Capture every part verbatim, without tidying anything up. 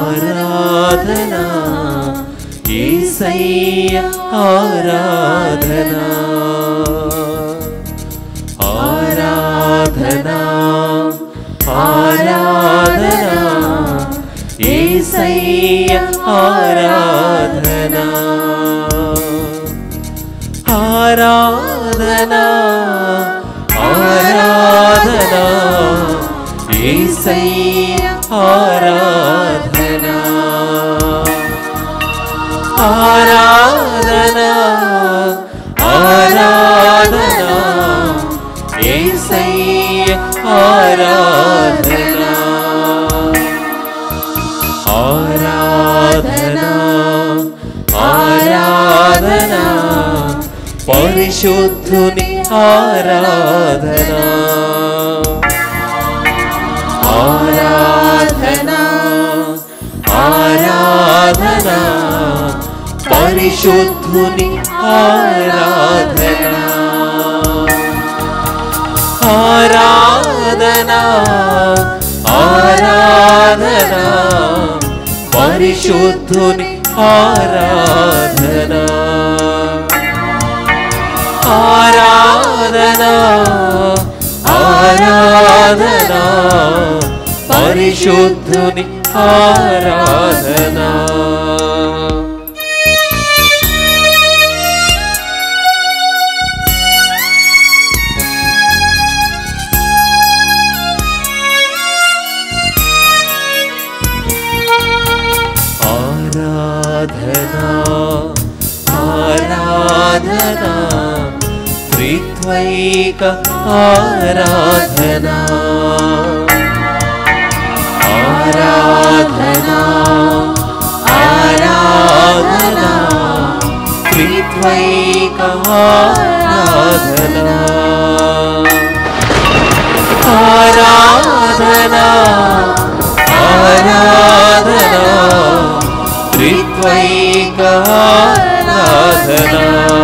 ఆరాధనా యేసయ్యా ఆరాధనా ఆరాధనా ఆరాధనా యేసయ్యా ఆరాధనా ఆరాధనా ఆరాధనా యేసయ్యా ఆరాధనా ఆరాధనా ఆరాధనా యేసయ్యా ఆరాధనా ఆరాధనా ఆరాధనా పరిశుద్ధుని ఆరాధనా ఆరాధనా ఆరాధనా పరిశుద్ధుని ఆరాధనా ఆరాధనా ఆరాధనా పరిశుద్ధుని ఆరాధనా ఆరాధనా ఆరాధనా పరిశుద్ధుని ఆరాధనా ఆరాధనా ఆరాధనా త్రిత్వైక ఆరాధనా ఆరాధనా ఆరాధనా త్రిత్వైక ఆరాధనా ఆరాధనా ఆరాధనా త్రిత్వైక ఆరాధనా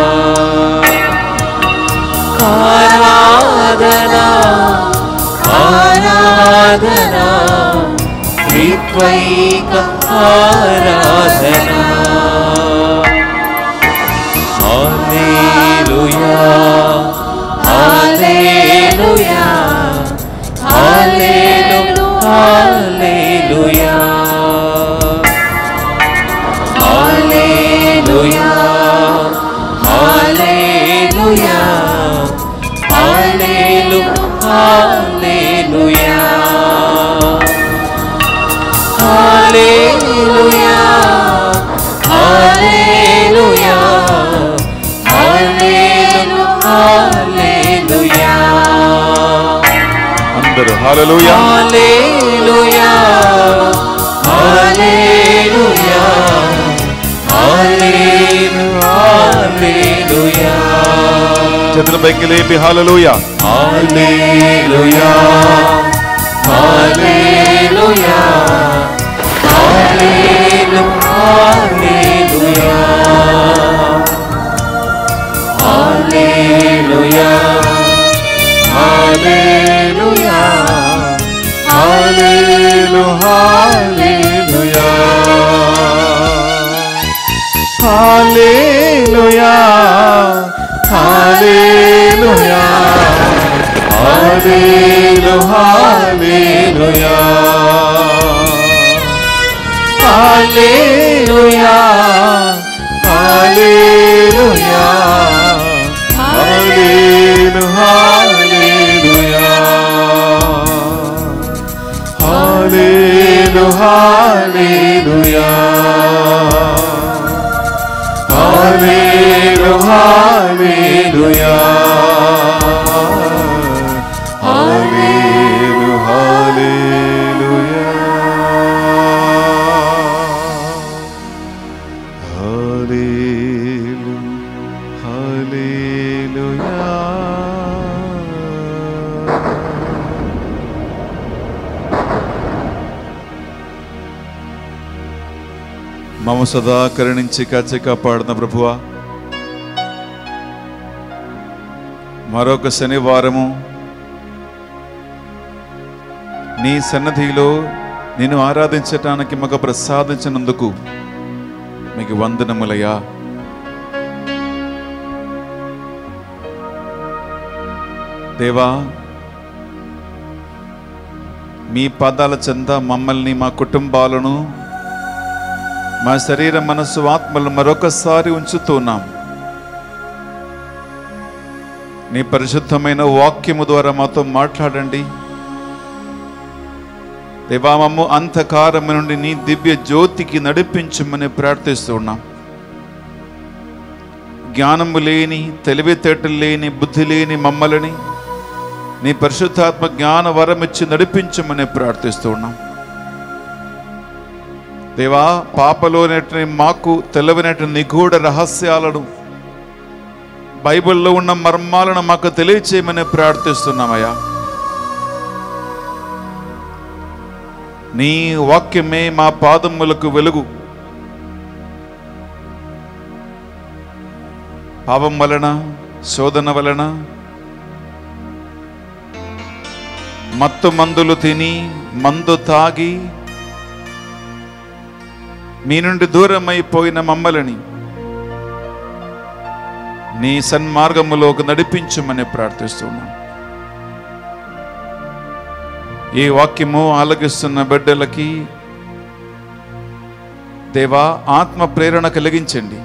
ఆరాధనా ఆరాధనా త్రిత్వైక ఆరాధనా హల్లెలూయా hallelujah hallelujah hallelujah hallelujah hallelujah hallelujah hallelujah హల్లెలూయా అందరూ హల్లెలూయా హల్లెలూయా హల్లెలూయా హల్లెలూయా చేతుల పైకి లేపి హల్లెలూయా hallelujah hallelujah hallelujah hallelujah hallelujah hallelujah hallelujah hallelujah hallelujah hallelujah hallelujah hallelujah hallelujah hallelujah హల్లెలూయా మమ సదా కరుణించి కాచి కాపాడున ప్రభువా, మరొక శనివారము నీ సన్నిధిలో నేను ఆరాధించటానికి మాకు ప్రసాదించినందుకు మీకు వందనములయ్యా. దేవా, మీ పాదాల చెంత మమ్మల్ని, మా కుటుంబాలను, మా శరీర మనస్సు ఆత్మలను మరొకసారి ఉంచుతున్నాం. నీ పరిశుద్ధమైన వాక్యము ద్వారా మాతో మాట్లాడండి దేవా. మమ్ము అంధకారము నుండి నీ దివ్య జ్యోతికి నడిపించమని ప్రార్థిస్తున్నాం. జ్ఞానము లేని, తెలివితేటలు లేని, బుద్ధి లేని మమ్మల్ని నీ పరిశుద్ధాత్మ జ్ఞాన వరం ఇచ్చి నడిపించమని ప్రార్థిస్తున్నాం దేవా. పాపలోనటి మాకు తెలవనటి నిగూఢ రహస్యాలను, బైబిల్లో ఉన్న మర్మాలను మాకు తెలియచేయమని ప్రార్థిస్తున్నామయ్యా. నీ వాక్యమే మా పాదములకు వెలుగు. పాపం వలన, శోధన వలన, మత్తు మందులు తిని, మందు తాగి మీ నుండి దూరమైపోయిన మమ్మల్ని నీ సన్మార్గములోకి నడిపించమని ప్రార్థిస్తున్నాం. ఈ వాక్యము ఆలకిస్తున్న బిడ్డలకి దేవా ఆత్మ ప్రేరణ కలిగించండి.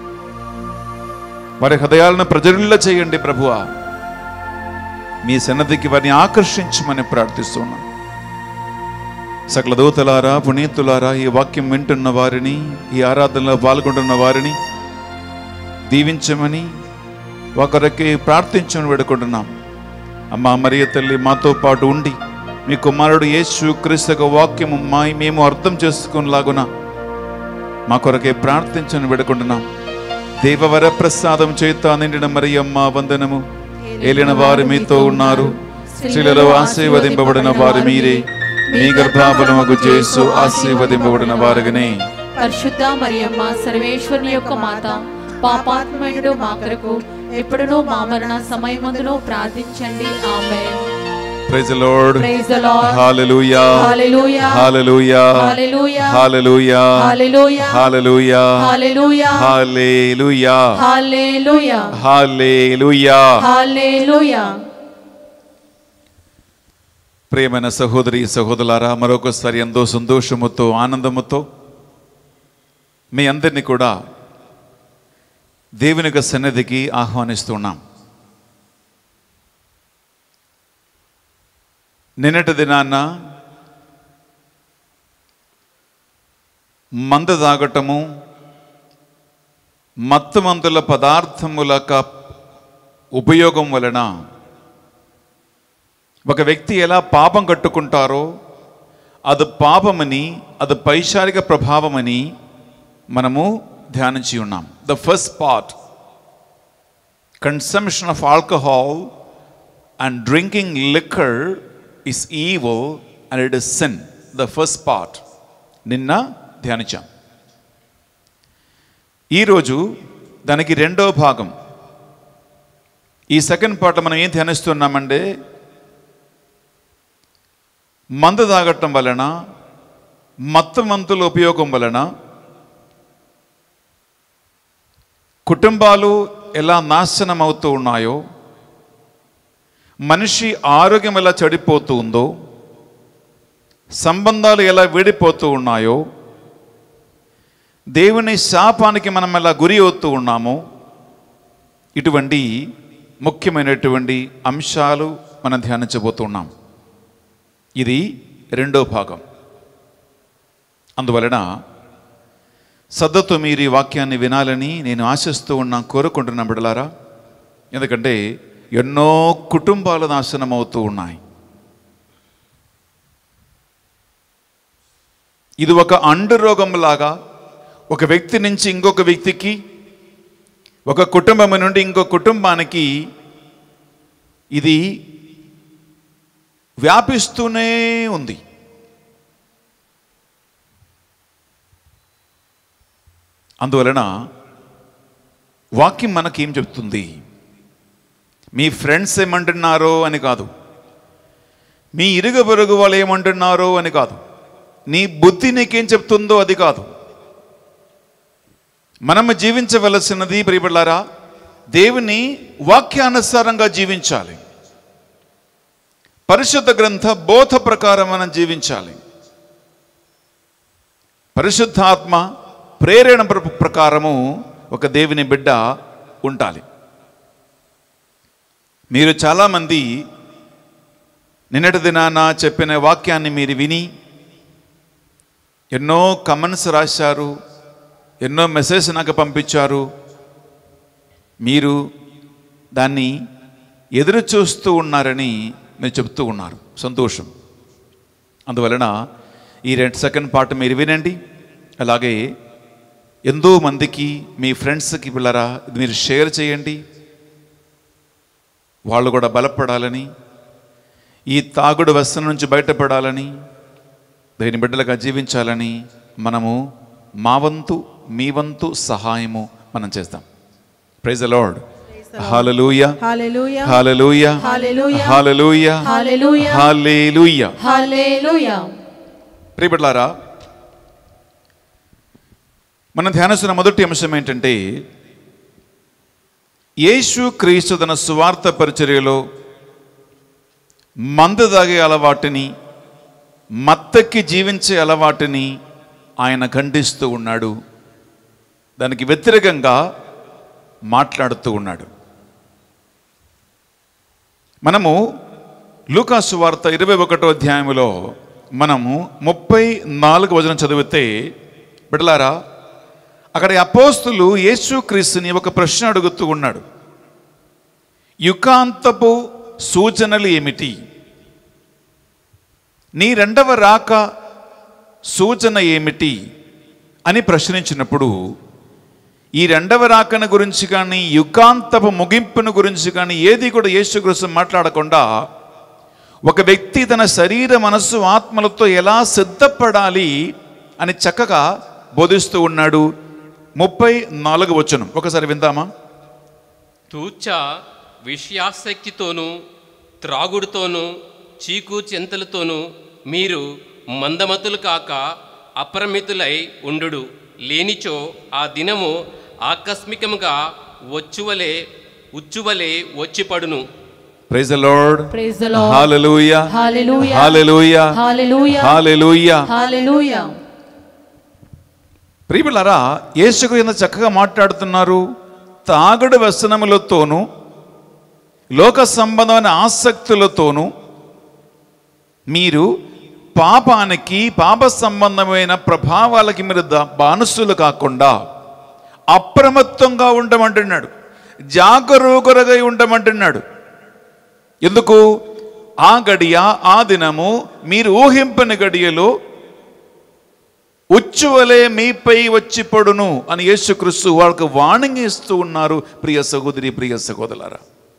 వారి హృదయాలను ప్రజ్వలిల్ల చేయండి ప్రభువా. మీ సన్నిధికి వారిని ఆకర్షించమని ప్రార్థిస్తున్నాం. సకల దూతలారా, పునీతులారా, ఈ వాక్యం వింటున్న వారిని, ఈ ఆరాధనలో పాల్గొంటున్న వారిని దీవించమని ఒకరికి ప్రార్థించమని వేడుకుంటున్నాం. అమ్మా మరియ తల్లి మాతో పాటు ఉండి మీ కుమారుడు యేసు క్రీస్తు వాక్యము మా మేము అర్థం చేసుకునేలాగున మా కొరకే ప్రార్థించని వేడుకుంటున్నాం. దేవవర ప్రసాదం చేత నిండిన మరియమ్మ వందనము. ఏలిన వారు మీతో ఉన్నారు, స్త్రీలలో ఆశీర్వదింపబడిన వారు మీరే. మీ గర్భఫలముగు యేసు ఆశీర్వదింపబడిన వారుగానే. పరిశుద్ధ మరియమ్మ సర్వేశ్వరుని యొక్క మాత, పాపాత్మయుడు మా కొరకు ఎప్పుడునూ మా మరణ సమయమందులో ప్రార్థించండి. ఆమేన్. Praise the Lord. Praise the Lord. Hallelujah. Hallelujah. Hallelujah. Hallelujah. Hallelujah. Hallelujah. Hallelujah. Hallelujah. Hallelujah. Hallelujah. Hallelujah. Hallelujah. ప్రియమైన సహోదరి సహోదరులారా, మరొకసారి ఎంతో సంతోషముతో ఆనందముతో మీ అందరినీ కూడా దేవుని యొక్క సన్నిధికి ఆహ్వానిస్తున్నాం. నిన్నటి దినాన్న మందు తాగటము, మత్తు మందుల పదార్థముల ఉపయోగం వలన ఒక వ్యక్తి ఎలా పాపం కట్టుకుంటారో అది పాపమని, అది పైశారిక ప్రభావమని మనము ధ్యానించి ఉన్నాం. The first part, consumption of alcohol and drinking liquor is evil and it is sin. The first part నిన్న ధ్యానించాం. ఈరోజు దానికి రెండో భాగం. ఈ సెకండ్ పార్ట్ మనం ఏం ధ్యానిస్తున్నామంటే, మందు తాగటం వలన, మత్తు మందుల ఉపయోగం వలన కుటుంబాలు ఎలా నాశనం అవుతూ ఉన్నాయో, మనిషి ఆరోగ్యం ఎలా చెడిపోతూ ఉందో, సంబంధాలు ఎలా విడిపోతూ ఉన్నాయో, దేవుని శాపానికి మనం ఎలా గురి అవుతూ ఉన్నామో, ఇటువంటి ముఖ్యమైనటువంటి అంశాలు మనం ధ్యానించబోతున్నాం. ఇది రెండో భాగం. అందువలన శ్రద్ధతో మీరు ఈ వాక్యాన్ని వినాలని నేను ఆశిస్తూ ఉన్నా, కోరుకుంటున్నా బిడ్డలారా. ఎందుకంటే ఎన్నో కుటుంబాలు నాశనం అవుతూ ఉన్నాయి. ఇది ఒక అండు రోగంలాగా ఒక వ్యక్తి నుంచి ఇంకొక వ్యక్తికి, ఒక కుటుంబం నుండి ఇంకొక కుటుంబానికి ఇది వ్యాపిస్తూనే ఉంది. అందువలన వాక్యం మనకేం చెప్తుంది? మీ ఫ్రెండ్స్ ఏమంటున్నారో అని కాదు, మీ ఇరుగు పొరుగు వాళ్ళు ఏమంటున్నారో అని కాదు, నీ బుద్ధి నీకేం చెప్తుందో అది కాదు. మనము జీవించవలసినది ప్రియబిడ్డలారా దేవుని వాక్యానుసారంగా జీవించాలి. పరిశుద్ధ గ్రంథ బోధ ప్రకారం మనం జీవించాలి. పరిశుద్ధాత్మ ప్రేరణ ప్రకారము ఒక దేవుని బిడ్డ ఉండాలి. మీరు చాలామంది నిన్నటి దినాన చెప్పిన వాక్యాన్ని మీరు విని ఎన్నో కమెంట్స్ రాశారు, ఎన్నో మెసేజ్ నాకు పంపించారు. మీరు దాన్ని ఎదురు చూస్తూ ఉన్నారని మీరు చెప్తూ ఉన్నారు. సంతోషం. అందువలన ఈ రెండు సెకండ్ పార్ట్ మీరు వినండి. అలాగే ఎంతో మందికి మీ ఫ్రెండ్స్కి పిల్లరా ఇది మీరు షేర్ చేయండి. వాళ్ళు కూడా బలపడాలని, ఈ తాగుడు వ్యసనం నుంచి బయటపడాలని, దేవుని బిడ్డలుగా జీవించాలని మనము మా వంతు మీ వంతు సహాయము మనం చేద్దాం. Praise the lord. Hallelujah hallelujah hallelujah hallelujah hallelujah hallelujah hallelujah hallelujah. ప్రియ బిడ్డలారా, మనం ధ్యానిస్తున్న మొదటి అంశం ఏంటంటే యేసు క్రీస్తు తన సువార్త పరిచర్యలో మందు తాగే అలవాటుని, మత్తెక్కి జీవించే అలవాటుని ఆయన ఖండిస్తూ ఉన్నాడు. దానికి వ్యతిరేకంగా మాట్లాడుతూ ఉన్నాడు. మనము లూకా సువార్త ఇరవై ఒకటో అధ్యాయంలో మనము ముప్పై నాలుగు వచనం చదివితే బిడ్డలారా, అక్కడ అపోస్తులు యేసు క్రీస్తుని ఒక ప్రశ్న అడుగుతూ ఉన్నాడు. యుగాంతపు సూచనలు ఏమిటి? నీ రెండవ రాక సూచన ఏమిటి అని ప్రశ్నించినప్పుడు ఈ రెండవ రాకను గురించి కానీ యుగాంతపు ముగింపును గురించి కానీ ఏది కూడా యేసుక్రీస్తు మాట్లాడకుండా ఒక వ్యక్తి తన శరీర మనస్సు ఆత్మలతో ఎలా సిద్ధపడాలి అని చక్కగా బోధిస్తూ ఉన్నాడు. ముప్పై నాలుగు వచనం ఒకసారి విందామా? తూచ విషయాసక్తితోనూ త్రాగుడుతోనూ చీకు చింతలతోనూ మీరు మందమతులు కాక అప్రమితులై ఉండు. లేనిచో ఆ దినము ఆకస్మికముగా వచ్చువలే ఉచ్చువలే వచ్చిపడును. Praise the Lord. Praise the lord. Hallelujah hallelujah hallelujah hallelujah hallelujah hallelujah. ప్రియబిడ్డలారా, యేసుకు ఎంత చక్కగా మాట్లాడుతున్నారు. తాగుడు వ్యసనములతోనూ లోక సంబంధమైన ఆసక్తులతోనూ మీరు పాపానికి, పాప సంబంధమైన ప్రభావాలకి మీరు బానిసలు కాకుండా అప్రమత్తంగా ఉండమంటున్నాడు, జాగరూకరగా ఉండమంటున్నాడు. ఎందుకు? ఆ గడియ, ఆ దినము మీరు ఊహింపని గడియలో ఉచ్చువలే మీపై వచ్చి పడును అని యేసుక్రీస్తు వాళ్ళకు వార్నింగ్ ఇస్తూ ఉన్నారు. ప్రియ సహోదరి, ప్రియ సహోదరులారా,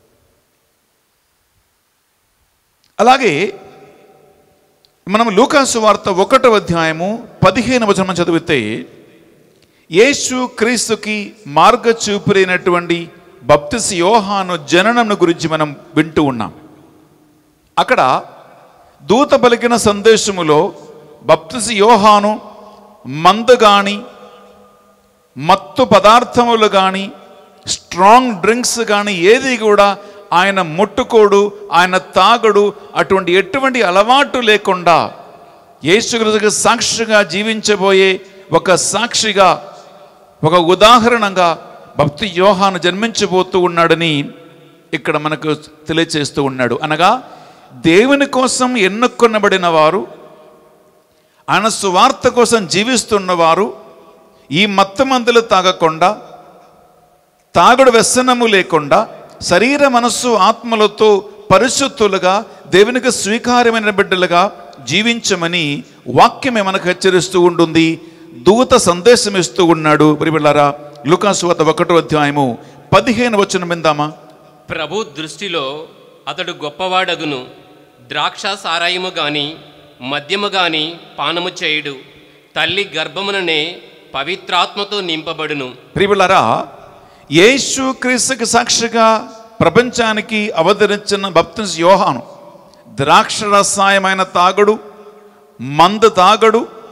అలాగే మనం లూకా సువార్త ఒకటో అధ్యాయము పదిహేను వచనం చదివితే యేసు క్రీస్తుకి మార్గచూపురైనటువంటి బప్తిస్మ యోహాను జననం గురించి మనం వింటూ ఉన్నాం. అక్కడ దూత పలికిన సందేశములో బప్తిస్మ యోహాను మందు కానీ, మత్తు పదార్థములు కానీ, స్ట్రాంగ్ డ్రింక్స్ కానీ ఏది కూడా ఆయన ముట్టుకోడు, ఆయన తాగడు. అటువంటి ఎటువంటి అలవాటు లేకుండా యేసుక్రీస్తుకు సాక్షిగా జీవించబోయే ఒక సాక్షిగా, ఒక ఉదాహరణగా భక్తి యోహాను జన్మించబోతూ ఉన్నాడని ఇక్కడ మనకు తెలియచేస్తూ ఉన్నాడు. అనగా దేవుని కోసం ఎన్నుకొనబడిన వారు, ఆయన సువార్త కోసం జీవిస్తున్నవారు ఈ మత్తు మందులు తాగకుండా, తాగుడు వ్యసనము లేకుండా శరీర మనస్సు ఆత్మలతో పరిశుద్ధులుగా దేవునికి స్వీకార్యమైన బిడ్డలుగా జీవించమని వాక్యమే మనకు హెచ్చరిస్తూ ఉంటుంది. దూత సందేశం ఇస్తూ ఉన్నాడు. ప్రియబిడ్డలారా, లూకా సువార్త ఒకటో అధ్యాయము పదిహేను వచనం విందామా? ప్రభు దృష్టిలో అతడు గొప్పవాడగును. ద్రాక్ష సారాయము గాని మద్యము గాని పానము చేయుడు. తల్లి గర్భముననే పవిత్రాత్మతో నింపబడును. ప్రియబిడ్డలారా, యేసు క్రీస్తుకి సాక్షిగా ప్రపంచానికి అవతరించిన బప్తిస్మ యోహాను ద్రాక్ష రసాయమైన తాగుడు, మందు తాగడు,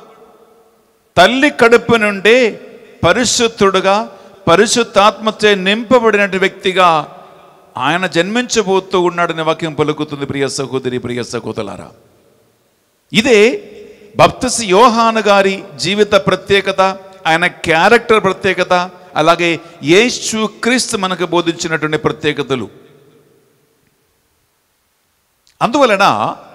తల్లి కడుపు నుండే పరిశుద్ధుడుగా పరిశుద్ధాత్మచే నింపబడిన వ్యక్తిగా ఆయన జన్మించబోతూ ఉన్నాడని వాక్యం పలుకుతుంది. ప్రియ సహోదరి, ప్రియ సహోదరులారా, ఇదే బాప్తిస్మ యోహాను గారి జీవిత ప్రత్యేకత, ఆయన క్యారెక్టర్ ప్రత్యేకత, అలాగే యేసు క్రీస్తు మనకు బోధించినటువంటి ప్రత్యేకతలు. అందువలన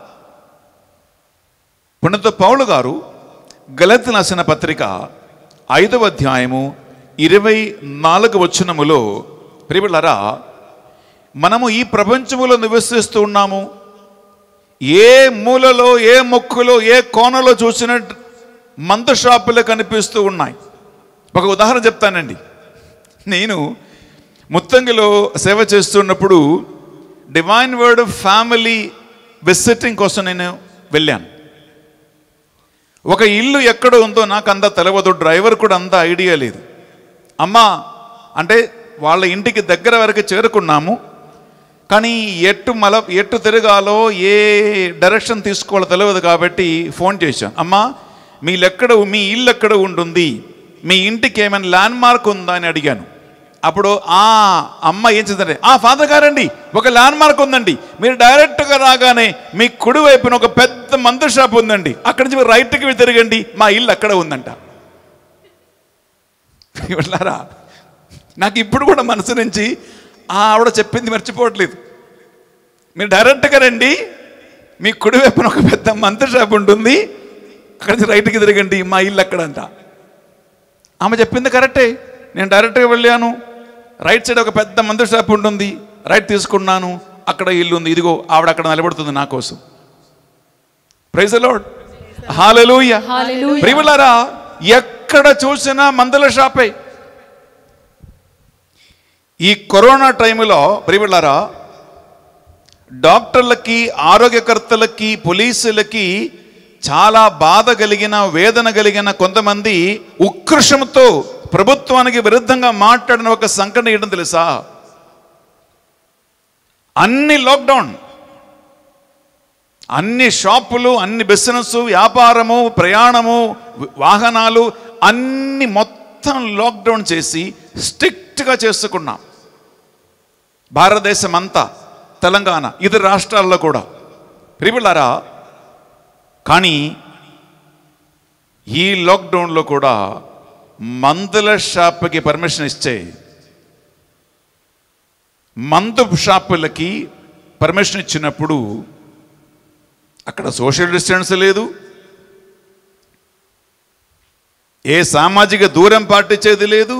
పునీత పౌలు గారు గలతీ రాసిన పత్రిక ఐదవ అధ్యాయము ఇరవై నాలుగు వచనములో, ప్రియములారా, మనము ఈ ప్రపంచములో నివసిస్తూ ఉన్నాము. ఏ మూలలో, ఏ మొక్కులో, ఏ కోణలో చూసిన మందు షాపులు కనిపిస్తూ ఉన్నాయి. ఒక ఉదాహరణ చెప్తానండి. నేను ముత్తంగిలో సేవ చేస్తున్నప్పుడు డివైన్ వర్డ్ ఫ్యామిలీ విజిటింగ్ కోసం నేను వెళ్ళాను. ఒక ఇల్లు ఎక్కడ ఉందో నాకు అంత తెలియదు, డ్రైవర్ కూడా అంత ఐడియా లేదు. అమ్మా అంటే వాళ్ళ ఇంటికి దగ్గర వరకు చేరుకున్నాము, కానీ ఎట్టు మల ఎట్టు తిరగాలో, ఏ డైరెక్షన్ తీసుకోవాలో తెలియదు కాబట్టి ఫోన్ చేశాను. అమ్మా మీరెక్కడ, మీ ఇల్లు ఎక్కడ ఉంటుంది, మీ ఇంటికి ఏమైనా ల్యాండ్ మార్క్ ఉందా అని అడిగాను. అప్పుడు ఆ అమ్మ ఏం చేద్దంటే, ఆ ఫాదర్ గారండి ఒక ల్యాండ్ మార్క్ ఉందండి, మీరు డైరెక్ట్గా రాగానే మీ కుడి వైపున ఒక పెద్ద మందు షాప్ ఉందండి, అక్కడి నుంచి మీరు రైట్కి తిరగండి, మా ఇల్లు అక్కడ ఉందంట. వెళ్ళారా? నాకు ఇప్పుడు కూడా మనసు నుంచి ఆవిడ చెప్పింది మర్చిపోవట్లేదు. మీరు డైరెక్ట్గా రండి, మీ కుడి వైపున ఒక పెద్ద మందు షాప్ ఉంటుంది, అక్కడి నుంచి రైట్కి తిరగండి, మా ఇల్లు అక్కడంట. ఆమె చెప్పింది కరెక్టే. నేను డైరెక్ట్గా వెళ్ళాను, రైట్ సైడ్ ఒక పెద్ద మందు షాప్ ఉంటుంది, రైట్ తీసుకున్నాను, అక్కడ ఇల్లు ఉంది, ఇదిగో ఆవిడ అక్కడ నిలబడుతుంది నా కోసం. Praise the lord, hallelujah. ప్రియములారా, ఎక్కడ చూసినా మందుల షాపే. ఈ కరోనా టైంలో ప్రియములారా, డాక్టర్లకి, ఆరోగ్యకర్తలకి, పోలీసులకి చాలా బాధ కలిగిన, వేదన కలిగిన కొంతమంది ఉక్రోషంతో ప్రభుత్వానికి విరుద్ధంగా మాట్లాడిన ఒక సంఘటన ఏంటో తెలుసా? అన్ని లాక్డౌన్, అన్ని షాపులు, అన్ని బిజినెస్, వ్యాపారము, ప్రయాణము, వాహనాలు అన్ని మొత్తం లాక్డౌన్ చేసి స్ట్రిక్ట్గా చేసుకున్నాం. భారతదేశం అంతా, తెలంగాణ, ఇతర రాష్ట్రాల్లో కూడా. ప్రియములారా, కానీ ఈ లాక్డౌన్లో కూడా మందుల షాపుకి పర్మిషన్ ఇస్తే, మందు షాపులకి పర్మిషన్ ఇచ్చినప్పుడు అక్కడ సోషల్ డిస్టెన్స్ లేదు, ఏ సామాజిక దూరం పాటించేది లేదు,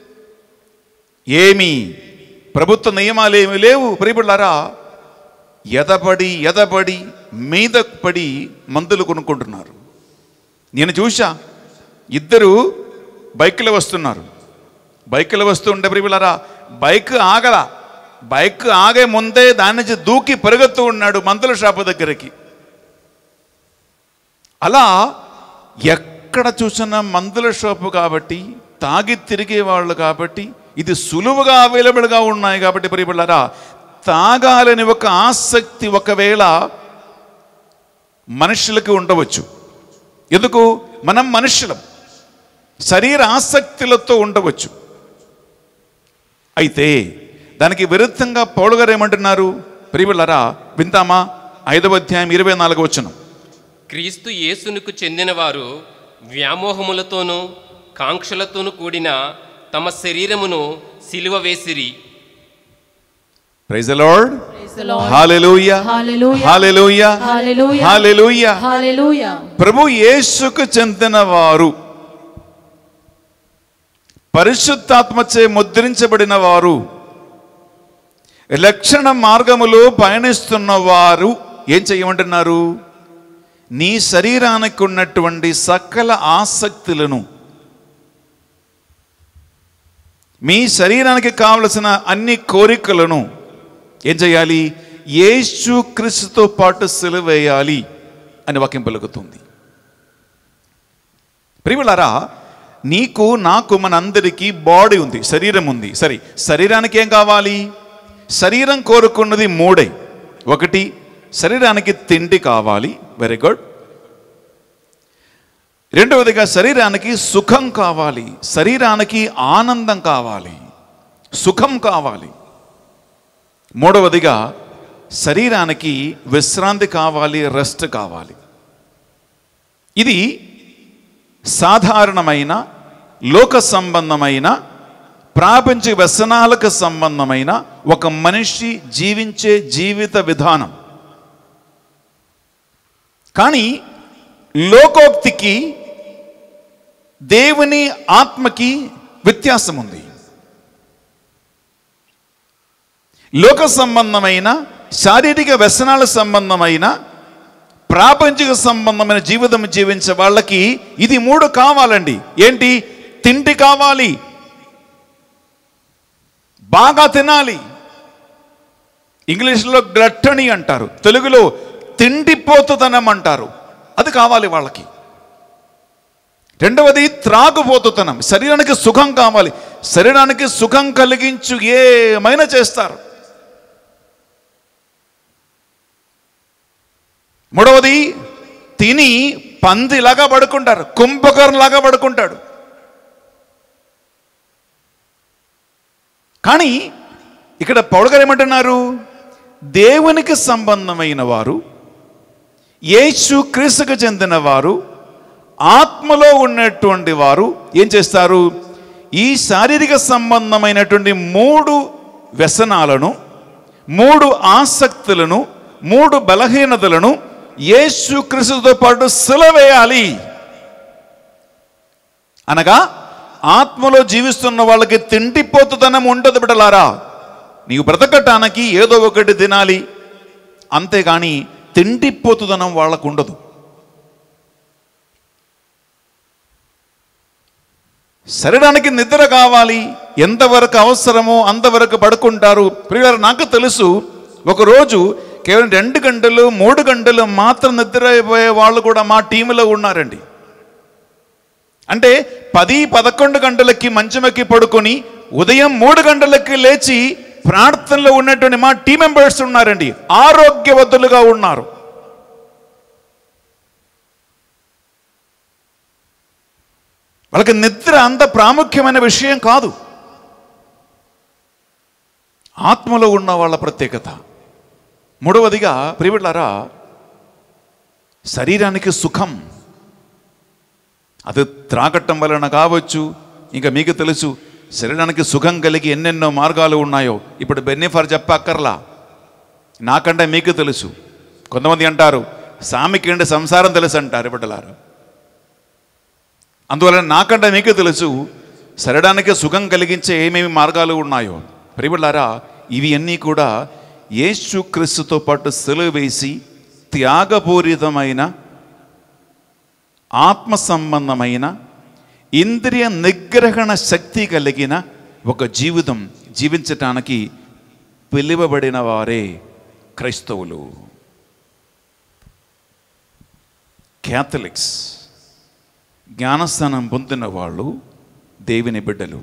ఏమీ ప్రభుత్వ నియమాలు ఏమీ లేవు. ప్రియములారా, ఎదబడి ఎదబడి మీద పడి మందులు కొనుక్కుంటున్నారు. నేను చూసా, ఇద్దరు బైక్లో వస్తున్నారు, బైక్లో వస్తుంటే ప్రియములారా, బైక్ ఆగల, బైక్ ఆగే ముందే దాని నుంచి దూకి పెరుగుతూ ఉన్నాడు మందుల షాపు దగ్గరికి. అలా ఎక్కడ చూసినా మందుల షాపు కాబట్టి, తాగి తిరిగే వాళ్ళు కాబట్టి, ఇది సులువుగా అవైలబుల్గా ఉన్నాయి కాబట్టి ప్రియములారా, తాగాలని ఒక ఆసక్తి ఒకవేళ మనుషులకి ఉండవచ్చు. ఎందుకు? మనం మనుషులం, శరీర ఆసక్తులతో ఉండవచ్చు. అయితే దానికి విరుద్ధంగా పౌలు గారు ఏమంటున్నారు ప్రియములారా, విందామా? ఐదవ అధ్యాయం ఇరవై నాలుగు వచనం. క్రీస్తు యేసునకు చెందిన వారు వ్యామోహములతోనూ కాంక్షలతోనూ కూడిన తమ శరీరమును సిలువ వేసిరి. Praise the lord, hallelujah, hallelujah, hallelujah, hallelujah. ప్రభు యేసుకు చెందిన వారు, పరిశుద్ధాత్మచే ముద్రించబడిన వారు, రక్షణ మార్గములో పయనిస్తున్న వారు ఏం చేయమంటున్నారు? నీ శరీరానికి ఉన్నటువంటి సకల ఆసక్తులను, మీ శరీరానికి కావలసిన అన్ని కోరికలను ఏం చేయాలి? యేసు క్రీస్తుతో పాటు సిలువేయాలి అని వాక్యం పలుకుతుంది. ప్రియములారా, నీకు, నాకు, మనందరికీ బాడీ ఉంది, శరీరం ఉంది. సరే, శరీరానికి ఏం కావాలి? శరీరం కోరుకున్నది మూడే. ఒకటి, శరీరానికి తిండి కావాలి, వెరీ గుడ్. రెండవదిగా శరీరానికి సుఖం కావాలి, శరీరానికి ఆనందం కావాలి, సుఖం కావాలి. మూడవదిగా శరీరానికి విశ్రాంతి కావాలి, రెస్ట్ కావాలి. ఇది సాధారణమైన లోక సంబంధమైన ప్రాపంచిక వ్యసనాలకు సంబంధమైన ఒక మనిషి జీవించే జీవిత విధానం. కానీ లోకోక్తికి దేవుని ఆత్మకి వ్యత్యాసం ఉంది. లోక సంబంధమైన శారీరక వ్యసనాల సంబంధమైన ప్రాపంచిక సంబంధమైన జీవితం జీవించే వాళ్ళకి ఇది మూడు కావాలండి. ఏంటి? తిండి కావాలి, బాగా తినాలి. ఇంగ్లీష్లో గ్లట్టనీ అంటారు, తెలుగులో తిండిపోతుతనం అంటారు. అది కావాలి వాళ్ళకి. రెండవది త్రాగుపోతుతనం, శరీరానికి సుఖం కావాలి. శరీరానికి సుఖం కలిగించు ఏమైనా చేస్తారు. మూడవది తిని పందిలాగా పడుకుంటారు, కుంభకర్ణలాగా పడుకుంటాడు. కానీ ఇక్కడ పౌలు గారు ఏమంటున్నారు? దేవునికి సంబంధమైన వారు, యేసు క్రీస్తుకు చెందిన వారు, ఆత్మలో ఉన్నటువంటి వారు ఏం చేస్తారు? ఈ శారీరక సంబంధమైనటువంటి మూడు వ్యసనాలను, మూడు ఆసక్తులను, మూడు బలహీనతలను యేసు క్రీస్తుతో పాటు సిలువేయాలి. అనగా ఆత్మలో జీవిస్తున్న వాళ్ళకి తిండిపోతుతనం ఉండదు బిడ్డలారా. నీవు బ్రతకటానికి ఏదో ఒకటి తినాలి, అంతేగాని తిండిపోతుతనం వాళ్ళకు ఉండదు. శరీరానికి నిద్ర కావాలి, ఎంతవరకు అవసరమో అంతవరకు పడుకుంటారు. ప్రియులారా, నాకు తెలుసు ఒకరోజు కేవలం రెండు గంటలు మూడు గంటలు మాత్రం నిద్రపోయే వాళ్ళు కూడా మా టీంలో ఉన్నారండి. అంటే పది పదకొండు గంటలకి మంచమెక్కి పడుకొని ఉదయం మూడు గంటలకి లేచి ప్రార్థనలో ఉన్నటువంటి మా టీం మెంబర్స్ ఉన్నారండి, ఆరోగ్యవంతులుగా ఉన్నారు. వాళ్ళకి నిద్ర అంత ప్రాముఖ్యమైన విషయం కాదు. ఆత్మలో ఉన్న వాళ్ళ ప్రత్యేకత. మూడవదిగా ప్రియబిడ్డలారా, శరీరానికి సుఖం. అది త్రాగటం వలన కావచ్చు, ఇంకా మీకు తెలుసు శరీరానికి సుఖం కలిగి ఎన్నెన్నో మార్గాలు ఉన్నాయో. ఇప్పుడు బెన్నిఫర్ చెప్పక్కర్లా, నాకంటే మీకు తెలుసు. కొంతమంది అంటారు సామికి అంటే సంసారం తెలుసు అంటారు బిడ్డలారా. అందువలన నాకంటే మీకు తెలుసు శరీరానికి సుఖం కలిగించే ఏమేమి మార్గాలు ఉన్నాయో. ప్రియబిడ్డలారా, ఇవి అన్నీ కూడా యేసు క్రీస్తుతో పాటు సిలువ వేసి త్యాగపూరితమైన ఆత్మ సంబంధమైన ఇంద్రియ నిగ్రహణ శక్తి కలిగిన ఒక జీవితం జీవించటానికి పిలువబడిన వారే క్రైస్తవులు, క్యాథలిక్స్. జ్ఞానస్థానం పొందిన వాళ్ళు దేవుని బిడ్డలు.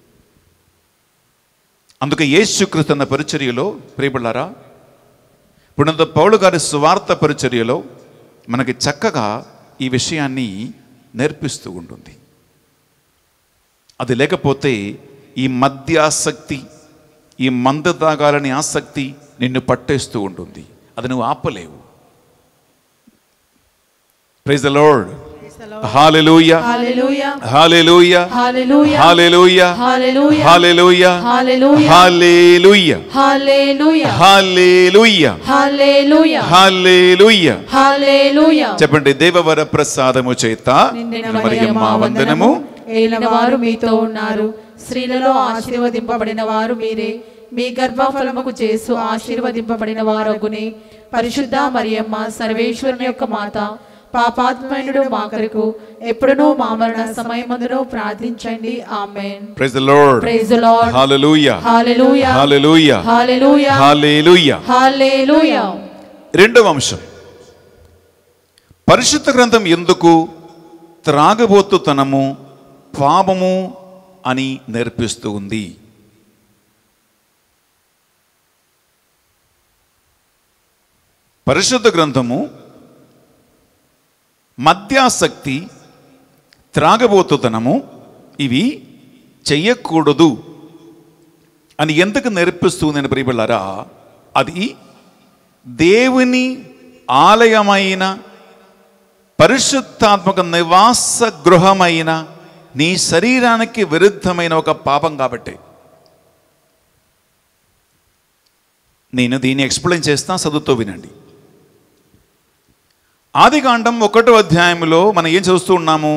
అందుకే యేసుక్రీస్తు అన్న పరిచర్యలో ప్రియబిడ్డలారా, పునీత పౌలు గారి సువార్త పరిచర్యలో మనకి చక్కగా ఈ విషయాన్ని నేర్పిస్తూ ఉంటుంది. అది లేకపోతే ఈ మద్యాసక్తి, ఈ మందు తాగాలని ఆసక్తి నిన్ను పట్టేస్తూ ఉంటుంది. అది నువ్వు ఆపలేవు. Praise the Lord. Hallelujah hallelujah hallelujah hallelujah hallelujah hallelujah hallelujah hallelujah hallelujah hallelujah hallelujah hallelujah hallelujah hallelujah. చెప్పండి. దేవవర ప్రసాదము చేత మరియమ్మ వందనము. ఏలిన వారు మీతో ఉన్నారు, స్త్రీలలో ఆశీర్వదింపబడిన వారు మీరే, మీ గర్భఫలముకు చేసు ఆశీర్వదింపబడిన వారగునే. పరిశుద్ధ మరియమ్మ సర్వేశ్వరుని యొక్క మాత, పాపాత్మయుడు మా కొరకు ఎప్పుడునూ మా మరణ సమయమందును ప్రార్థించండి. Amen. Praise the Lord. Praise the lord. Hallelujah hallelujah hallelujah hallelujah hallelujah hallelujah. రెండవ అంశం, పరిశుద్ధ గ్రంథం ఎందుకు త్రాగబోతుతనము పాపము అని నేర్పిస్తూ ఉంది? పరిశుద్ధ గ్రంథము మద్యాసక్తి, త్రాగబోతుతనము ఇవి చెయ్యకూడదు అని ఎందుకు నేర్పిస్తుందని ప్రియబిళ్ళారా, అది దేవుని ఆలయమైన పరిశుద్ధాత్మక నివాస గృహమైన నీ శరీరానికి విరుద్ధమైన ఒక పాపం కాబట్టి. నేను దీన్ని ఎక్స్ప్లెయిన్ చేస్తా, చదువుతూ వినండి. ఆదికాండం ఒకటో అధ్యాయంలో మనం ఏం చూస్తూ ఉన్నాము?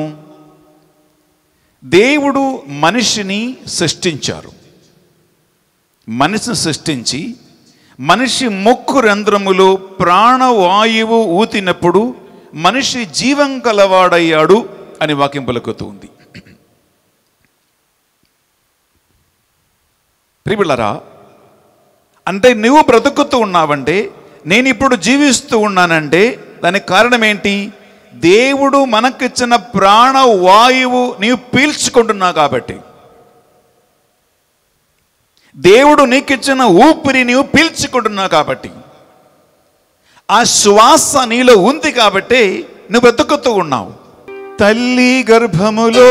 దేవుడు మనిషిని సృష్టించారు. మనిషిని సృష్టించి మనిషి ముక్కు రంధ్రములో ప్రాణవాయువు ఊతినప్పుడు మనిషి జీవం కలవాడయ్యాడు అని వాక్యం పలుకుతుంది. ప్రియబిళ్ళారా, అంటే నువ్వు బ్రతుకుతూ ఉన్నావంటే, నేను ఇప్పుడు జీవిస్తూ ఉన్నానంటే దానికి కారణం ఏంటి? దేవుడు మనకిచ్చిన ప్రాణవాయువు నీవు పీల్చుకుంటున్నావు కాబట్టి, దేవుడు నీకిచ్చిన ఊపిరి నీవు పీల్చుకుంటున్నావు కాబట్టి, ఆ శ్వాస నీలో ఉంది కాబట్టి నువ్వు బ్రతుకుతూ ఉన్నావు. తల్లి గర్భములో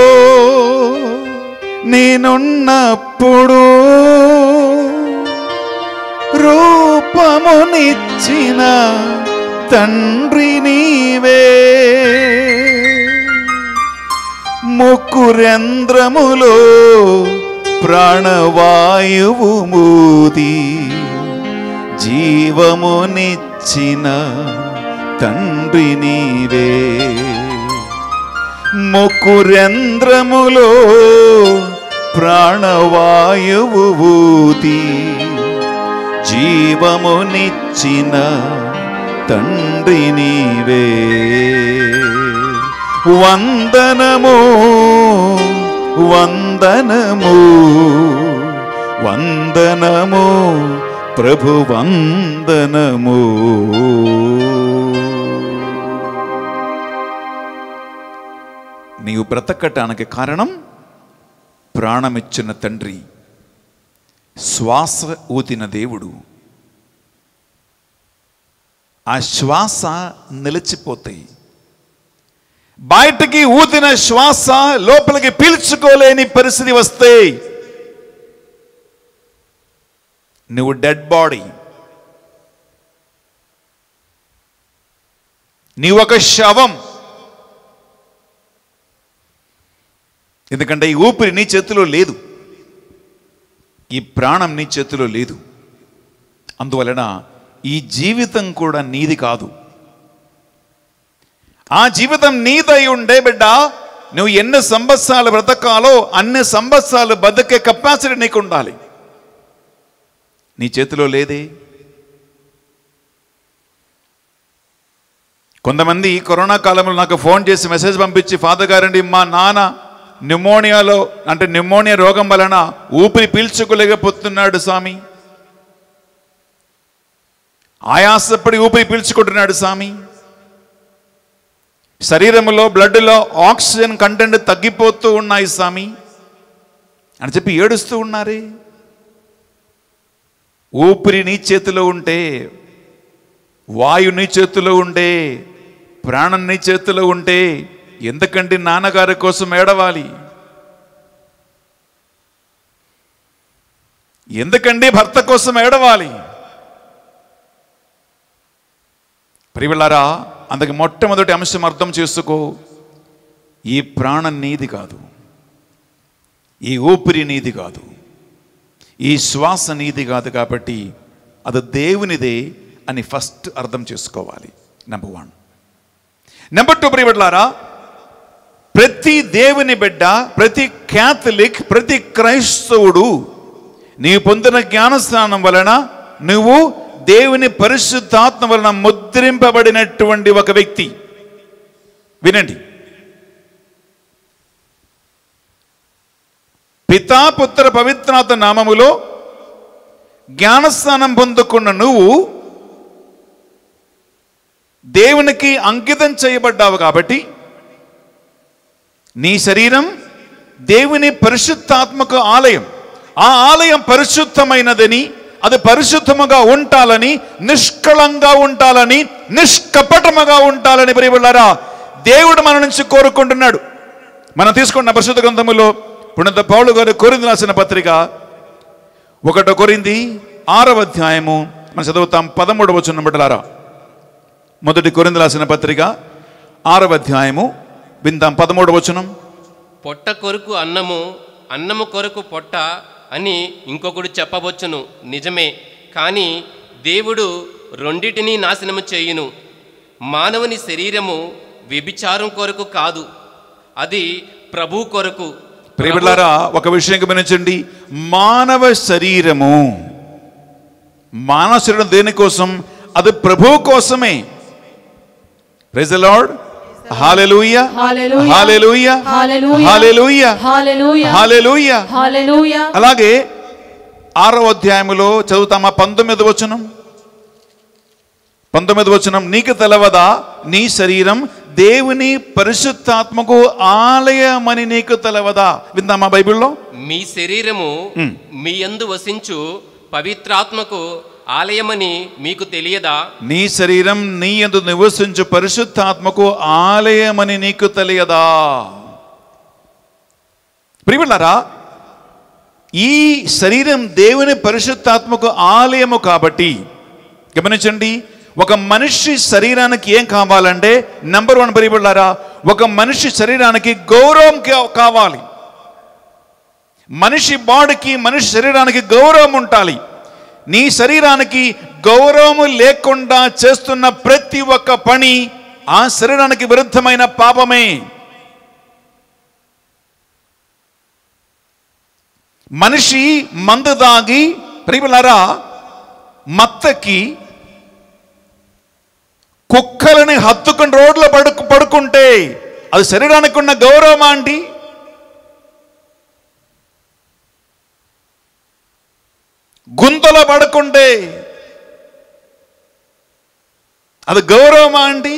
నేనున్నప్పుడు రూపమునిచ్చిన తండ్రి నీవే, ముక్కురంధ్రములో ప్రాణవాయువు మూది జీవమునిచ్చిన తండ్రి నీవే, ముక్కురంధ్రములో ప్రాణవాయువు ఊది జీవమునిచ్చిన తండ్రి నీవే. వందనము వందనము వందనము ప్రభు వందనము. నీవు బ్రతకటానికి కారణం ప్రాణమిచ్చిన తండ్రి, శ్వాస ఊతిన దేవుడు. ఆ శ్వాస నిలిచిపోతాయి. బయటికి ఊదిన శ్వాస లోపలికి పీల్చుకోలేని పరిస్థితి వస్తే నువ్వు డెడ్ బాడీ, నీవు ఒక శవం. ఎందుకంటే ఈ ఊపిరి నీ చేతిలో లేదు, ఈ ప్రాణం నీ చేతిలో లేదు. అందువలన ఈ జీవితం కూడా నీది కాదు. ఆ జీవితం నీదై ఉండే బిడ్డ, నువ్వు ఎన్ని సంవత్సరాలు బ్రతకాలో అన్ని సంవత్సరాలు బతికే కెపాసిటీ నీకు ఉండాలి. నీ చేతిలో లేదే. కొంతమంది కరోనా కాలంలో నాకు ఫోన్ చేసి మెసేజ్ పంపించి, ఫాదర్ గారండి మా నాన్న న్యూమోనియాలో అంటే న్యూమోనియా రోగం వలన ఊపిరి పీల్చుకోలేకపోతున్నాడు స్వామి, ఆయాసపడి ఊపిరి పీల్చుకుంటున్నాడు స్వామి, శరీరంలో బ్లడ్లో ఆక్సిజన్ కంటెంట్ తగ్గిపోతూ ఉన్నాయి స్వామి అని చెప్పి ఏడుస్తూ ఉన్నారే. ఊపిరి నీ చేతిలో ఉంటే, వాయు నీ చేతిలో ఉంటే, ప్రాణం నీ చేతిలో ఉంటే ఎందుకంటే నాన్నగారి కోసం ఏడవాలి? ఎందుకండి భర్త కోసం ఏడవాలి? ప్రియలారా, అందుకే మొట్టమొదటి అంశం అర్థం చేసుకో, ఈ ప్రాణం నీది కాదు, ఈ ఊపిరి నీది కాదు, ఈ శ్వాస నీది కాదు. కాబట్టి అది దేవునిదే అని ఫస్ట్ అర్థం చేసుకోవాలి. Number one. నెంబర్ టూ, ప్రియలారా, ప్రతి దేవుని బిడ్డ, ప్రతి క్యాథలిక్, ప్రతి క్రైస్తవుడు నీవు పొందిన జ్ఞానస్నానం వలన నువ్వు దేవుని పరిశుద్ధాత్మ వలన ముద్రింపబడినటువంటి ఒక వ్యక్తి. వినండి, పితా పుత్ర పవిత్రాత్మ నామములో జ్ఞానస్నానం పొందుకున్న నువ్వు దేవునికి అంకితం చేయబడ్డావు. కాబట్టి నీ శరీరం దేవుని పరిశుద్ధాత్మక ఆలయం. ఆ ఆలయం పరిశుద్ధమైనదని, అది పరిశుద్ధముగా ఉండాలని, నిష్కళంగా ఉండాలని, నిష్కపటముగా ఉండాలని ప్రియలారా దేవుడు మన నుంచి కోరుకుంటున్నాడు. మనం తీసుకున్న పరిశుద్ధ గ్రంథములో పునీత పౌలు గారు కొరింథీ రాసిన పత్రిక ఒకటో కొరింథీ ఆరవ అధ్యాయము మనం చదువుతాం పదమూడవ వచనం బిడ్డలారా. మొదటి కొరింథీ రాసిన పత్రిక ఆరవ అధ్యాయము విందాం పదమూడవ వచనం. పొట్ట కొరకు అన్నము, అన్నము కొరకు పొట్ట అని ఇంకొకడు చెప్పవచ్చును, నిజమే. కానీ దేవుడు రెండిటినీ నాశనము చేయును. మానవుని శరీరము వ్యభిచారం కొరకు కాదు, అది ప్రభు కొరకు. ప్రియబిడ్డలారా, ఒక విషయం గమనించండి. మానవ శరీరము మానవ శరీరం దేనికోసం? అది ప్రభు కోసమే. Praise the lord. Hallelujah hallelujah hallelujah hallelujah hallelujah hallelujah hallelujah. Hallelujah. అలాగే ఆరో అధ్యాయములో చదువుతామా పంతొమ్మిది వచనం. పంతొమ్మిది వచనం. నీకు తెలవదా నీ శరీరం దేవుని పరిశుద్ధాత్మకు ఆలయమని నీకు తెలవదా? విందామా బైబిల్లో? మీ శరీరము మీ యందు వసించు పవిత్రాత్మకు ఆలయమని మీకు తెలియదా? నీ శరీరం నీ యందు నివసించు పరిశుద్ధాత్మకు ఆలయమని నీకు తెలియదా? ప్రియబిడ్డలారా, ఈ శరీరం దేవుని పరిశుద్ధాత్మకు ఆలయము కాబట్టి గమనించండి, ఒక మనిషి శరీరానికి ఏం కావాలంటే నెంబర్ వన్ ప్రియబిడ్డలారా, ఒక మనిషి శరీరానికి గౌరవం కావాలి. మనిషి బాడీకి, మనిషి శరీరానికి గౌరవం ఉండాలి. నీ శరీరానికి గౌరవం లేకుండా చేస్తున్న ప్రతి ఒక్క పని ఆ శరీరానికి విరుద్ధమైన పాపమే. మనిషి మందు దాగి ప్రియబిడ్డలారా మత్తకి కుక్కలని హత్తుకుని రోడ్లో పడుకు పడుకుంటే అది శరీరానికి ఉన్న గౌరవమా అండి? గుంతలో పడుకుంటే అది గౌరవమా అండి?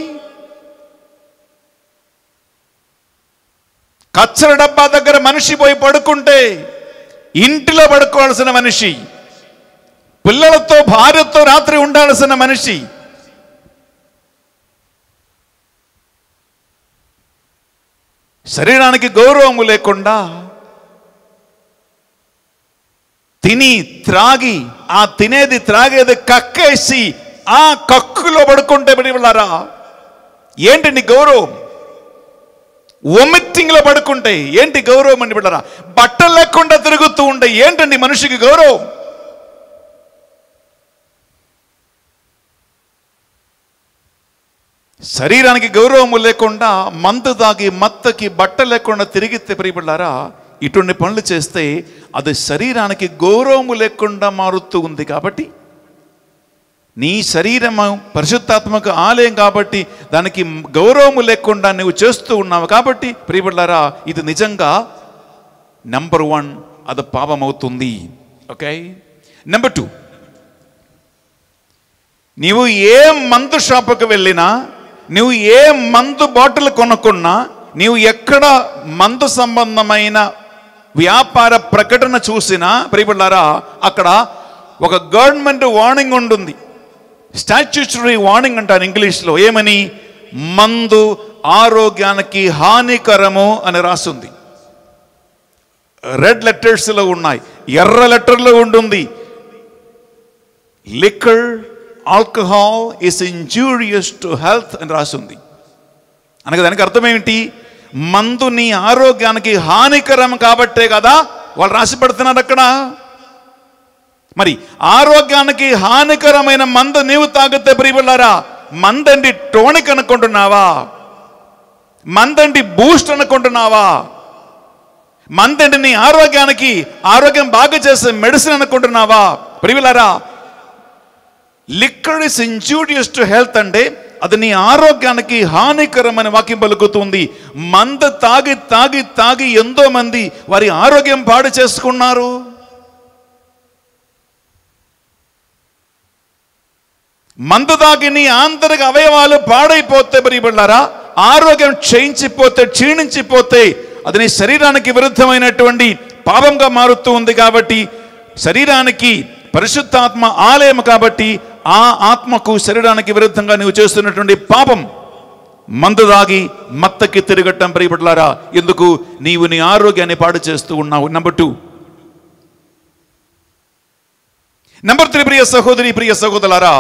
కచ్చర డబ్బా దగ్గర మనిషి పోయి పడుకుంటే, ఇంటిలో పడుకోవాల్సిన మనిషి, పిల్లలతో భార్యతో రాత్రి ఉండాల్సిన మనిషి, శరీరానికి గౌరవము లేకుండా తిని త్రాగి ఆ తినేది త్రాగేది కక్కేసి ఆ కక్కులో పడుకుంటే బిడ్డలారా ఏంటి నీ గౌరవం? వొమిటింగ్ లో పడుకుంటే ఏంటి గౌరవం అండి బిడ్డలారా? బట్టలు లేకుండా తిరుగుతూ ఉంటే ఏంటండి మనిషికి గౌరవం? శరీరానికి గౌరవము లేకుండా మందు దాగి మత్తకి బట్ట లేకుండా తిరిగితే ప్రియబిడ్డలారా ఇటువంటి పనులు చేస్తే అది శరీరానికి గౌరవము లేకుండా మారుతూ ఉంది. కాబట్టి నీ శరీరము పరిశుద్ధాత్మక ఆలయం కాబట్టి దానికి గౌరవము లేకుండా నువ్వు చేస్తూ ఉన్నావు. కాబట్టి ప్రియబిడ్డలారా ఇది నిజంగా నెంబర్ వన్, అది పాపం అవుతుంది. ఓకే. నెంబర్ టూ, నీవు ఏ మందు షాపుకు వెళ్ళినా, నువ్వు ఏ మందు బాటిల్ కొనుక్కున్నా, నీవు ఎక్కడ మందు సంబంధమైన వ్యాపార ప్రకటన చూసినా ప్రియబిడ్డలారా అక్కడ ఒక గవర్నమెంట్ వార్నింగ్ ఉంటుంది. స్టాట్యూటరీ వార్నింగ్ అంటారు ఇంగ్లీష్లో. ఏమని? మందు ఆరోగ్యానికి హానికరము అని రాస్తుంది. రెడ్ లెటర్స్లో ఉన్నాయి, ఎర్ర లెటర్లో ఉంటుంది. Liquor alcohol is injurious to health అని రాస్తుంది. అనగా దానికి అర్థం ఏమిటి? మందు నీ ఆరోగ్యానికి హానికరం కాబట్టే కదా వాళ్ళు రాసి పెడుతున్నారు అక్కడ. మరి ఆరోగ్యానికి హానికరమైన మందు నీవు తాగితే ప్రియబిడ్డలారా మందండి టోనిక్ అనుకుంటున్నావా? మందండి బూస్ట్ అనుకుంటున్నావా? మందండి నీ ఆరోగ్యానికి ఆరోగ్యం బాగా చేసే మెడిసిన్ అనుకుంటున్నావా? ప్రియబిడ్డలారా liquor is injurious to health అంటే అది నీ ఆరోగ్యానికి హానికరమైన వాక్యం పలుకుతుంది. మందు తాగి తాగి తాగి ఎంతో మంది వారి ఆరోగ్యం పాడు చేసుకున్నారు. మందు తాగి నీ ఆంతరిక అవయవాలు పాడైపోతే ప్రియబిడ్డలారా ఆరోగ్యం క్షయించిపోతే క్షీణించిపోతే అది నీ శరీరానికి విరుద్ధమైనటువంటి పాపంగా మారుతూ ఉంది. కాబట్టి శరీరానికి పరిశుద్ధాత్మ ఆలయం కాబట్టి ఆ ఆత్మకు శరీరానికి విరుద్ధంగా నువ్వు చేస్తున్నటువంటి పాపం మందు దాగి మత్తకి తిరగటం ప్రియపట్లారా, ఎందుకు? నీవు నీ ఆరోగ్యాన్ని పాడు చేస్తూ ఉన్నావు. Number two. నెంబర్ త్రీ, ప్రియ సహోదరి ప్రియ సహోదరులారా,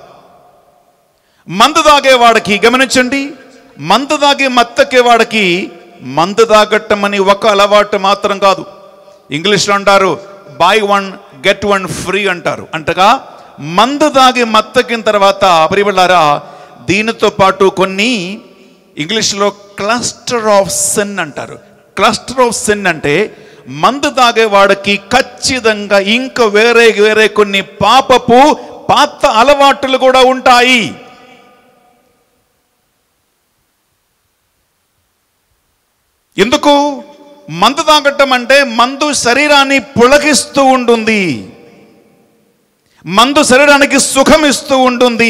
మందు తాగేవాడికి, గమనించండి, మందు తాగే మత్తకేవాడికి మందు తాగటం అని ఒక అలవాటు మాత్రం కాదు. ఇంగ్లీష్లో అంటారు buy one get one free అంటారు. అంటగా మందు తాగి మత్తకిన తర్వాత ప్రియపట్లారా, దీనితో పాటు కొన్ని ఇంగ్లీష్లో క్లస్టర్ ఆఫ్ సిన్ అంటారు. క్లస్టర్ ఆఫ్ సిన్ అంటే మందు తాగేవాడికి ఖచ్చితంగా ఇంకా వేరే వేరే కొన్ని పాపపు పాత అలవాట్లు కూడా ఉంటాయి. ఎందుకు? మందు తాగటం అంటే మందు శరీరాన్ని పులకిస్తూ ఉంటుంది, మందు శరీరానికి సుఖం ఇస్తూ ఉంటుంది.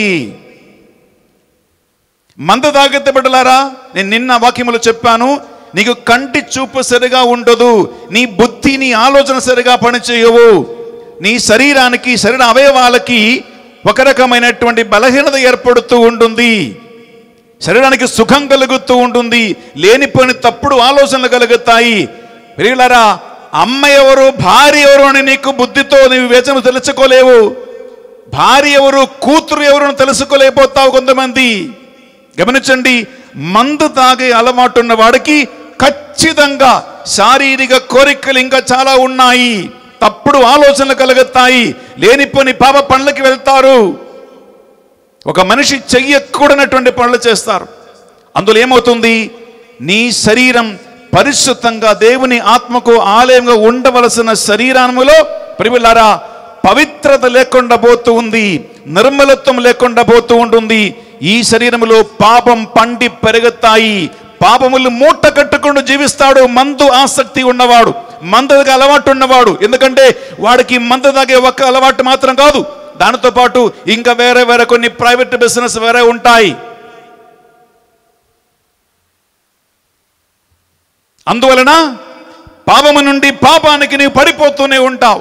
మందు తాగితే బిడ్డలారా, నేను నిన్న వాక్యములు చెప్పాను, నీకు కంటి చూపు సరిగా ఉండదు, నీ బుద్ధి నీ ఆలోచన సరిగా పనిచేయవు, నీ శరీరానికి శరీర అవయవాలకి ఒక రకమైనటువంటి బలహీనత ఏర్పడుతూ ఉంటుంది, శరీరానికి సుఖం కలుగుతూ ఉంటుంది, లేనిపోని తప్పుడు ఆలోచనలు కలుగుతాయి. ప్రియులారా, అమ్మ ఎవరు భార్య ఎవరు అని నీకు బుద్ధితో నీవు వేచన తెలుసుకోలేవు, భార్య ఎవరు కూతురు ఎవరు అని తెలుసుకోలేకపోతావు కొంతమంది. గమనించండి, మందు తాగే అలవాటు ఉన్న వాడికి ఖచ్చితంగా శారీరక కోరికలు ఇంకా చాలా ఉన్నాయి, తప్పుడు ఆలోచనలు కలుగుతాయి, లేనిపోని పాప పనులకి వెళ్తారు, ఒక మనిషి చెయ్యకూడనటువంటి పనులు చేస్తారు. అందులో ఏమవుతుంది? నీ శరీరం పరిశుద్ధంగా దేవుని ఆత్మకు ఆలయంగా ఉండవలసిన శరీరములో ప్రియులారా పవిత్రత లేకుండా పోతూ ఉంది, నిర్మలత్వం లేకుండా పోతూ ఉంటుంది. ఈ శరీరములో పాపం పండి పెరుగుతాయి, పాపములు మూట కట్టుకుంటూ జీవిస్తాడు మందు ఆసక్తి ఉన్నవాడు, మందు తాగే అలవాటు ఉన్నవాడు. ఎందుకంటే వాడికి మందు తాగే ఒక్క అలవాటు మాత్రం కాదు, దానితో పాటు ఇంకా వేరే వేరే కొన్ని ప్రైవేట్ బిజినెస్ వేరే ఉంటాయి. అందువలన పాపము నుండి పాపానికి నీవు పడిపోతూనే ఉంటావు,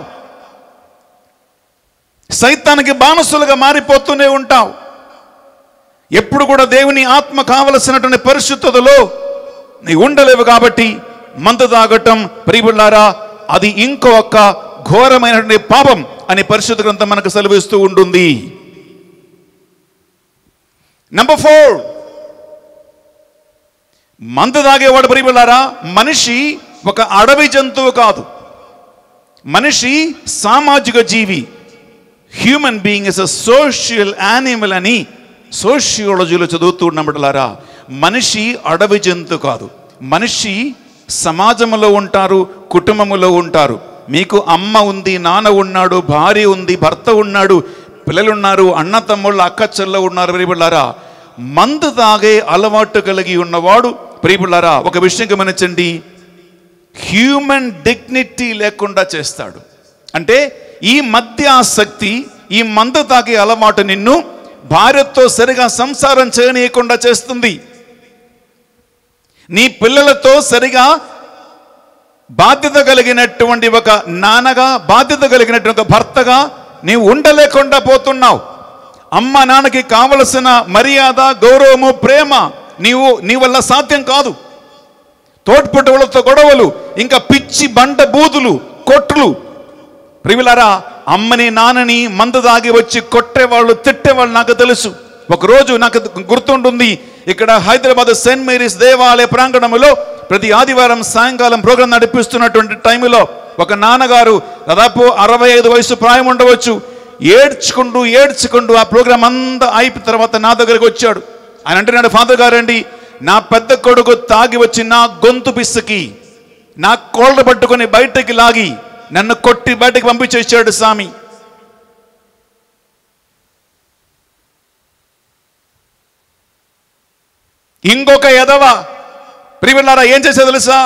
సైతానికి బానిసలుగా మారిపోతూనే ఉంటావు. ఎప్పుడు కూడా దేవుని ఆత్మ కావలసినటువంటి పరిశుద్ధతలో నీ ఉండలేవు. కాబట్టి మందు తాగటం ప్రియులారా అది ఇంకో ఒక్క ఘోరమైనటువంటి పాపం అని పరిశుద్ధ గ్రంథం మనకు సెలవిస్తూ ఉంటుంది. నంబర్ ఫోర్, మందు తాగేవాడు ప్రియులారా మనిషి ఒక అడవి జంతువు కాదు, మనిషి సామాజిక జీవి. Human being is a social animal అని సోషియాలజీలో చదువుతూ ఉన్నబడలారా, మనిషి అడవి జంతువు కాదు, మనిషి సమాజంలో ఉంటారు, కుటుంబములో ఉంటారు. మీకు అమ్మ ఉంది, నాన్న ఉన్నాడు, భార్య ఉంది, భర్త ఉన్నాడు, పిల్లలున్నారు, అన్న తమ్ముళ్ళు అక్క చెల్ల ఉన్నారు. ప్రియబిళ్ళారా, మందు తాగే అలవాటు కలిగి ఉన్నవాడు ప్రియబిళ్ళారా ఒక విషయం గమనించండి, హ్యూమన్ డిగ్నిటీ లేకుండా చేస్తాడు. అంటే ఈ మద్య ఆసక్తి, ఈ మందు తాగే అలవాటు నిన్ను భార్యతో సరిగా సంసారం చేయనీయకుండా చేస్తుంది, నీ పిల్లలతో సరిగా బాధ్యత కలిగినటువంటి ఒక నాన్నగా, బాధ్యత కలిగినటువంటి ఒక భర్తగా నీవు ఉండలేకుండా పోతున్నావు. అమ్మ నాన్నకి కావలసిన మర్యాద, గౌరవము, ప్రేమ నీవు నీ వల్ల సాధ్యం కాదు. తోడ్పుటవులతో గొడవలు, ఇంకా పిచ్చి బండ బూతులు, కొట్లు. ప్రియులారా, అమ్మని నాన్నని మందు తాగి వచ్చి కొట్టేవాళ్ళు, తిట్టేవాళ్ళు నాకు తెలుసు. ఒకరోజు నాకు గుర్తుంటుంది, ఇక్కడ హైదరాబాద్ సెయింట్ మేరీస్ దేవాలయ ప్రాంగణంలో ప్రతి ఆదివారం సాయంకాలం ప్రోగ్రాం నడిపిస్తున్నటువంటి టైంలో ఒక నాన్నగారు దాదాపు అరవై ఐదు వయసు ప్రాయం ఉండవచ్చు, ఏడ్చుకుంటూ ఏడ్చుకుంటూ ఆ ప్రోగ్రాం అంతా అయిపోయిన తర్వాత నా దగ్గరికి వచ్చాడు. ఆయన అంటున్నాడు, ఫాదర్ గారండి, నా పెద్ద కొడుకు తాగి వచ్చి నా గొంతు పిసికి నా కోళ్ళ పట్టుకొని బయటకి లాగి నన్ను కొట్టి బయటకు పంపించేసాడు స్వామి. ఇంకొక ఎదవ ప్రియులారా ఏం చేసే తెలుసా,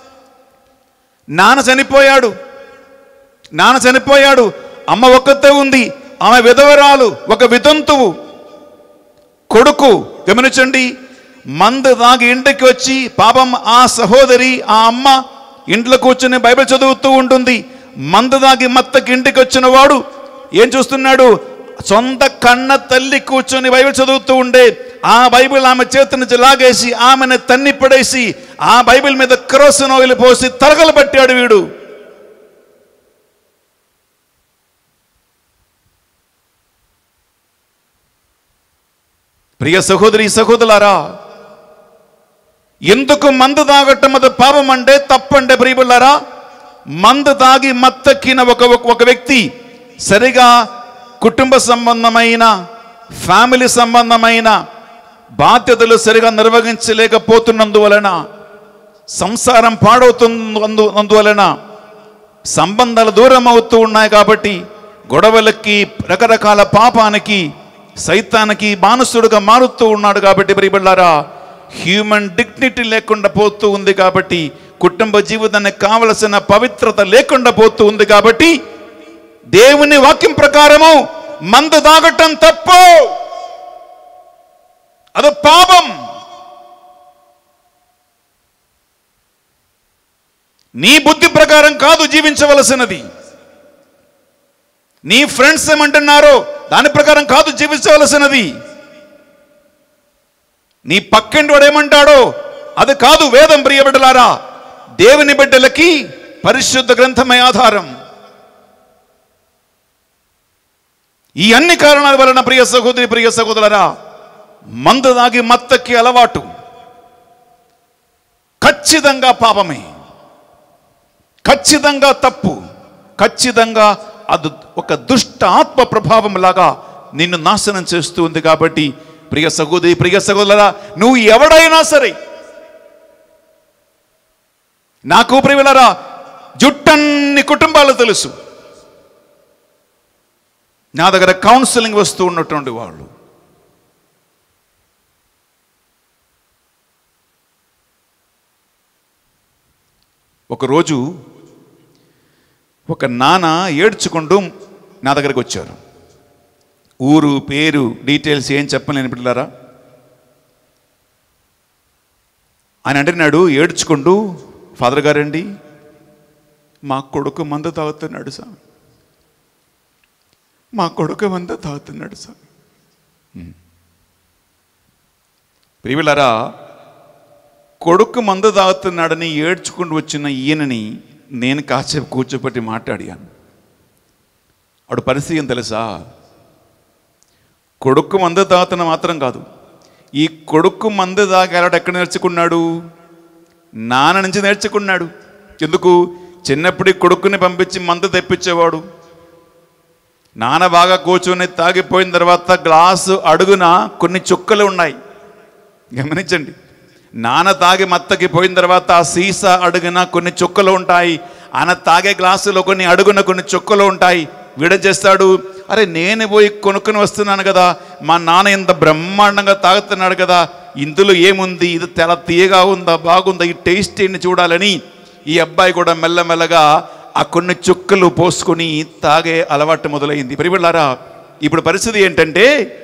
నాన్న చనిపోయాడు, నాన్న చనిపోయాడు, అమ్మ ఒక్కతే ఉంది, ఆమె విధవరాలు, ఒక వితంతువు. కొడుకు గమనించండి, మందు తాగి ఇంటికి వచ్చి పాపం ఆ సహోదరి, ఆ అమ్మ ఇంట్లో కూర్చొని బైబిల్ చదువుతూ ఉంటుంది. మందు తాగి మత్తకి ఇంటికి వచ్చిన వాడు ఏం చూస్తున్నాడు, సొంత కన్న తల్లి కూర్చొని బైబిల్ చదువుతూ ఉండే ఆ బైబిల్ ఆమె చేతి నుంచి లాగేసి ఆమెను తన్ని పడేసి ఆ బైబిల్ మీద కెరోసిన్ ఆయిల్ పోసి తరగలు పట్టాడు వీడు. ప్రియ సహోదరి సహోదరులారా, ఎందుకు మందు తాగటం అది పాపం అంటే తప్పంటే ప్రియబులారా, మందు తాగి మత్తెక్కిన ఒక ఒక వ్యక్తి సరిగా కుటుంబ సంబంధమైన ఫ్యామిలీ సంబంధమైన బాధ్యతలు సరిగా నిర్వహించలేకపోతున్నందువలన, సంసారం పాడవుతున్నందువలన, సంబంధాలు దూరం అవుతూ ఉన్నాయి కాబట్టి గొడవలకి రకరకాల పాపానికి సైతానికి మానసుడుగా మారుతూ ఉన్నాడు కాబట్టి ప్రియబిడ్డలారా, హ్యూమన్ డిగ్నిటీ లేకుండా పోతూ ఉంది కాబట్టి, కుటుంబ జీవితానికి కావలసిన పవిత్రత లేకుండా పోతూ ఉంది కాబట్టి దేవుని వాక్యం ప్రకారము మందు తాగటం తప్పు, అది పాపం. నీ బుద్ధి ప్రకారం కాదు జీవించవలసినది, నీ ఫ్రెండ్స్ ఏమంటున్నారో దాని ప్రకారం కాదు జీవించవలసినది, నీ పక్కింటి వాడు ఏమంటాడో అది కాదు వేదం. ప్రియ బిడ్డలారా, దేవుని బిడ్డలకి పరిశుద్ధ గ్రంథమే ఆధారం. ఈ అన్ని కారణాల వలన ప్రియ సహోదరి ప్రియ సహోదరులారా, మందు తాగి మత్తకి అలవాటు ఖచ్చితంగా పాపమే, ఖచ్చితంగా తప్పు, ఖచ్చితంగా అది ఒక దుష్ట ఆత్మ ప్రభావం లాగా నిన్ను నాశనం చేస్తూ ఉంది. కాబట్టి ప్రియ సహోదరి ప్రియ సహోదరులారా, నువ్వు ఎవడైనా సరే, నాకు ప్రియులారా జుట్టన్ని కుటుంబాలు తెలుసు, నా దగ్గర కౌన్సిలింగ్ వస్తూ ఉన్నటువంటి వాళ్ళు. ఒకరోజు ఒక నాన్న ఏడ్చుకుంటూ నా దగ్గరకు వచ్చారు. ఊరు పేరు డీటెయిల్స్ ఏం చెప్పలేని బిడ్డలారా, ఆయన అంటున్నాడు ఏడ్చుకుంటూ, ఫాదర్ గారండి మా కొడుకు మందు తాగుతున్నాడు సార్, మా కొడుకు మందు తాగుతున్నాడు సార్. ప్రియులారా, కొడుకు మందు తాగుతున్నాడని ఏడ్చుకుంటూ వచ్చిన ఈయనని నేను కాసేపు కూర్చోపెట్టి మాట్లాడాను. ఆడు పరిస్థితి ఏం తెలుసా, కొడుకు మందు తాగుతున్న మాత్రం కాదు, ఈ కొడుకు మందు తాగాడు ఎక్కడ నేర్చుకున్నాడు? నాన్న నుంచి నేర్చుకున్నాడు. ఎందుకు? చిన్నప్పుడు కొడుకుని పంపించి మందు తెప్పించేవాడు. నాన్న బాగా కూర్చొని తాగిపోయిన తర్వాత గ్లాసు అడుగున కొన్ని చుక్కలు ఉన్నాయి, గమనించండి. నాన్న తాగి మత్తకి పోయిన తర్వాత ఆ సీసా అడుగున కొన్ని చుక్కలు ఉంటాయి, ఆయన తాగే గ్లాసులో కొన్ని అడుగున కొన్ని చుక్కలు ఉంటాయి. వీడ చేస్తాడు, అరే నేను పోయి కొనుక్కొని వస్తున్నాను కదా, మా నాన్న ఎంత బ్రహ్మాండంగా తాగుతున్నాడు కదా, ఇందులో ఏముంది, ఇది తెల తీయగా ఉందా, బాగుందా, ఈ టేస్ట్ ఏంటి చూడాలని ఈ అబ్బాయి కూడా మెల్లమెల్లగా ఆ కొన్ని చుక్కలు పోసుకొని తాగే అలవాటు మొదలైంది. ప్రియబిడ్డలారా, ఇప్పుడు పరిస్థితి ఏంటంటే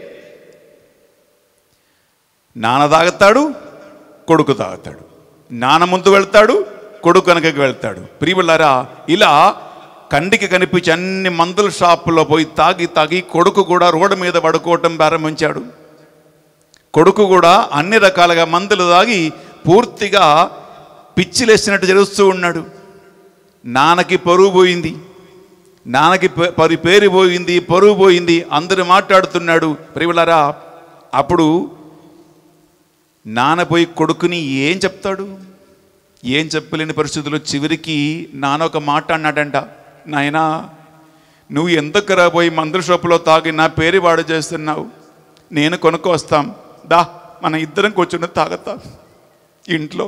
నాన్న తాగుతాడు, కొడుకు తాగుతాడు, నాన్న ముందు వెళ్తాడు, కొడుకు వెనకకి వెళ్తాడు. ప్రియబిడ్డలారా, ఇలా కంటికి కనిపించి అన్ని మందుల షాపుల్లో పోయి తాగి తాగి కొడుకు కూడా రోడ్డు మీద పడుకోవటం ప్రారంభించాడు. కొడుకు కూడా అన్ని రకాలుగా మందులు తాగి పూర్తిగా పిచ్చిలేసినట్టు జరుగుతూ ఉన్నాడు. నాన్నకి పరువు పోయింది, నాన్నకి పరి పేరు పోయింది, పరువు పోయింది, అందరూ మాట్లాడుతున్నాడు. ప్రియబిడ్డలారా, అప్పుడు నాన్న పోయి కొడుకుని ఏం చెప్తాడు? ఏం చెప్పలేని పరిస్థితుల్లో చివరికి నాన్న ఒక మాట అన్నాడంట, నాయనా నువ్వు ఎందుకు రాబోయి మందుల షాపులో తాగి నా పేరు వాడు చేస్తున్నావు, నేను కొనుక్కు వస్తాం, దా మన ఇద్దరం కూర్చుని తాగుతాం ఇంట్లో.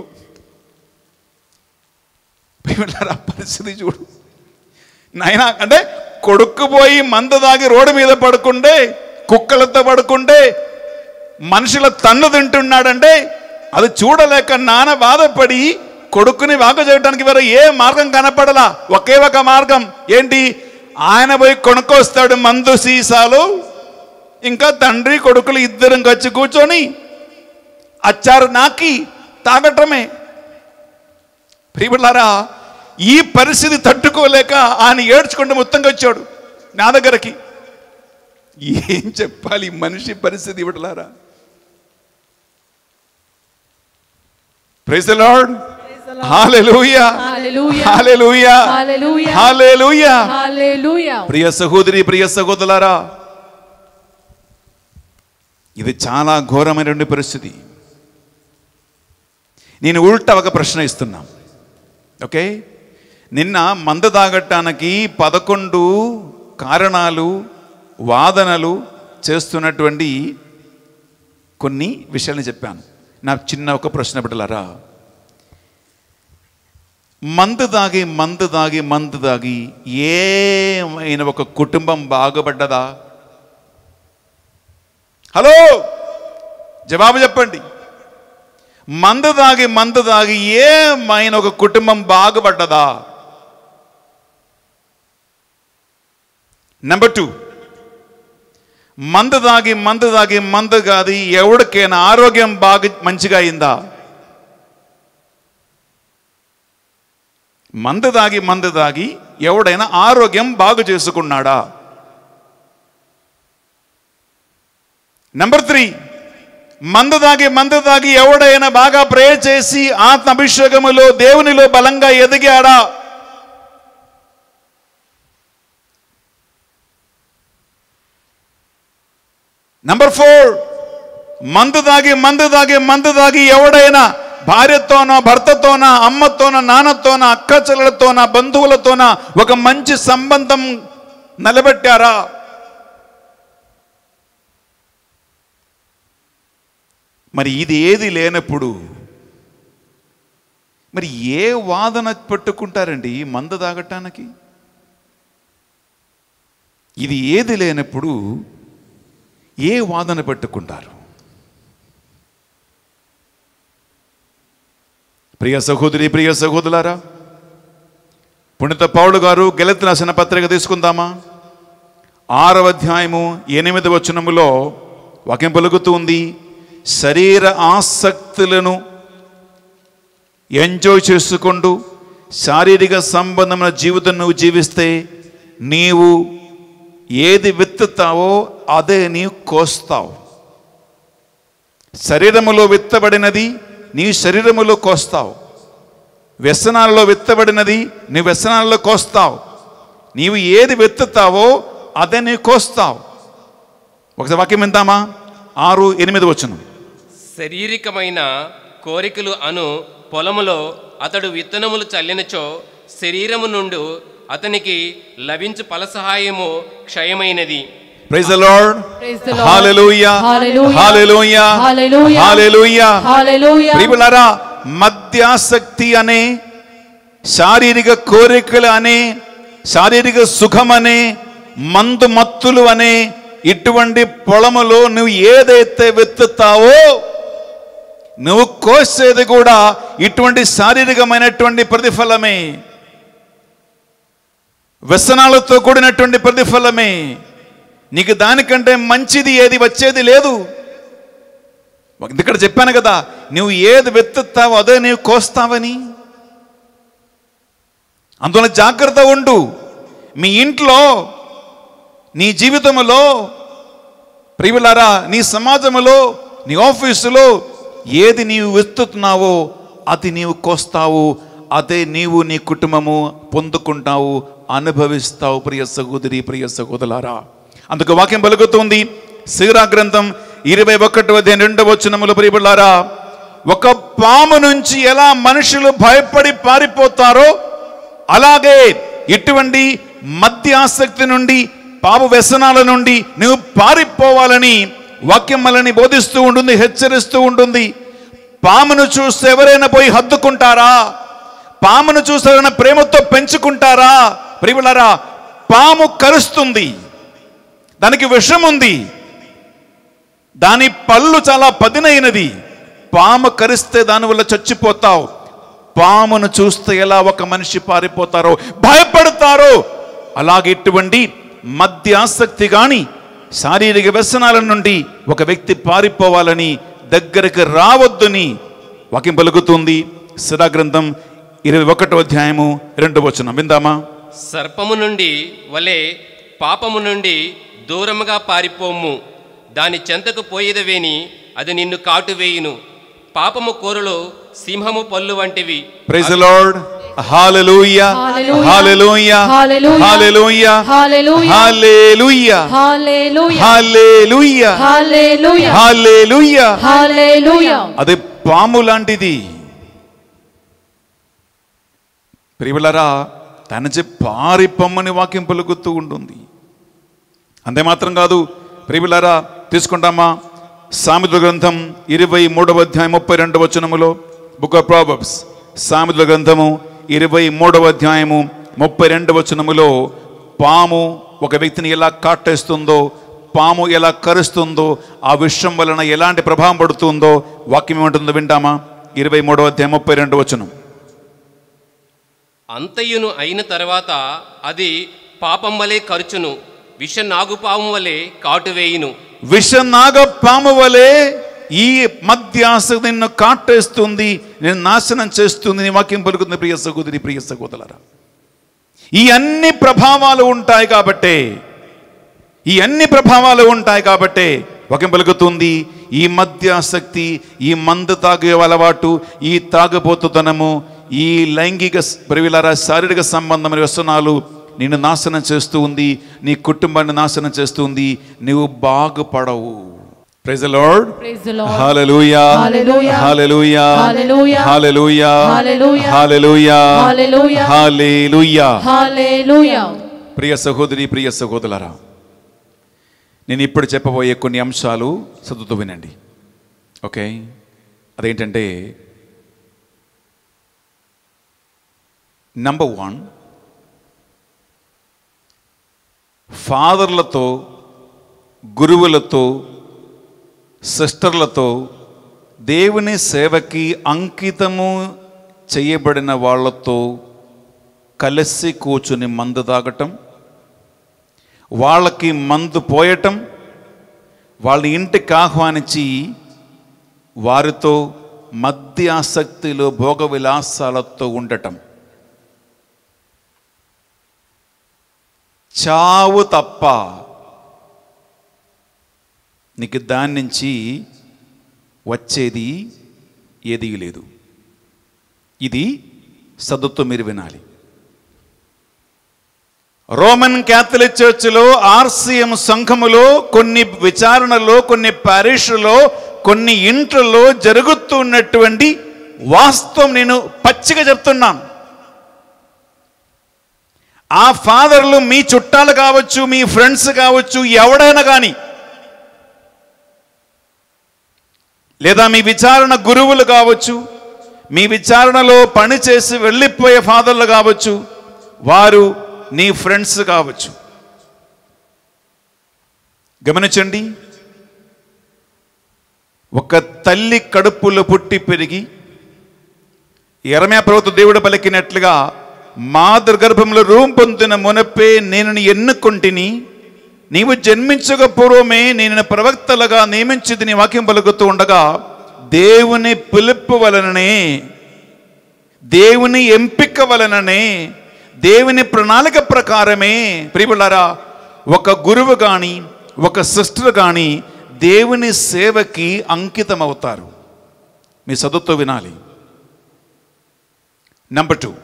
పరిస్థితి చూడు నాయనా, అంటే కొడుకు పోయి మందు తాగి రోడ్డు మీద పడుకుంటే, కుక్కలతో పడుకుంటే, మనుషుల తన్ను తింటున్నాడంటే అది చూడలేక నాన్న బాధపడి కొడుకుని వాక చేయడానికి వేరే ఏ మార్గం కనపడలా. ఒకే ఒక మార్గం ఏంటి? ఆయన పోయి కొనుక్కొస్తాడు మందు సీసాలు, ఇంకా తండ్రి కొడుకులు ఇద్దరం వచ్చి కూర్చొని అచ్చారు నాకి తాగటమే. ప్రియబిడ్డలారా, ఈ పరిస్థితి తట్టుకోలేక ఆయన ఏడ్చుకుంటూ మొత్తంగా వచ్చాడు నా దగ్గరికి. ఏం చెప్పాలి మనిషి పరిస్థితి? బిడ్డలారా, praise the lord. Hallelujah, hallelujah, hallelujah, hallelujah, hallelujah. Hallelujah. ప్రియ సహోదరి, ప్రియ సహోదరులారా, ఇది చాలా ఘోరమైనటువంటి పరిస్థితి. నేను ఉల్టా ఒక ప్రశ్న ఇస్తున్నా. ఓకే, నిన్న మందు తాగటానికి పదకొండు కారణాలు, వాదనలు చేస్తున్నటువంటి కొన్ని విషయాలను చెప్పాను. నాకు చిన్న ఒక ప్రశ్న బిడ్డలారా, మందు దాగి మందు దాగి మందు దాగి ఏమైనా ఒక కుటుంబం బాగుపడ్డదా? హలో, జవాబు చెప్పండి. మందు దాగి మందు దాగి ఏమైనా ఒక కుటుంబం బాగుపడ్డదా? నెంబర్ టూ, మందు దాగి మందు దాగి మందు కాదు ఎవరికైనా ఆరోగ్యం బాగా మంచిగా అయిందా? మందు దాగి మందు దాగి ఎవడైనా ఆరోగ్యం బాగు చేసుకున్నాడా? నెంబర్ త్రీ, మందు దాగి మందు దాగి ఎవడైనా బాగా ప్రేయర్ చేసి ఆత్మ అభిషేకములో దేవునిలో బలంగా ఎదిగాడా? నంబర్ ఫోర్, మందు దాగి మందు దాగి మందు దాగి ఎవడైనా భార్యతోనో భర్తతోనా అమ్మతోన నాన్నతోన అక్క చెల్లెలతోన బంధువులతోన ఒక మంచి సంబంధం నిలబెట్టారా? మరి ఇది ఏది లేనప్పుడు మరి ఏ వాదన పెట్టుకుంటారండి మందు తాగటానికి? ఇది ఏది లేనప్పుడు ఏ వాదన పెట్టుకుంటారు? ప్రియ సహోదరి, ప్రియ సహోదరులారా, పుణిత పౌలు గారు గలతీ రాసిన పత్రిక తీసుకుందామా? ఆరవ అధ్యాయము ఎనిమిది వచనములో వాక్యం పలుకుతూ ఉంది, శరీర ఆసక్తులను ఎంజాయ్ చేసుకుంటూ శారీరక సంబంధమైన జీవితం నువ్వు జీవిస్తే నీవు ఏది విత్తుతావో అదే నీవు కోస్తావు. శరీరములో విత్తబడినది నీ శరీరములో కోస్తావు. వ్యసనాలలో విత్తబడినది నీ వ్యసనాలలో కోస్తావు. నీవు ఏది విత్తుతావో అదే నీవు కోస్తావు. ఒకసారి వాక్యం విందామా? ఆరు ఎనిమిది వచనం. శారీరకమైన కోరికలు అను పొలములో అతడు విత్తనములు చల్లినచో శరీరము నుండి అతనికి లభించు ఫలసహాయము క్షయమైనది. Praise the Lord. Praise the Lord. Hallelujah, hallelujah, hallelujah, hallelujah, hallelujah, hallelujah. ప్రియులారా, మద్యాసక్తి అనే, శారీరక కోరికలు అనే, శారీరక సుఖం అనే, మందు మత్తులు అనే ఇటువంటి పొలములో నువ్వు ఏదైతే విత్తుతావో నువ్వు కోసేది కూడా ఇటువంటి శారీరకమైనటువంటి ప్రతిఫలమే, వ్యసనాలతో కూడినటువంటి ప్రతిఫలమే. నీకు దానికంటే మంచిది ఏది వచ్చేది లేదు. ఇక్కడ చెప్పాను కదా, నువ్వు ఏది వెతుకుతావో అదే నీవు కోస్తావని. అందువల్ల జాగ్రత్త ఉండు. మీ ఇంట్లో, నీ జీవితంలో, ప్రియులారా, నీ సమాజంలో, నీ ఆఫీసులో ఏది నీవు వెతుకుతున్నావో అది నీవు కోస్తావు. అదే నీవు నీ కుటుంబము పొందుకుంటావు, అనుభవిస్తావు. ప్రియ సహోదరి, ప్రియ సహోదరులారా, అందుకు వాక్యం పలుకుతుంది సిరా గ్రంథం ఇరవై ఒకటో అధ్యాయం రెండవ వచనములో, ప్రియులారా, ఒక పాము నుంచి ఎలా మనుషులు భయపడి పారిపోతారో అలాగే ఇటువంటి మద్యాసక్తి నుండి, పాము వ్యసనాల నుండి నువ్వు పారిపోవాలని వాక్యం మనల్ని బోధిస్తూ ఉంటుంది, హెచ్చరిస్తూ ఉంటుంది. పామును చూస్తే ఎవరైనా పోయి హత్తుకుంటారా? పామును చూస్తే ఎవరైనా ప్రేమతో పెంచుకుంటారా? ప్రియులారా, పాము కరుస్తుంది, దానికి విషం ఉంది, దాని పళ్ళు చాలా పదునైనది. పాము కరిస్తే దానివల్ల చచ్చిపోతావు. పామును చూస్తే ఎలా ఒక మనిషి పారిపోతారో, భయపడతారో, అలాగే ఇటువంటి మద్యాసక్తి కానీ శారీరక వ్యసనాల నుండి ఒక వ్యక్తి పారిపోవాలని, దగ్గరికి రావద్దని వాక్యం పలుకుతుంది. సిరా గ్రంథం ఇరవై ఒకటో అధ్యాయము రెండవ వచనం విందామా? సర్పము నుండి వలె పాపము నుండి దూరముగా పారిపోము, దాని చెంతకు పోయేదవేని అది నిన్ను కాటువేయును. పాపము కోరులో సింహము పళ్ళు వంటివి. Praise the lord. Hallelujah hallelujah hallelujah hallelujah hallelujah hallelujah hallelujah hallelujah. అది పాము లాంటిది. ప్రియులారా, తన నుంచి పారిపోమ్మని వాక్యం పలుకుతూ ఉంటుంది. అంతే మాత్రం కాదు ప్రియులారా, తీసుకుంటామా సామెతల గ్రంథం ఇరవై మూడవ అధ్యాయం ముప్పై రెండవ వచనములో, బుక్ ఆఫ్ ప్రావర్బ్స్ సామెతల గ్రంథము ఇరవై మూడవ అధ్యాయము ముప్పై రెండవ వచనములో, పాము ఒక వ్యక్తిని ఎలా కాటేస్తుందో, పాము ఎలా కరుస్తుందో, ఆ విషయం వలన ఎలాంటి ప్రభావం పడుతుందో వాక్యం ఏమంటుందో వింటామా? ఇరవై మూడవ అధ్యాయం ముప్పై రెండవ వచనం. అంతయును అయిన తర్వాత అది పాపం వలె కరుచును, విష నాగుపాము వలె కాటువేయును. విష నాగ పాము వలె ఈ మధ్యాస నిన్ను కాటేస్తుంది, నేను నాశనం చేస్తుంది నీ వాక్యం పలుకుతుంది. ప్రియ సహోదరి, ప్రియ సహోదరులారా, ఈ అన్ని ప్రభావాలు ఉంటాయి కాబట్టే ఈ అన్ని ప్రభావాలు ఉంటాయి కాబట్టే వాక్యం పలుకుతుంది. ఈ మద్యాసక్తి, ఈ మందు తాగే అలవాటు, ఈ తాగబోతుతనము, ఈ లైంగిక ప్రియులారా శారీరక సంబంధమైన వ్యసనాలు నిన్ను నాశనం చేస్తూ ఉంది, నీ కుటుంబాన్ని నాశనం చేస్తూ ఉంది, నువ్వు బాగుపడవు. Praise the lord. Hallelujah hallelujah hallelujah hallelujah hallelujah hallelujah hallelujah. ప్రియ సహోదరి, ప్రియ సహోదరులారా, నేను ఇప్పుడు చెప్పబోయే కొన్ని అంశాలు చదువుతూ వినండి. ఓకే, అదేంటంటే నంబర్ వన్, ఫాదర్లతో, గురువులతో, సిస్టర్లతో, దేవుని సేవకి అంకితము చేయబడిన వాళ్ళతో కలిసి కూర్చుని మందు తాగటం, వాళ్ళకి మందు పోయటం, వాళ్ళ ఇంటికి ఆహ్వానించి వారితో మద్యాసక్తిలో భోగ విలాసాలతో ఉండటం చావు తప్ప నీకు దాని నుంచి వచ్చేది ఏదీ లేదు. ఇది సదుతో మీరు వినాలి. రోమన్ క్యాథలిక్ చర్చిలో, ఆర్సిఎం సంఘములో, కొన్ని విచారణలో, కొన్ని పారిష్లో, కొన్ని ఇంట్లలో జరుగుతున్నటువంటి వాస్తవం నేను పచ్చిగా చెప్తున్నాను. ఆ ఫాదర్లు మీ చుట్టాలు కావచ్చు, మీ ఫ్రెండ్స్ కావచ్చు, ఎవడైనా కానీ, లేదా మీ విచారణ గురువులు కావచ్చు, మీ విచారణలో పనిచేసి వెళ్ళిపోయే ఫాదర్లు కావచ్చు, వారు నీ ఫ్రెండ్స్ కావచ్చు. గమనించండి, ఒక తల్లి కడుపులో పుట్టి పెరిగి యెరెమయా ప్రవక్త దేవుడు పలికినట్లుగా, మాతృగర్భంలో రూపొందిన మునపే నేను నీ ఎన్నుకొంటిని, నీవు జన్మించక పూర్వమే నేను ప్రవక్తలుగా నియమించింది నీ వాక్యం పలుకుతూ ఉండగా, దేవుని పిలుపు వలననే, దేవుని ఎంపిక వలననే, దేవుని ప్రణాళిక ప్రకారమే ప్రియులారా ఒక గురువు కానీ, ఒక సిస్టర్ కానీ దేవుని సేవకి అంకితం అవుతారు. మీ చదువుతో వినాలి. నెంబర్ టూ,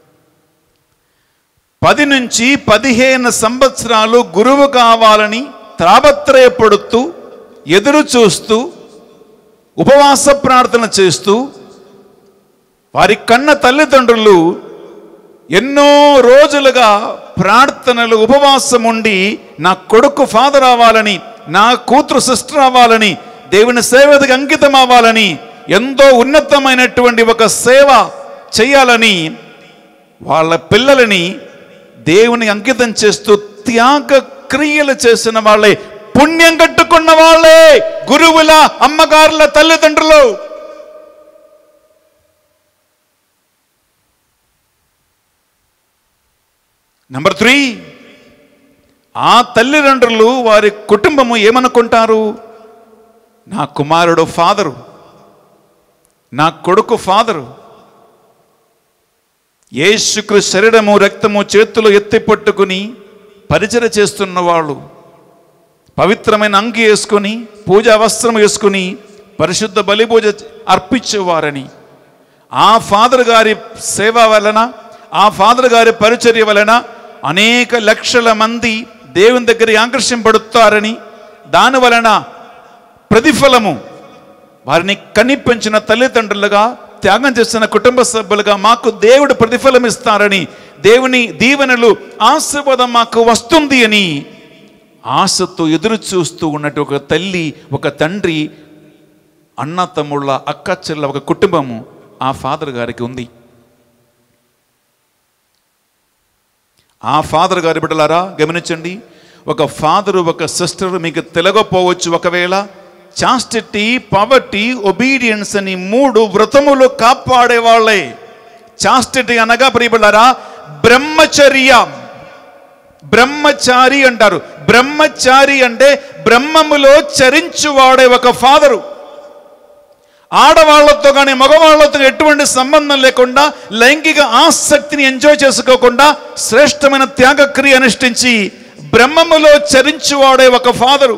పది నుంచి పదిహేను సంవత్సరాలు గురువు కావాలని తాపత్రయపడుతూ, ఎదురు చూస్తూ, ఉపవాస ప్రార్థన చేస్తూ, వారి కన్న తల్లిదండ్రులు ఎన్నో రోజులుగా ప్రార్థనలు, ఉపవాసం ఉండి నా కొడుకు ఫాదర్ అవ్వాలని, నా కూతురు సిస్టర్ అవ్వాలని, దేవుని సేవకి అంకితం అవ్వాలని, ఎంతో ఉన్నతమైనటువంటి ఒక సేవ చేయాలని వాళ్ళ పిల్లలని దేవుని అంకితం చేస్తూ త్యాగ క్రియలు చేసిన వాళ్ళే, పుణ్యం కట్టుకున్న వాళ్ళే గురువుల, అమ్మగారుల తల్లిదండ్రులు. నెంబర్ త్రీ, ఆ తల్లిదండ్రులు, వారి కుటుంబము ఏమనుకుంటారు? నా కుమారుడు ఫాదరు, నా కొడుకు ఫాదరు, యేసుక్రీస్తు శరీరము రక్తము చేతులు ఎత్తి పట్టుకుని పరిచర్య చేస్తున్న వాళ్ళు, పవిత్రమైన అంగి వేసుకొని, పూజా వస్త్రం వేసుకుని, పరిశుద్ధ బలి పూజ అర్పించేవారని, ఆ ఫాదర్ గారి సేవ వలన, ఆ ఫాదర్ గారి పరిచర్య వలన అనేక లక్షల మంది దేవుని దగ్గర ఆకర్షింపబడుతారని, దాని వలన ప్రతిఫలము వారిని కనిపించిన తల్లిదండ్రులుగా, త్యాగం చేసిన కుటుంబ సభ్యులుగా మాకు దేవుడు ప్రతిఫలం ఇస్తారని, దేవుని దీవెనలు ఆశీర్వాదం మాకు వస్తుంది అని ఆశతో ఎదురు చూస్తూ ఉన్నట్టు ఒక తల్లి, ఒక తండ్రి, అన్న తమ్ముళ్ళ, అక్క చెల్ల, ఒక కుటుంబము ఆ ఫాదర్ గారికి ఉంది. ఆ ఫాదర్ గారి బిడ్డలారా గమనించండి, ఒక ఫాదరు, ఒక సిస్టర్ మీకు తెలియకపోవచ్చు. ఒకవేళ చాస్టిటీ, పవర్టీ, ఒబీడియన్స్ అని మూడు వ్రతములు కాపాడే వాళ్ళే. చాస్టిటీ అనగా ప్రియబిడ్డలారా బ్రహ్మచర్య, బ్రహ్మచారి అంటారు. బ్రహ్మచారి అంటే బ్రహ్మములో చరించువాడే ఒక ఫాదరు. ఆడవాళ్లతో కానీ మగవాళ్లతో ఎటువంటి సంబంధం లేకుండా, లైంగిక ఆసక్తిని ఎంజాయ్ చేసుకోకుండా శ్రేష్టమైన త్యాగక్రియ అనుష్ఠించి బ్రహ్మములో చరించువాడే ఒక ఫాదరు.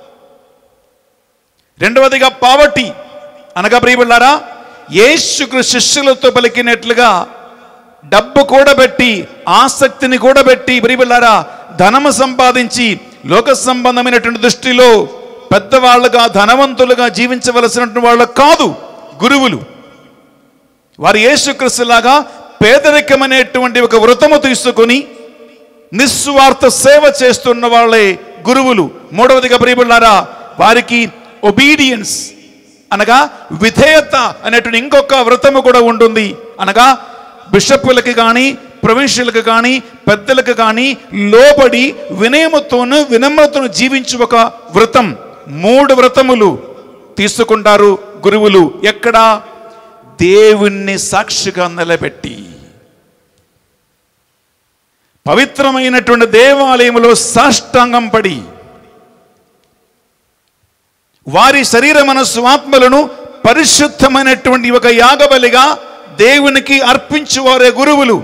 రెండవదిగా పావర్టీ అనగా ప్రియబిడ్డలారా యేసుక్రీస్తు శిష్యులతో పలికినట్లుగా డబ్బు కూడబెట్టి, ఆసక్తిని కూడబెట్టి ప్రియబిడ్డలారా ధనము సంపాదించి లోక సంబంధమైనటువంటి దృష్టిలో పెద్దవాళ్ళుగా, ధనవంతులుగా జీవించవలసినటువంటి వాళ్ళు కాదు గురువులు. వారు యేసుక్రీస్తులాగా పేదరికమనేటువంటి ఒక వ్రతము తీసుకొని నిస్వార్థ సేవ చేస్తున్న వాళ్ళే గురువులు. మూడవదిగా ప్రియబిడ్డలారా వారికి ఒబీడియన్స్ అనగా విధేయత అనేటువంటి ఇంకొక వ్రతము కూడా ఉంటుంది. అనగా బిషప్పులకు కానీ, ప్రొవిన్షియల్కి కానీ, పెద్దలకు కానీ లోబడి వినయముతోను వినమ్రతను జీవించు ఒక వ్రతం. మూడు వ్రతములు తీసుకుంటారు గురువులు. ఎక్కడ? దేవుణ్ణి సాక్షిగా నిలబెట్టి, పవిత్రమైనటువంటి దేవాలయములో సాష్టాంగం పడి, వారి శరీర మనస్సు ఆత్మలను పరిశుద్ధమైనటువంటి ఒక యాగబలిగా దేవునికి అర్పించువారే గురువులు.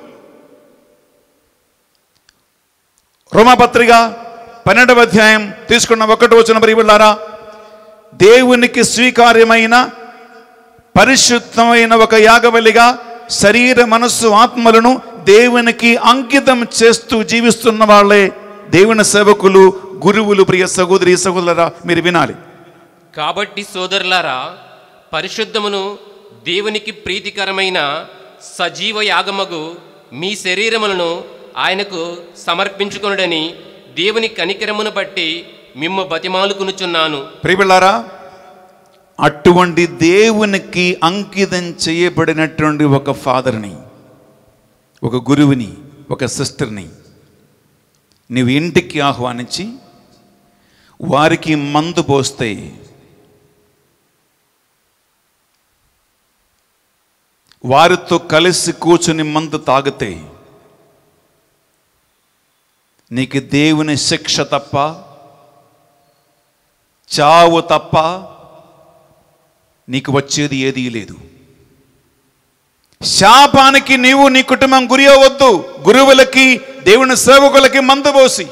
రోమాపత్రిక పన్నెండవ అధ్యాయం తీసుకున్న ఒకటి వచనం ప్రియబిడ్డలారా దేవునికి స్వీకార్యమైన పరిశుద్ధమైన ఒక యాగబలిగా శరీర మనస్సు ఆత్మలను దేవునికి అంకితం చేస్తూ జీవిస్తున్న వాళ్ళే దేవుని సేవకులు, గురువులు. ప్రియ సహోదరి సహోదరులారా మీరు వినాలి. కాబట్టి సోదరులారా పరిశుద్ధమును దేవునికి ప్రీతికరమైన సజీవ యాగమగు మీ శరీరములను ఆయనకు సమర్పించుకొనుడని దేవుని కనికరమును బట్టి మిమ్ము బతిమాలుకునుచున్నాను. ప్రియబిడ్డలారా అటువంటి దేవునికి అంకితం చేయబడినటువంటి ఒక ఫాదర్ని, ఒక గురువుని, ఒక సిస్టర్ని నీవు ఇంటికి ఆహ్వానించి వారికి మందు పోస్తే, వారితో కలిసి కూర్చుని మందు తాగితే నీకు దేవుని శిక్ష తప్ప, చావు తప్ప నీకు వచ్చేది ఏదీ లేదు. శాపానికి నీవు నీ కుటుంబం గురి అవ్వద్దు. గురువులకి, దేవుని సేవకులకి మందు పోసి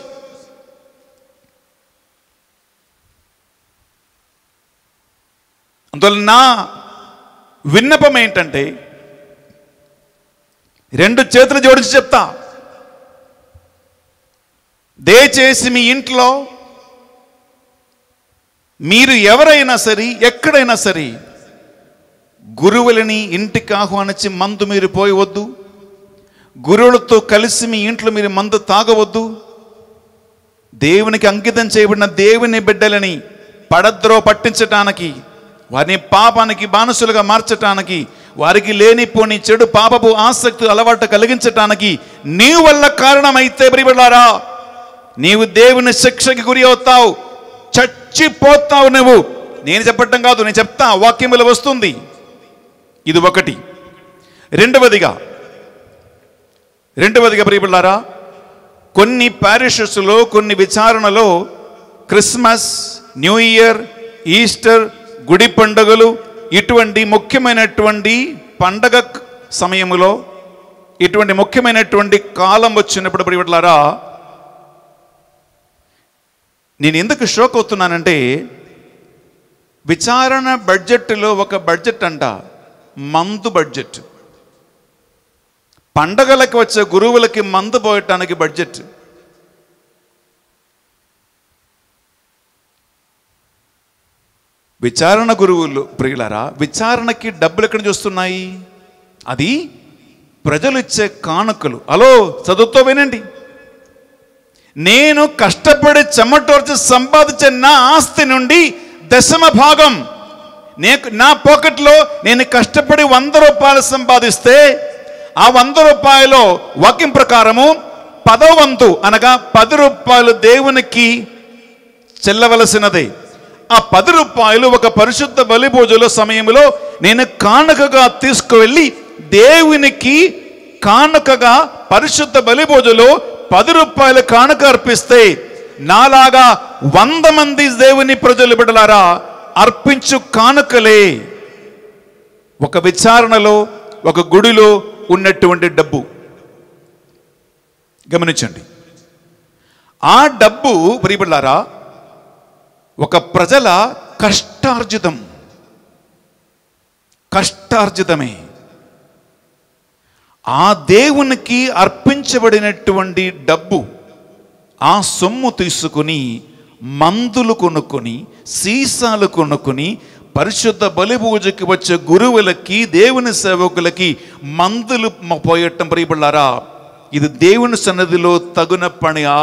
అందువల్ల నా విన్నపం ఏంటంటే రెండు చేతులు జోడించి చెప్తా, దయచేసి మీ ఇంట్లో మీరు ఎవరైనా సరే, ఎక్కడైనా సరే గురువులని ఇంటికి ఆహ్వానించి మందు మీరు పోయవద్దు. గురువులతో కలిసి మీ ఇంట్లో మీరు మందు తాగవద్దు. దేవునికి అంకితం చేయబడిన దేవుని బిడ్డలని పడద్రో పట్టించటానికి, వారిని పాపానికి బానిసలుగా మార్చటానికి, వారికి లేనిపోని చెడు పాపపు ఆసక్తి అలవాటు కలిగించటానికి నీ వల్ల కారణమైతే ప్రియబిడ్డలారా నీవు దేవుని శిక్షకి గురి అవుతావు, చచ్చిపోతావు. నువ్వు నేను చెప్పటం కాదు, నేను చెప్తా, వాక్యములు వస్తుంది. ఇది ఒకటి. రెండవదిగా రెండవదిగా ప్రియబిడ్డలారా కొన్ని ప్యారిషెస్లో, కొన్ని విచారణలో క్రిస్మస్, న్యూ ఇయర్, ఈస్టర్, గుడి పండుగలు ఇటువంటి ముఖ్యమైనటువంటి పండగ సమయంలో, ఇటువంటి ముఖ్యమైనటువంటి కాలం వచ్చినప్పుడు ప్రియబిడ్డలారా నేను ఎందుకు షోక్ అవుతున్నానంటే, విచారణ బడ్జెట్లో ఒక బడ్జెట్ అంట మందు బడ్జెట్. పండగలకు వచ్చే గురువులకి మందు పోయటానికి బడ్జెట్. విచారణ గురువులు ప్రియులారా, విచారణకి డబ్బులు ఎక్కడి నుంచి వస్తున్నాయి? అది ప్రజలు ఇచ్చే కానుకలు. హలో, చదువుతో వినండి. నేను కష్టపడి చెమటోర్చి సంపాదించే నా ఆస్తి నుండి దశమ భాగం, నేను నా పాకెట్లో నేను కష్టపడి వంద రూపాయలు సంపాదిస్తే ఆ వంద రూపాయలు వాక్యం ప్రకారము పదో వంతు అనగా పది రూపాయలు దేవునికి చెల్లవలసినదే. ఆ పది రూపాయలు ఒక పరిశుద్ధ బలి పూజల సమయంలో నేను కానుకగా తీసుకువెళ్ళి దేవునికి కానుకగా పరిశుద్ధ బలి పూజలో పది రూపాయల కానుక అర్పిస్తే నాలాగా వంద మంది దేవుని ప్రజలు బిడ్డలారా అర్పించు కానుకలే ఒక విచారణలో ఒక గుడిలో ఉన్నటువంటి డబ్బు. గమనించండి, ఆ డబ్బు ప్రియబిడ్డలారా ఒక ప్రజల కష్టార్జితం, కష్టార్జితమే. ఆ దేవునికి అర్పించబడినటువంటి డబ్బు, ఆ సొమ్ము తీసుకుని మందులు కొనుక్కొని సీసాలు కొనుక్కొని పరిశుద్ధ బలి పూజకి వచ్చే గురువులకి దేవుని సేవకులకి మందులు పోయటం ప్రియబిడ్డలారా, ఇది దేవుని సన్నిధిలో తగున పనియా?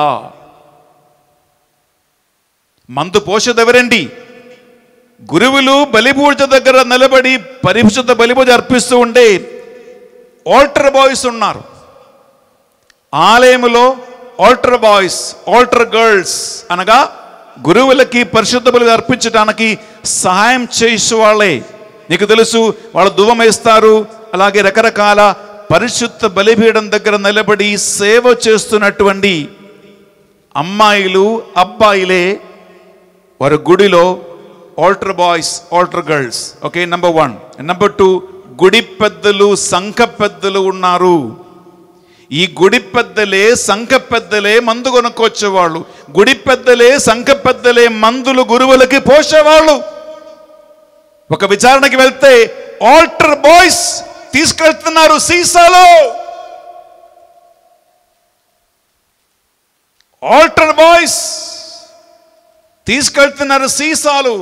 మందు పోషదెవరండి? గురువులు బలి పూజ దగ్గర నిలబడి పరిశుద్ధ బలి పూజ అర్పిస్తూ ఉంటే ఆల్టర్ బాయ్స్ ఉన్నారు. ఆలయములో ఆల్టర్ బాయ్స్, ఆల్టర్ గర్ల్స్ అనగా గురువులకి పరిశుద్ధ బలి అర్పించడానికి సహాయం చేసే వాళ్ళే. నీకు తెలుసు, వాళ్ళు ధూపం వేస్తారు. అలాగే రకరకాల పరిశుద్ధ బలిపీఠం దగ్గర నిలబడి సేవ చేస్తున్నటువంటి అమ్మాయిలు అబ్బాయిలే వారి గుడిలో altar boys, altar girls. Okay, number one. Number two, గుడి పెద్దలు, సంఘ పెద్దలు ఉన్నారు. ఈ గుడి పెద్దలే సంఘ పెద్దలే మందు కొనుక్కొచ్చేవాళ్ళు. గుడి పెద్దలే సంఘ పెద్దలే మందులు గురువులకి పోసేవాళ్ళు. ఒక విచారణకి వెళ్తే ఆల్టర్ బాయ్స్ తీసుకెళ్తున్నారు సీసాలో. ఆల్టర్ బాయ్స్ తీసుకెళ్తున్నారు సీసాలు.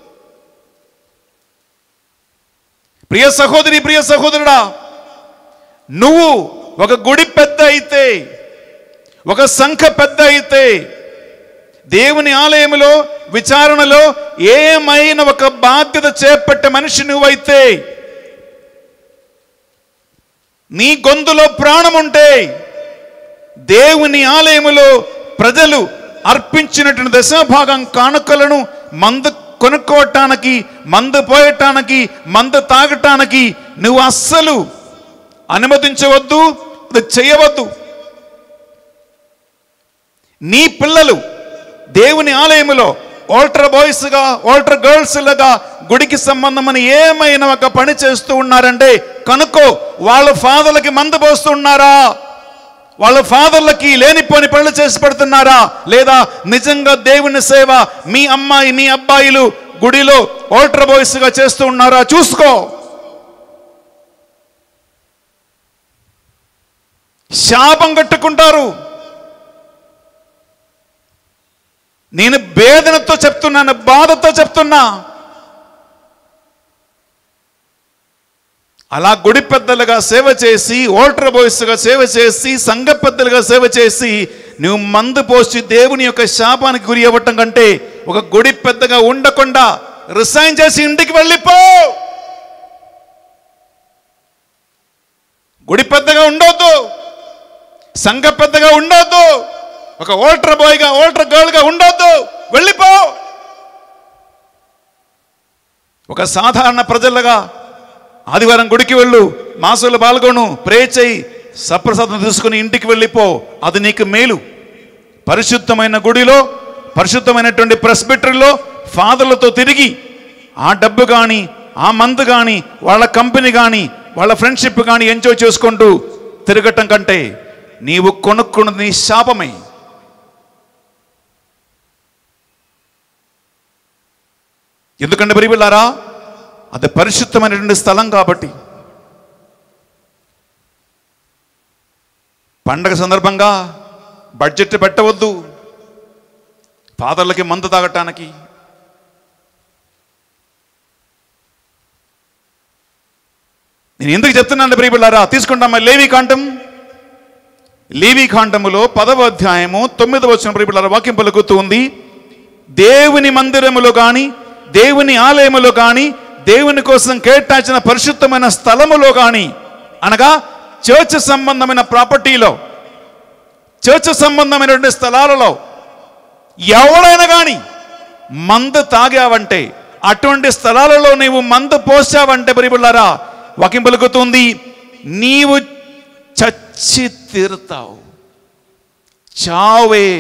ప్రియ సహోదరి, ప్రియ సహోదరుడా, నువ్వు ఒక గుడి పెద్ద అయితే, ఒక సంఘ పెద్ద అయితే, దేవుని ఆలయంలో విచారణలో ఏమైనా ఒక బాధ్యత చేపట్టే మనిషి నువ్వైతే, నీ గొంతులో ప్రాణం ఉంటే, దేవుని ఆలయములో ప్రజలు అర్పించినటువంటి దశభాగం కానుకలను మందు కొనుక్కోవటానికి, మందు పోయటానికి, మందు తాగటానికి నువ్వు అస్సలు అనుమతించవద్దు, అది చేయవద్దు. నీ పిల్లలు దేవుని ఆలయములో ఆల్టర్ బాయ్స్గా, ఆల్టర్ గర్ల్స్లుగా గుడికి సంబంధమని ఏమైనా ఒక పని చేస్తూ ఉన్నారంటే కనుక్కో, వాళ్ళ ఫాదర్లకి మందు పోస్తున్నారా? వాళ్ళ ఫాదర్లకి లేనిపోని పనులు చేసి పెడుతున్నారా? లేదా నిజంగా దేవుని సేవ మీ అమ్మాయి, మీ అబ్బాయిలు గుడిలో ఆల్టర్ బాయ్స్గా చేస్తూ ఉన్నారా? చూసుకో. శాపం కట్టుకుంటారు. నేను వేదనతో చెప్తున్నాను, బాధతో చెప్తున్నా. అలా గుడి పెద్దలుగా సేవ చేసి, ఆల్టర్ బాయ్స్గా సేవ చేసి, సంఘ పెద్దలుగా సేవ చేసి నువ్వు మందు పోసి దేవుని యొక్క శాపానికి గురి అవ్వటం కంటే ఒక గుడి పెద్దగా ఉండకుండా రిసైన్ చేసి ఇంటికి వెళ్ళిపో. గుడి పెద్దగా ఉండొద్దు, సంఘ పెద్దగా ఉండొద్దు, ఒక ఆల్టర్ బాయ్గా, ఆల్టర్ గర్ల్గా ఉండొద్దు, వెళ్ళిపో. ఒక సాధారణ ప్రజలుగా ఆదివారం గుడికి వెళ్ళు, మాసంలో పాల్గొను, ప్రే చేయి, సప్రసాదం తీసుకుని ఇంటికి వెళ్ళిపో. అది నీకు మేలు. పరిశుద్ధమైన గుడిలో, పరిశుద్ధమైనటువంటి ప్రెస్బిటరీలో ఫాదర్లతో తిరిగి ఆ డబ్బు కానీ, ఆ మందు కానీ, వాళ్ళ కంపెనీ కానీ, వాళ్ళ ఫ్రెండ్షిప్ కానీ ఎంజాయ్ చేసుకుంటూ తిరగటం కంటే నీవు కొనుక్కున్నది నీ శాపమే. ఎందుకంటే ప్రియబిడ్డలారా, అది పరిశుద్ధమైనటువంటి స్థలం కాబట్టి. పండగ సందర్భంగా బడ్జెట్ పెట్టవద్దు ఫాదర్లకి మందు తాగటానికి. నేను ఎందుకు చెప్తున్నాను ప్రియబిడ్డలారా, తీసుకుంటామా లేవి కాండం. లేవి కాండములో పదవ అధ్యాయము తొమ్మిదవ వచనం ప్రియబిడ్డలారా వాక్యం పలుకుతూ ఉంది, దేవుని మందిరములో కానీ దేవుని ఆలయములో కానీ దేవుని కోసం కేటాయించిన పరిశుద్ధమైన స్థలములో కానీ, అనగా చర్చ్ సంబంధమైన ప్రాపర్టీలో, చర్చ్ సంబంధమైనటువంటి స్థలాలలో ఎవడైనా కానీ మందు తాగావంటే, అటువంటి స్థలాలలో నీవు మందు పోసావంటే ప్రియబిడ్డలారా వాక్యం పలుకుతుంది, నీవు చచ్చి తీరుతావు. చావే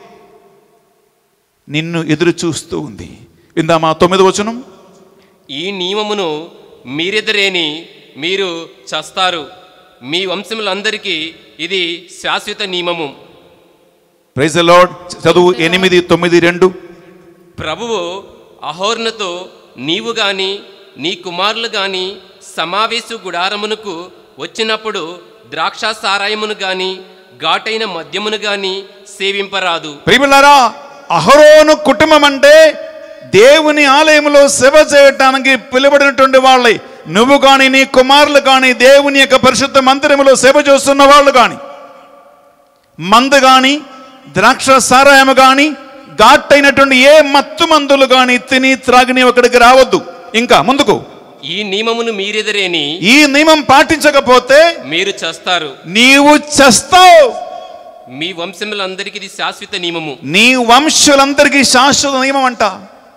నిన్ను ఎదురు చూస్తూ ఉంది. ఇందామా తొమ్మిది వచనం, ఈ నియమమును మీరెదరేని మీరు చస్తారు, మీ వంశములందరికీ ఇది శాశ్వత నియమము. Praise the Lord. చదువు ఎనిమిది తొమ్మిది రెండు. ప్రభువు అహోర్నతో నీవు గాని నీ కుమారులు గాని సమావేశ గుడారమునకు వచ్చినప్పుడు ద్రాక్ష సారాయమును గాని ఘాటైన మద్యమును గాని సేవింపరాదు. ప్రియబిడ్డలారా, అహరోను కుటుంబం అంటే దేవుని ఆలయంలో సేవ చేయటానికి పిలువబడినటువంటి వాళ్ళే. నువ్వు కానీ నీ కుమారులు కానీ దేవుని యొక్క పరిశుద్ధ మందిరములో సేవ చేస్తున్న వాళ్ళు కానీ మందు కానీ ద్రాక్ష సారాయము కానీ ఘాటైనటువంటి ఏ మత్తు మందులు కానీ తిని త్రాగిని అక్కడికి రావద్దు. ఇంకా ముందుకు, ఈ నియమమును మీరెదరేని ఈ నియమం పాటించకపోతే మీరు చస్తారు, నీవు చస్తావు. మీ వంశములందరికీ ఇది శాశ్వత నియమము. నీ వంశులందరికీ శాశ్వత నియమం అంట.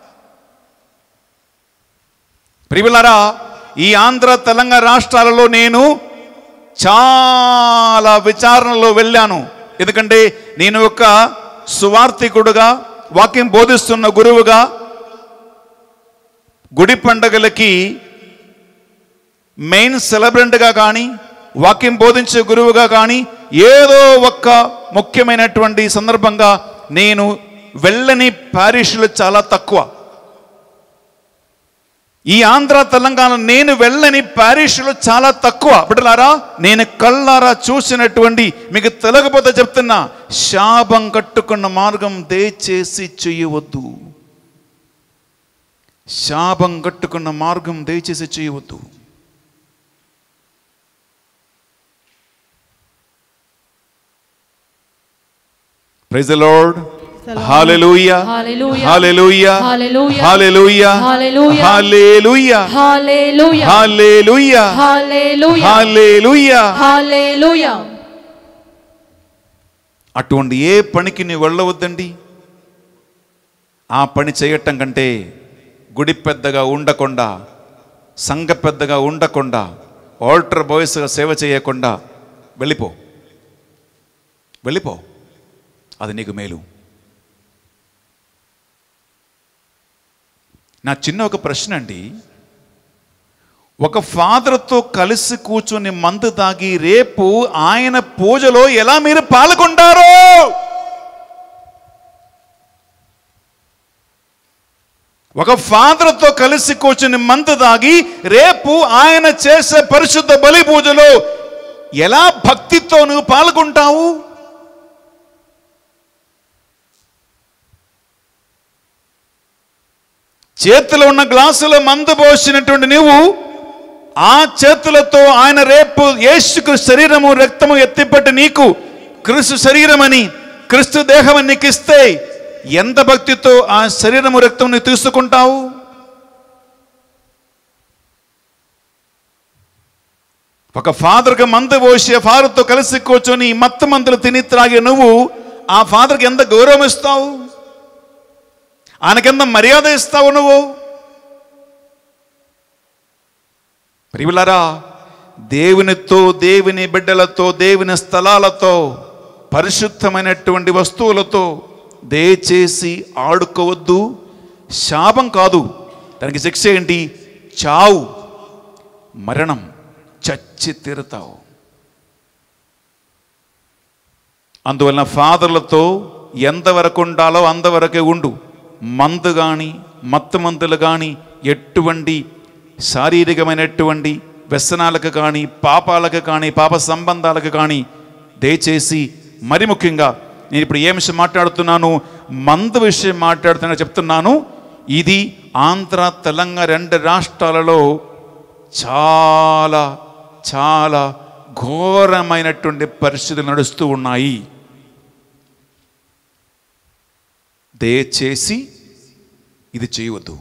ప్రియబిడ్డలారా, ఈ ఆంధ్ర తెలంగాణ రాష్ట్రాలలో నేను చాలా విచారణలో వెళ్ళాను. ఎందుకంటే నేను ఒక సువార్థికుడుగా, వాక్యం బోధిస్తున్న గురువుగా, గుడి పండగలకి మెయిన్ సెలబ్రెంట్గా కానీ, వాక్యం బోధించే గురువుగా కానీ, ఏదో ఒక్క ముఖ్యమైనటువంటి సందర్భంగా నేను వెళ్ళని ప్యారిష్లు చాలా తక్కువ. ఈ ఆంధ్ర తెలంగాణ నేను వెళ్ళని ప్యారిష్లు చాలా తక్కువ. బిడ్డలారా, నేను కళ్ళారా చూసినటువంటి, మీకు తెలియకపోతే చెప్తున్నా, శాపం కట్టుకున్న మార్గం దయచేసి చేయవద్దు. శాపం కట్టుకున్న మార్గం దయచేసి చేయవద్దు. Praise the lord. Hallelujah, hallelujah, hallelujah, hallelujah, hallelujah, hallelujah, hallelujah, hallelujah, hallelujah, hallelujah, hallelujah. Hallelujah. అటువంటి ఏ పనికి నువ్వు వెళ్ళవద్దండి. ఆ పని చేయటం కంటే గుడి పెద్దగా ఉండకుండా, సంఘ పెద్దగా ఉండకుండా, ఆల్టర్ బాయ్స్గా సేవ చేయకుండా వెళ్ళిపో, వెళ్ళిపో. అది నీకు మేలు. నా చిన్న ఒక ప్రశ్న అండి, ఒక ఫాదర్తో కలిసి కూర్చొని మందు తాగి రేపు ఆయన పూజలో ఎలా మీరు పాల్గొంటారో? ఒక ఫాదర్తో కలిసి కూర్చొని మందు తాగి రేపు ఆయన చేసే పరిశుద్ధ బలి పూజలో ఎలా భక్తితో నువ్వు పాల్గొంటావు? చేతిలో ఉన్న గ్లాసులో మందు పోసినటువంటి నువ్వు ఆ చేతులతో ఆయన రేపు యేసుకు శరీరము రక్తము ఎత్తిపట్టి నీకు క్రీస్తు శరీరమని, క్రీస్తు దేహమని నీకు ఇస్తే ఎంత భక్తితో ఆ శరీరము రక్తం నువ్వు తీసుకుంటావు? ఒక ఫాదర్కి మందు పోసి ఆ ఫాదర్తో కలిసి కూర్చొని మత్తు మందులు తిని త్రాగే నువ్వు ఆ ఫాదర్కి ఎంత గౌరవం ఇస్తావు? ఆయనకెంత మర్యాద ఇస్తావు నువ్వు? ప్రియులారా, దేవునితో, దేవుని బిడ్డలతో, దేవుని స్థలాలతో, పరిశుద్ధమైనటువంటి వస్తువులతో దయచేసి ఆడుకోవద్దు. శాపం కాదు, దానికి శిక్ష ఏంటి? చావు, మరణం, చచ్చి తీరుతావు. అందువలన ఫాదర్లతో ఎంతవరకు ఉండాలో అంతవరకే ఉండు. మందు కానీ మత్తు మందులు కానీ ఎటువంటి శారీరకమైనటువంటి వ్యసనాలకు కానీ పాపాలకు కానీ పాప సంబంధాలకు కానీ దయచేసి మరి ముఖ్యంగా నేను ఇప్పుడు ఏ విషయం మాట్లాడుతున్నాను, మందు విషయం మాట్లాడుతున్నా చెప్తున్నాను. ఇది ఆంధ్ర తెలంగాణ రెండు రాష్ట్రాలలో చాలా చాలా ఘోరమైనటువంటి పరిస్థితులు నడుస్తూ ఉన్నాయి. దయచేసి ఇది చేయవద్దు.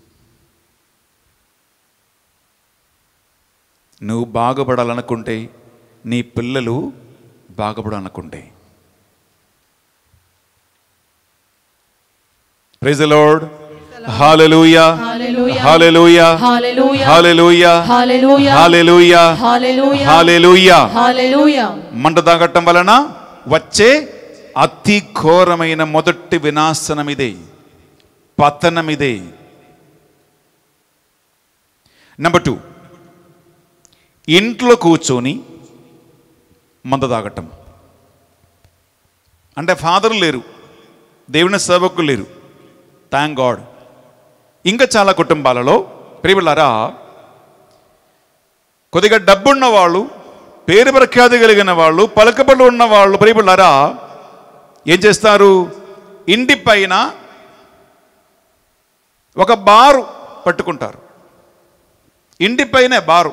నువ్వు బాగుపడాలనుకుంటే, నీ పిల్లలు బాగుపడాలనుకుంటే. Praise the lord. Hallelujah hallelujah hallelujah hallelujah hallelujah hallelujah. మంట తాగటం వలన వచ్చే అతి ఘోరమైన మొదటి వినాశనమిదే, పతనమిదే. నెంబర్ టూ, ఇంట్లో కూర్చొని మంద తాగటం. అంటే ఫాదర్ లేరు, దేవుని సేవకులు లేరు, థ్యాంక్ గాడ్. ఇంకా చాలా కుటుంబాలలో ప్రియులారా, కొద్దిగా డబ్బున్న వాళ్ళు, పేరు ప్రఖ్యాతి కలిగిన వాళ్ళు, పలుకుబడి ఉన్న వాళ్ళు ప్రియులారా ఏం చేస్తారు, ఇంటి పైన ఒక బారు పట్టుకుంటారు. ఇంటి పైనే బారు.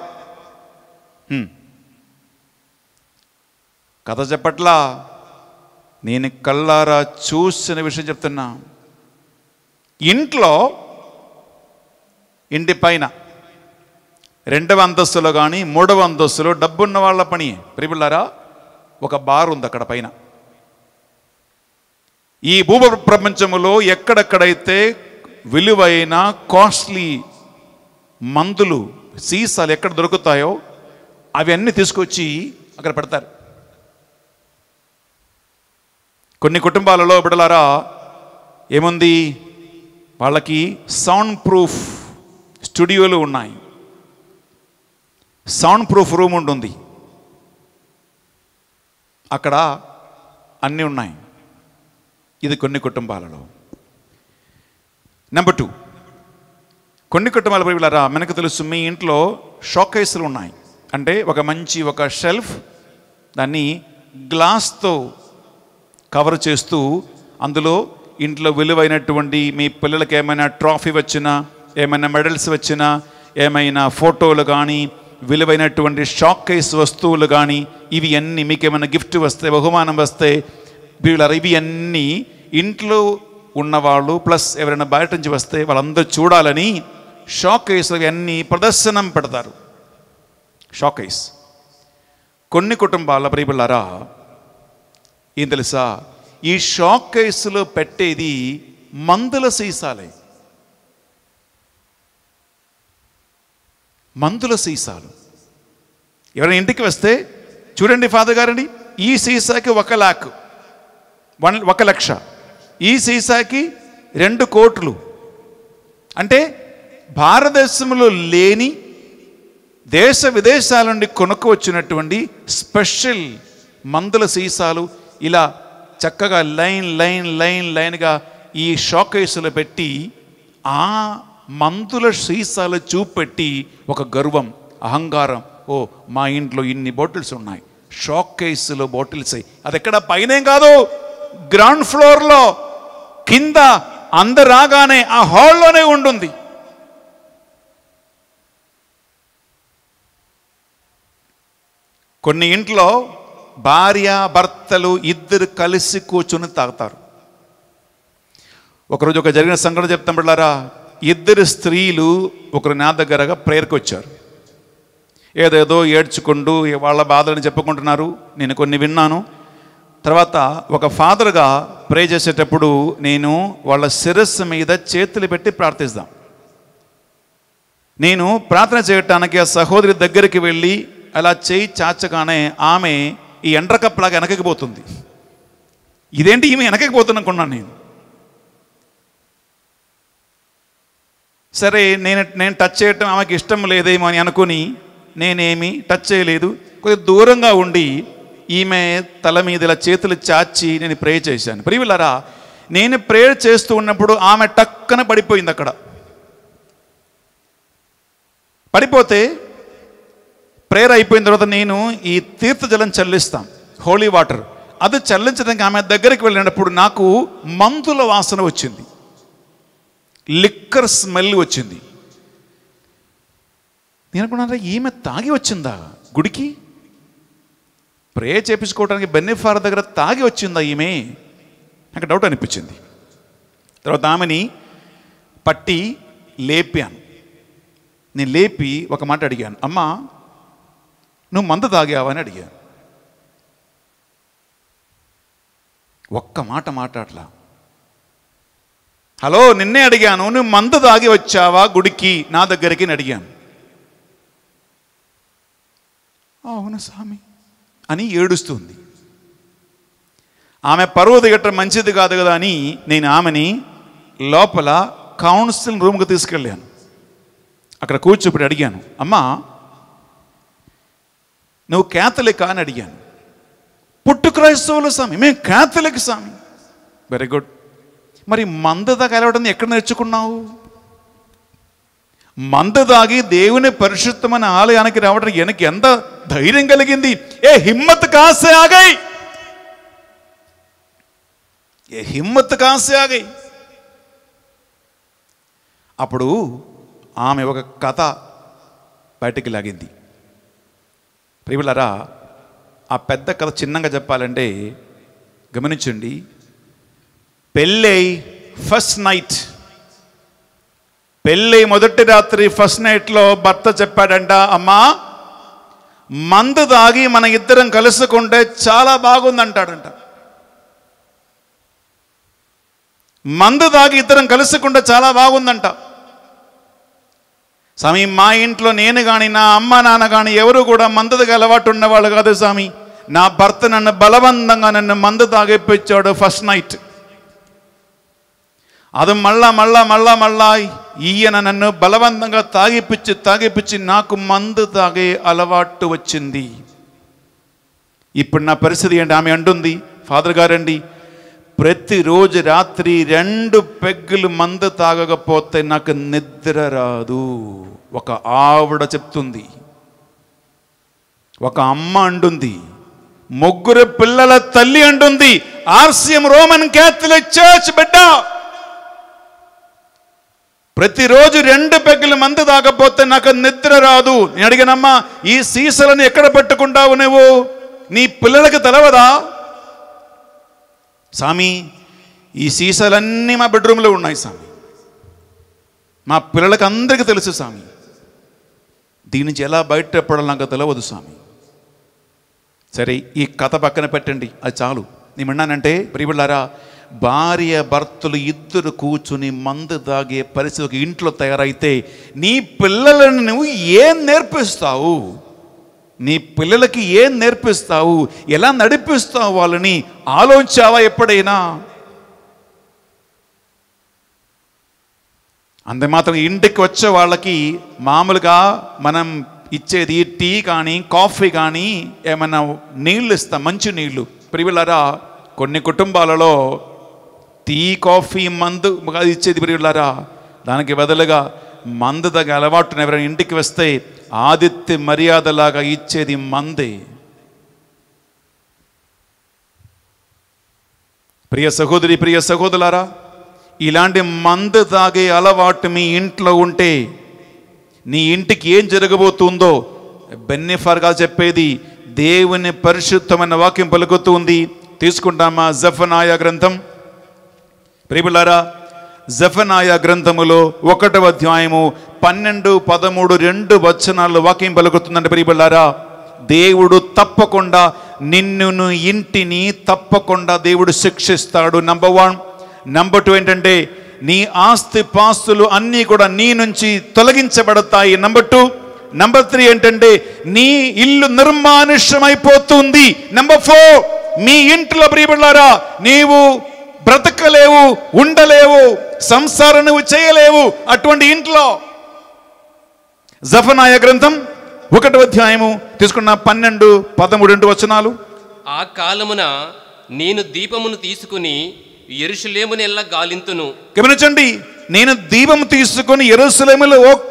కథ చెప్పట్లా, నేను కళ్ళారా చూసిన విషయం చెప్తున్నా. ఇంట్లో ఇంటి పైన రెండవ అంతస్తులో కానీ మూడవ అంతస్తులో డబ్బున్న వాళ్ళ పని ప్రియులారా ఒక బార్ ఉంది అక్కడ పైన. ఈ భూ ప్రపంచంలో ఎక్కడెక్కడైతే విలువైన కాస్ట్లీ మందులు సీసాలు ఎక్కడ దొరుకుతాయో అవన్నీ తీసుకొచ్చి అక్కడ పెడతారు. కొన్ని కుటుంబాలలో బిడ్డలారా ఏముంది, వాళ్ళకి సౌండ్ ప్రూఫ్ స్టూడియోలు ఉన్నాయి, సౌండ్ ప్రూఫ్ రూమ్ ఉంటుంది, అక్కడ అన్నీ ఉన్నాయి. ఇది కొన్ని కుటుంబాలలో. నెంబర్ టూ, కొన్ని కుటుంబాల ప్రియులారా మనకు తెలుసు, మీ ఇంట్లో షోకేసులు ఉన్నాయి. అంటే ఒక మంచి ఒక షెల్ఫ్, దాన్ని గ్లాస్తో కవర్ చేస్తూ అందులో ఇంట్లో విలువైనటువంటి మీ పిల్లలకి ఏమైనా ట్రాఫీ వచ్చినా, ఏమైనా మెడల్స్ వచ్చినా, ఏమైనా ఫోటోలు కానీ, విలువైనటువంటి షోకేస్ వస్తువులు కానీ, ఇవి అన్నీ మీకు ఏమైనా గిఫ్ట్ వస్తే, బహుమానం వస్తే వీళ్ళ ఇవి అన్నీ ఇంట్లో ఉన్నవాళ్ళు ప్లస్ ఎవరైనా బయట నుంచి వస్తే వాళ్ళందరూ చూడాలని షోకేస్ అన్నీ ప్రదర్శనం పెడతారు. షోకేస్. కొన్ని కుటుంబాల ప్రియులారా ఏం తెలుసా, ఈ షోకేసులో పెట్టేది మందుల సీసాలే. మందుల సీసాలు. ఎవరైనా ఇంటికి వస్తే చూడండి ఫాదర్ గారండి, ఈ సీసాకి ఒక లాక్ వన్ ఒక లక్ష, ఈ సీసాకి రెండు కోట్లు. అంటే భారతదేశంలో లేని దేశ విదేశాల నుండి కొనుక్కు వచ్చినటువంటి స్పెషల్ మందుల సీసాలు ఇలా చక్కగా లైన్ లైన్ లైన్ లైన్గా ఈ షోకేసులో పెట్టి ఆ మందుల సీసాలు చూపెట్టి ఒక గర్వం, అహంకారం, ఓ మా ఇంట్లో ఇన్ని బాటిల్స్ ఉన్నాయి, షోకేసులో బాటిల్స్. అది ఎక్కడ పైనేం కాదు, గ్రౌండ్ ఫ్లోర్లో కింద అందరు రాగానే ఆ హాల్లోనే ఉంటుంది. కొన్ని ఇంట్లో భార్య భర్తలు ఇద్దరు కలిసి కూర్చొని తాగుతారు. ఒకరోజు ఒక జరిగిన సంఘటన చెప్తాం బిడ్డలారా. ఇద్దరు స్త్రీలు ఒకరు నా దగ్గరగా ప్రేయర్కి వచ్చారు. ఏదేదో ఏడ్చుకుంటూ వాళ్ళ బాధలను చెప్పుకుంటున్నారు. నేను కొన్ని విన్నాను. తర్వాత ఒక ఫాదర్గా ప్రే చేసేటప్పుడు నేను వాళ్ళ శిరస్సు మీద చేతులు పెట్టి ప్రార్థిస్తాం. నేను ప్రార్థన చేయటానికి ఆ సహోదరి దగ్గరికి వెళ్ళి అలా చేయి చాచగానే ఆమె ఈ ఎండ్రకప్పలాగా వెనకకి పోతుంది. ఇదేంటి ఈమె వెనకకి పోతున్ననుకున్నాను నేను. సరే నేను నేను టచ్ చేయటం ఆమెకి ఇష్టం లేదేమో అని అనుకుని నేనేమి టచ్ చేయలేదు. కొద్దిగా దూరంగా ఉండి ఈమె తల మీద ఇలా చేతులు చాచి నేను ప్రే చేశాను. ప్రియులారా, నేను ప్రేయర్ చేస్తూ ఉన్నప్పుడు ఆమె టక్కన పడిపోయింది అక్కడ. పడిపోతే ప్రేయర్ అయిపోయిన తర్వాత నేను ఈ తీర్థజలం చల్లిస్తాం, హోలీ వాటర్. అది చల్లించడానికి ఆమె దగ్గరికి వెళ్ళినప్పుడు నాకు మందుల వాసన వచ్చింది, లిక్కర్ స్మెల్ వచ్చింది. నేను అనుకున్నా, ఈమె తాగి వచ్చిందా గుడికి? ప్రే చేయించుకోవడానికి బెన్నెఫార్ దగ్గర తాగి వచ్చిందా ఈమె? నాకు డౌట్ అనిపించింది. తర్వాత ఆమెని పట్టి లేపాను. నేను లేపి ఒక మాట అడిగాను, అమ్మా నువ్వు మందు తాగావా అని అడిగాను. ఒక్క మాట మాట్లాడలా. హలో, నిన్నే అడిగాను, నువ్వు మందు తాగి వచ్చావా గుడికి నా దగ్గరికి అని అడిగాను. అవును స్వామి అని ఏడుస్తుంది. ఆమె పరువు దిగటం మంచిది కాదు కదా అని నేను ఆమెని లోపల కౌన్సిల్ రూమ్కి తీసుకెళ్ళాను. అక్కడ కూర్చోబెట్టి అడిగాను, అమ్మా నువ్వు క్యాథలిక్ అని అడిగాను. పుట్టు క్రైస్తవులు స్వామి, మేము క్యాథలిక్ స్వామి. Very good. మరి మందు దాకా వెళ్ళవడం ఎక్కడ నేర్చుకున్నావు? మందు దాగి దేవుని పరిశుద్ధమైన ఆలయానికి రావడం వెనక్కి ఎంత ధైర్యం కలిగింది? ఏ హిమ్మత్ కాసే ఆగాయి, ఏ హిమ్మత్ కాసే ఆగాయి. అప్పుడు ఆమె ఒక కథ బయటికి లాగింది. ప్రియులారా, ఆ పెద్ద కథ చిన్నగా చెప్పాలంటే గమనించండి. పెళ్ళై ఫస్ట్ నైట్, పెళ్ళై మొదటి రాత్రి ఫస్ట్ నైట్లో భర్త చెప్పాడంట, అమ్మా మందు తాగి మన ఇద్దరం కలుసుకుంటే చాలా బాగుందంటాడంట. మందు తాగి ఇద్దరం కలుసుకుంటే చాలా బాగుందంట. స్వామి, మా ఇంట్లో నేను కానీ నా అమ్మ నాన్న కానీ ఎవరు కూడా మందుకు అలవాటు ఉన్నవాళ్ళు కాదు స్వామి. నా భర్త నన్ను బలవంతంగా నన్ను మందు తాగిపించాడు ఫస్ట్ నైట్. అది మళ్ళా మళ్ళా మళ్ళా మళ్ళా ఈయన నన్ను బలవంతంగా తాగిపిచ్చి తాగిపిచ్చి నాకు మందు తాగే అలవాటు వచ్చింది. ఇప్పుడు నా పరిస్థితి ఏంటి? ఆమె అంటుంది, ఫాదర్ గారండి, ప్రతిరోజు రాత్రి రెండు పెగ్గులు మందు తాగకపోతే నాకు నిద్ర రాదు. ఒక ఆవిడ చెప్తుంది, ఒక అమ్మ అంటుంది, ముగ్గురు పిల్లల తల్లి అంటుంది, ఆర్సిఎం రోమన్ క్యాథలిక్ చర్చ్ బిడ్డ. ప్రతిరోజు రెండు పెగ్గులు మందు తాగకపోతే నాకు నిద్ర రాదు. నేను అడిగానమ్మా, ఈ సీసాలను ఎక్కడ పెట్టుకుంటావు నువ్వు? నీ పిల్లలకి తెలవదా? స్వామి, ఈ సీసాలన్నీ మా బెడ్రూమ్లో ఉన్నాయి స్వామి, మా పిల్లలకి అందరికీ తెలుసు స్వామి, దీని నుంచి ఎలా బయటపడాలి నాకు తెలియదు స్వామి. సరే, ఈ కథ పక్కన పెట్టండి, అది చాలు. నేను విన్నానంటే ప్రియులారా, భార్య భర్తలు ఇద్దరు కూర్చుని మందు తాగే పరిస్థితి ఒక ఇంట్లో తయారైతే నీ పిల్లలను నువ్వు ఏం నేర్పిస్తావు? నీ పిల్లలకి ఏం నేర్పిస్తావు? ఎలా నడిపిస్తావు వాళ్ళని? ఆలోచించావా ఎప్పుడైనా? అంతే మాత్రం ఇంటికి వచ్చే వాళ్ళకి మామూలుగా మనం ఇచ్చేది టీ కానీ కాఫీ కానీ ఏమైనా నీళ్ళు ఇస్తాం, మంచి నీళ్ళు. ప్రియులారా, కొన్ని కుటుంబాలలో టీ కాఫీ మందు ఇచ్చేది ప్రియులారా, దానికి బదులుగా మందు దగ్గర అలవాటున ఎవరైనా ఇంటికి వస్తే ఆదిత్య మర్యాదలాగా ఇచ్చేది మందే. ప్రియ సహోదరి, ప్రియ సహోదరులారా, ఇలాంటి మందు తాగే అలవాటు మీ ఇంట్లో ఉంటే నీ ఇంటికి ఏం జరగబోతుందో బెన్నెఫార్గా చెప్పేది దేవుని పరిశుద్ధమైన వాక్యం పలుకుతుంది. తీసుకుంటామా? జెఫనాయా గ్రంథం. ప్రియులారా, జెఫనాయా గ్రంథములో ఒకటవ అధ్యాయము పన్నెండు పదమూడు రెండు వచనాల్లో వాక్యం పలుకుతుందంటే ప్రియులారా, దేవుడు తప్పకుండా నిన్ను ఇంటిని తప్పకుండా దేవుడు శిక్షిస్తాడు. Number one. నంబర్ టూ ఏంటంటే నీ ఆస్తి పాస్తులు అన్నీ కూడా నీ నుంచి తొలగించబడతాయి. Number two. నంబర్ త్రీ ఏంటంటే నీ ఇల్లు నిర్మానుష్యమైపోతుంది. నంబర్ ఫోర్, మీ ఇంట్లో ప్రియబిడ్డలారా నీవు బ్రతకలేవు, ఉండలేవు, సంసారం నువ్వు చేయలేవు అటువంటి ఇంట్లో. జెఫనాయా గ్రంథం ఒకటో అధ్యాయము తీసుకున్న పన్నెండు పదమూడు రెండు వచనాలు. ఆ కాలమున నేను దీపమును తీసుకుని యెరూషలేమును ఎల్ల గాలింతును. గమనించండి, నేను దీపం తీసుకుని యెరూషలేములో ఒక్క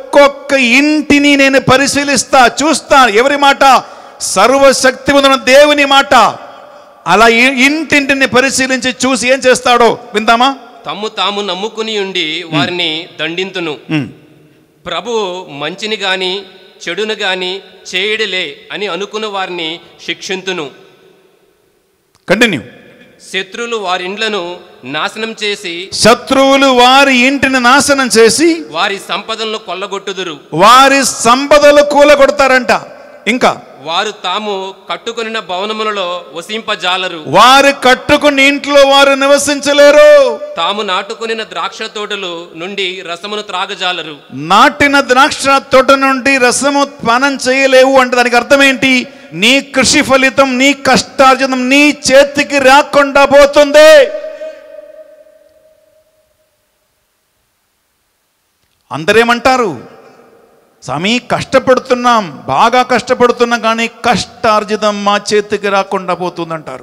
ఒక్కొక్క ఇంటిని నేను పరిశీలిస్తా, చూస్తా. ఎవరి మాట? సర్వశక్తివంతుడైన దేవుని మాట. అలా ఇంటింటిని పరిశీలించి చూసి ఏం చేస్తాడో విందామా? తమ్ము తాము నమ్ముకుని ఉండి వారిని దండింతును. ప్రభు మంచిని గాని చెడును గాని చేయడలే అని అనుకున్న వారిని శిక్షింతును. కంటిన్యూ. శత్రువులు వారి ఇండ్లను నాశనం చేసి శత్రువులు వారి ఇంటిని నాశనం చేసి వారి సంపదలను కొల్లగొట్టుదురు. వారి సంపదలు కూలగొడతారంట. ఇంకా వారు తాము కట్టుకొనిన భవనములలో వసింపజాలరు. వారు కట్టుకుని ఇంట్లో వారు నివసించలేరు. తాము నాటుకొనిన ద్రాక్ష తోటలు నుండి రసమును త్రాగజాలరు. నాటిన ద్రాక్ష తోట నుండి రసము పానం చేయలేవు అంటే దానికి అర్థం ఏంటి? నీ కృషి ఫలితం, నీ కష్టార్జితం నీ చేతికి రాకుండా పోతుంది. అందరేమంటారు? స్వామి కష్టపడుతున్నాం, బాగా కష్టపడుతున్నాం, కానీ కష్టార్జితం మా చేతికి రాకుండా పోతుందంటారు.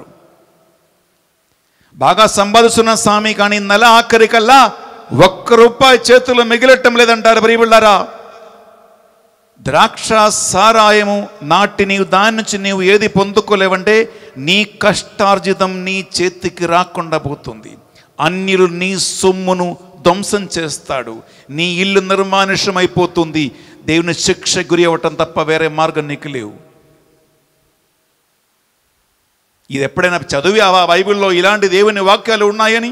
బాగా సంపాదిస్తున్న స్వామి, కానీ నెల ఆఖరికల్లా ఒక్క రూపాయి చేతులు మిగిలటం లేదంటారు. ప్రియబిళ్ళారా, ద్రాక్ష సారాయము నాటి నీవు దాని నుంచి నీవు ఏది పొందుకోలేవంటే నీ కష్టార్జితం నీ చేతికి రాకుండా పోతుంది. అన్యులు నీ సొమ్మును ధ్వంసం చేస్తాడు. నీ ఇల్లు నిర్మానుష్యమైపోతుంది. దేవుని శిక్ష గురి అవ్వటం తప్ప వేరే మార్గం నీకు లేవు. ఇది ఎప్పుడైనా చదివావా బైబిల్లో ఇలాంటి దేవుని వాక్యాలు ఉన్నాయని?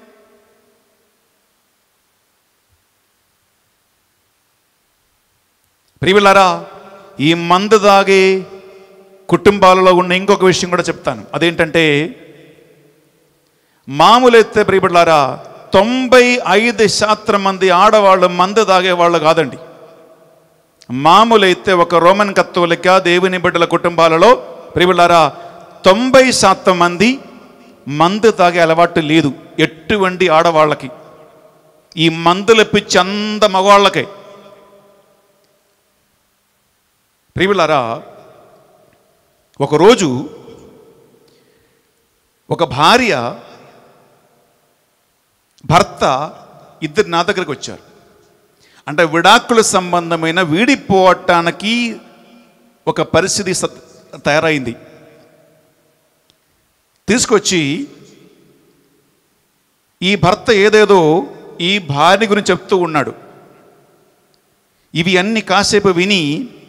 ప్రియలారా, ఈ మందు దాగే కుటుంబాలలో ఉన్న ఇంకొక విషయం కూడా చెప్తాను. అదేంటంటే, మామూలు ఎత్తే ప్రియలారా తొంభై ఐదు శాతం మంది ఆడవాళ్ళు మందు తాగేవాళ్ళు కాదండి. మామూలు అయితే ఒక రోమన్ కత్తోలిక దేవుని బిడ్డల కుటుంబాలలో ప్రియలారా తొంభై శాతం మంది మందు తాగే అలవాటు లేదు. ఎటువంటి ఆడవాళ్ళకి, ఈ మందుల పిచ్చి అంద మగవాళ్ళకే. ప్రియలారా, ఒకరోజు ఒక భార్య భర్త ఇద్దరు నా దగ్గరికి వచ్చారు. అంటే విడాకుల సంబంధమైన వీడిపోవటానికి ఒక పరిస్థితి తయారైంది. తీసుకొచ్చి ఈ భర్త ఏదేదో ఈ భార్య గురించి చెప్తూ ఉన్నాడు. ఇవి అన్ని కాసేపు విని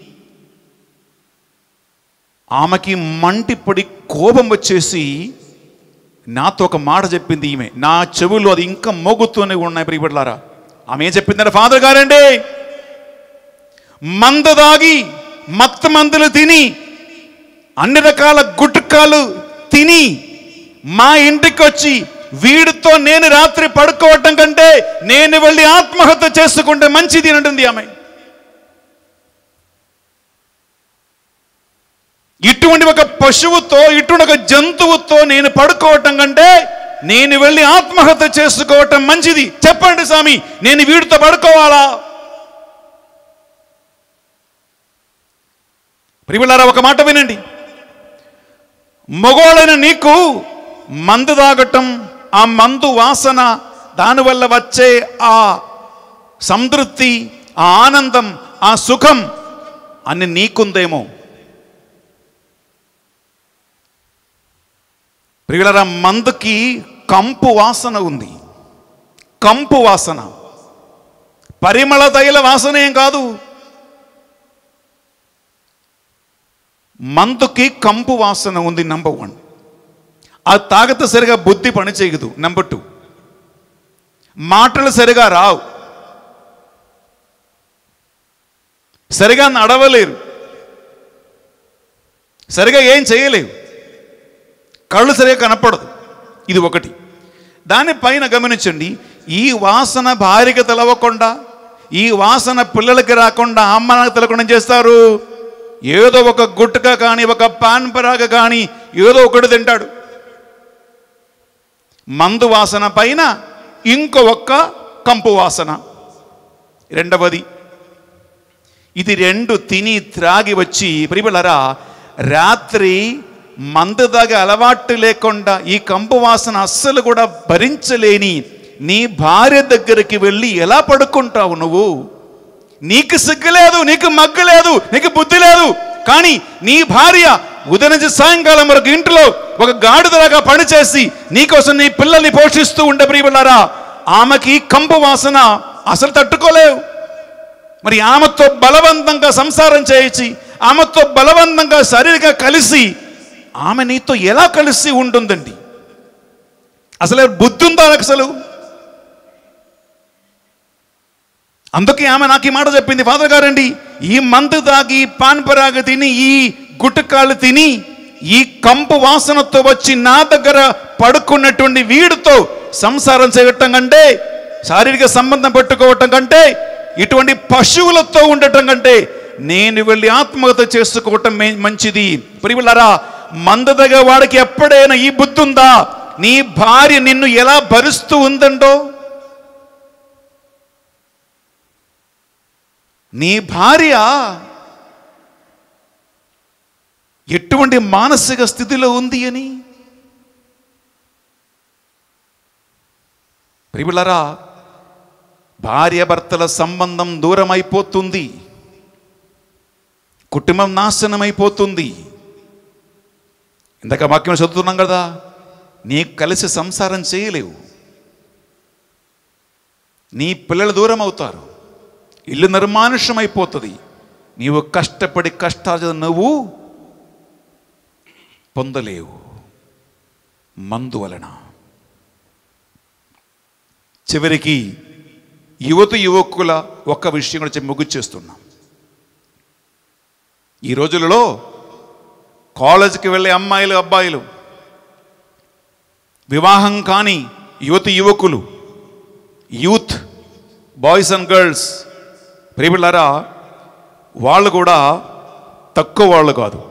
ఆమెకి మంటిపడి కోపం వచ్చేసి నాతో ఒక మాట చెప్పింది. ఈమె నా చెవులు అది ఇంకా మోగుతూనే ఉన్నాయి. ప్రియబిడ్డలారా, ఆమె ఏం చెప్పిందంటే, ఫాదర్ గారండి, మందు దాగి మత్తు మందులు తిని అన్ని రకాల గుట్కాలు తిని మా ఇంటికి వచ్చి వీడితో నేను రాత్రి పడుకోవటం కంటే నేను వెళ్ళి ఆత్మహత్య చేసుకుంటే మంచిది అంటుంది ఆమె. ఇటువంటి ఒక పశువుతో, ఇటువంటి ఒక జంతువుతో నేను పడుకోవటం కంటే నేను వెళ్ళి ఆత్మహత్య చేసుకోవటం మంచిది. చెప్పండి స్వామి, నేను వీడితో పడుకోవాలా? ప్రియలారా, ఒక మాట వినండి. మగవాళ్ళైన నీకు మందు తాగటం, ఆ మందు వాసన, దానివల్ల వచ్చే ఆ సంతృప్తి, ఆ ఆనందం, ఆ సుఖం అన్ని నీకుందేమో. ప్రియులారా, మందుకి కంపు వాసన ఉంది. కంపు వాసన, పరిమళ తైల వాసన ఏం కాదు. మందుకి కంపు వాసన ఉంది. Number one. అది తాగితే సరిగా బుద్ధి పని చేయదు. నెంబర్ టూ, మాటలు సరిగా రావు, సరిగా నడవలేరు, సరిగా ఏం చేయలేవు, కళ్ళు సరిగా కనపడదు. ఇది ఒకటి. దానిపైన గమనించండి, ఈ వాసన భార్యకి తెలవకుండా, ఈ వాసన పిల్లలకి రాకుండా, అమ్మ నాకు తెలవకుండా చేస్తారు. ఏదో ఒక గుట్క కానీ, ఒక పాన్ పరాగ కానీ ఏదో ఒకటి తింటాడు. మందు వాసన పైన ఇంకో ఒక్క కంపు వాసన. రెండవది, ఇది రెండు తిని త్రాగి వచ్చి ప్రియలారా రాత్రి మందు తాగే అలవాటు లేకుండా ఈ కంపు వాసన అస్సలు కూడా భరించలేని నీ భార్య దగ్గరికి వెళ్ళి ఎలా పడుకుంటావు నువ్వు? నీకు సిగ్గు లేదు, నీకు మగ్గు లేదు, నీకు బుద్ధి లేదు. కానీ నీ భార్య ఉదయం నుంచి సాయంకాలం వరకు ఇంట్లో ఒక గాడిదలాగా పనిచేసి నీకోసం నీ పిల్లల్ని పోషిస్తూ ఉండే ప్రియబిడ్డలారా, ఆమెకి కంపు వాసన అసలు తట్టుకోలేవు. మరి ఆమెతో బలవంతంగా సంసారం చేయించి ఆమెతో బలవంతంగా శారీరకంగా కలిసి ఆమె నీతో ఎలా కలిసి ఉంటుందండి? అసలు బుద్ధి ఉందా అసలు? అందుకే ఆమె నాకు ఈ మాట చెప్పింది, ఫాదర్ గారండి, ఈ మందు తాగి పాన్ పరాగ తిని ఈ గుట్టకాలు తిని ఈ కంపు వాసనతో వచ్చి నా దగ్గర పడుకున్నటువంటి వీడితో సంసారం చేయటం కంటే, శారీరక సంబంధం పెట్టుకోవటం కంటే, ఇటువంటి పశువులతో ఉండటం కంటే నేను వెళ్ళి ఆత్మహత్య చేసుకోవటం మంచిది. ప్రియులారా, మందు దగ్గర వాడికి ఎప్పుడైనా ఈ బుద్ధి ఉందా? నీ భార్య నిన్ను ఎలా భరిస్తూ ఉందండో, నీ భార్య ఎటువంటి మానసిక స్థితిలో ఉంది అని. ప్రియులారా, భార్య భర్తల సంబంధం దూరం అయిపోతుంది, కుటుంబం నాశనం అయిపోతుంది. ఇందాక వాక్యం చదువుతున్నాం కదా, నీకు కలిసి సంసారం చేయలేవు, నీ పిల్లలు దూరం అవుతారు, ఇల్లు నిర్మానుష్యం అయిపోతుంది. నీవు కష్టపడి కష్టాలు నువ్వు పొందలేవు మందు వలన. చివరికి యువత యువకుల ఒక్క విషయం కూడా చెప్పి ముగిచ్చేస్తున్నాం. ఈ రోజులలో కాలేజీకి వెళ్ళే అమ్మాయిలు అబ్బాయిలు, వివాహం కాని యువతి యువకులు, యూత్ బాయ్స్ అండ్ గర్ల్స్, ప్రియబిడ్డలారా, వాళ్ళు కూడా తక్కువ వాళ్ళు కాదు,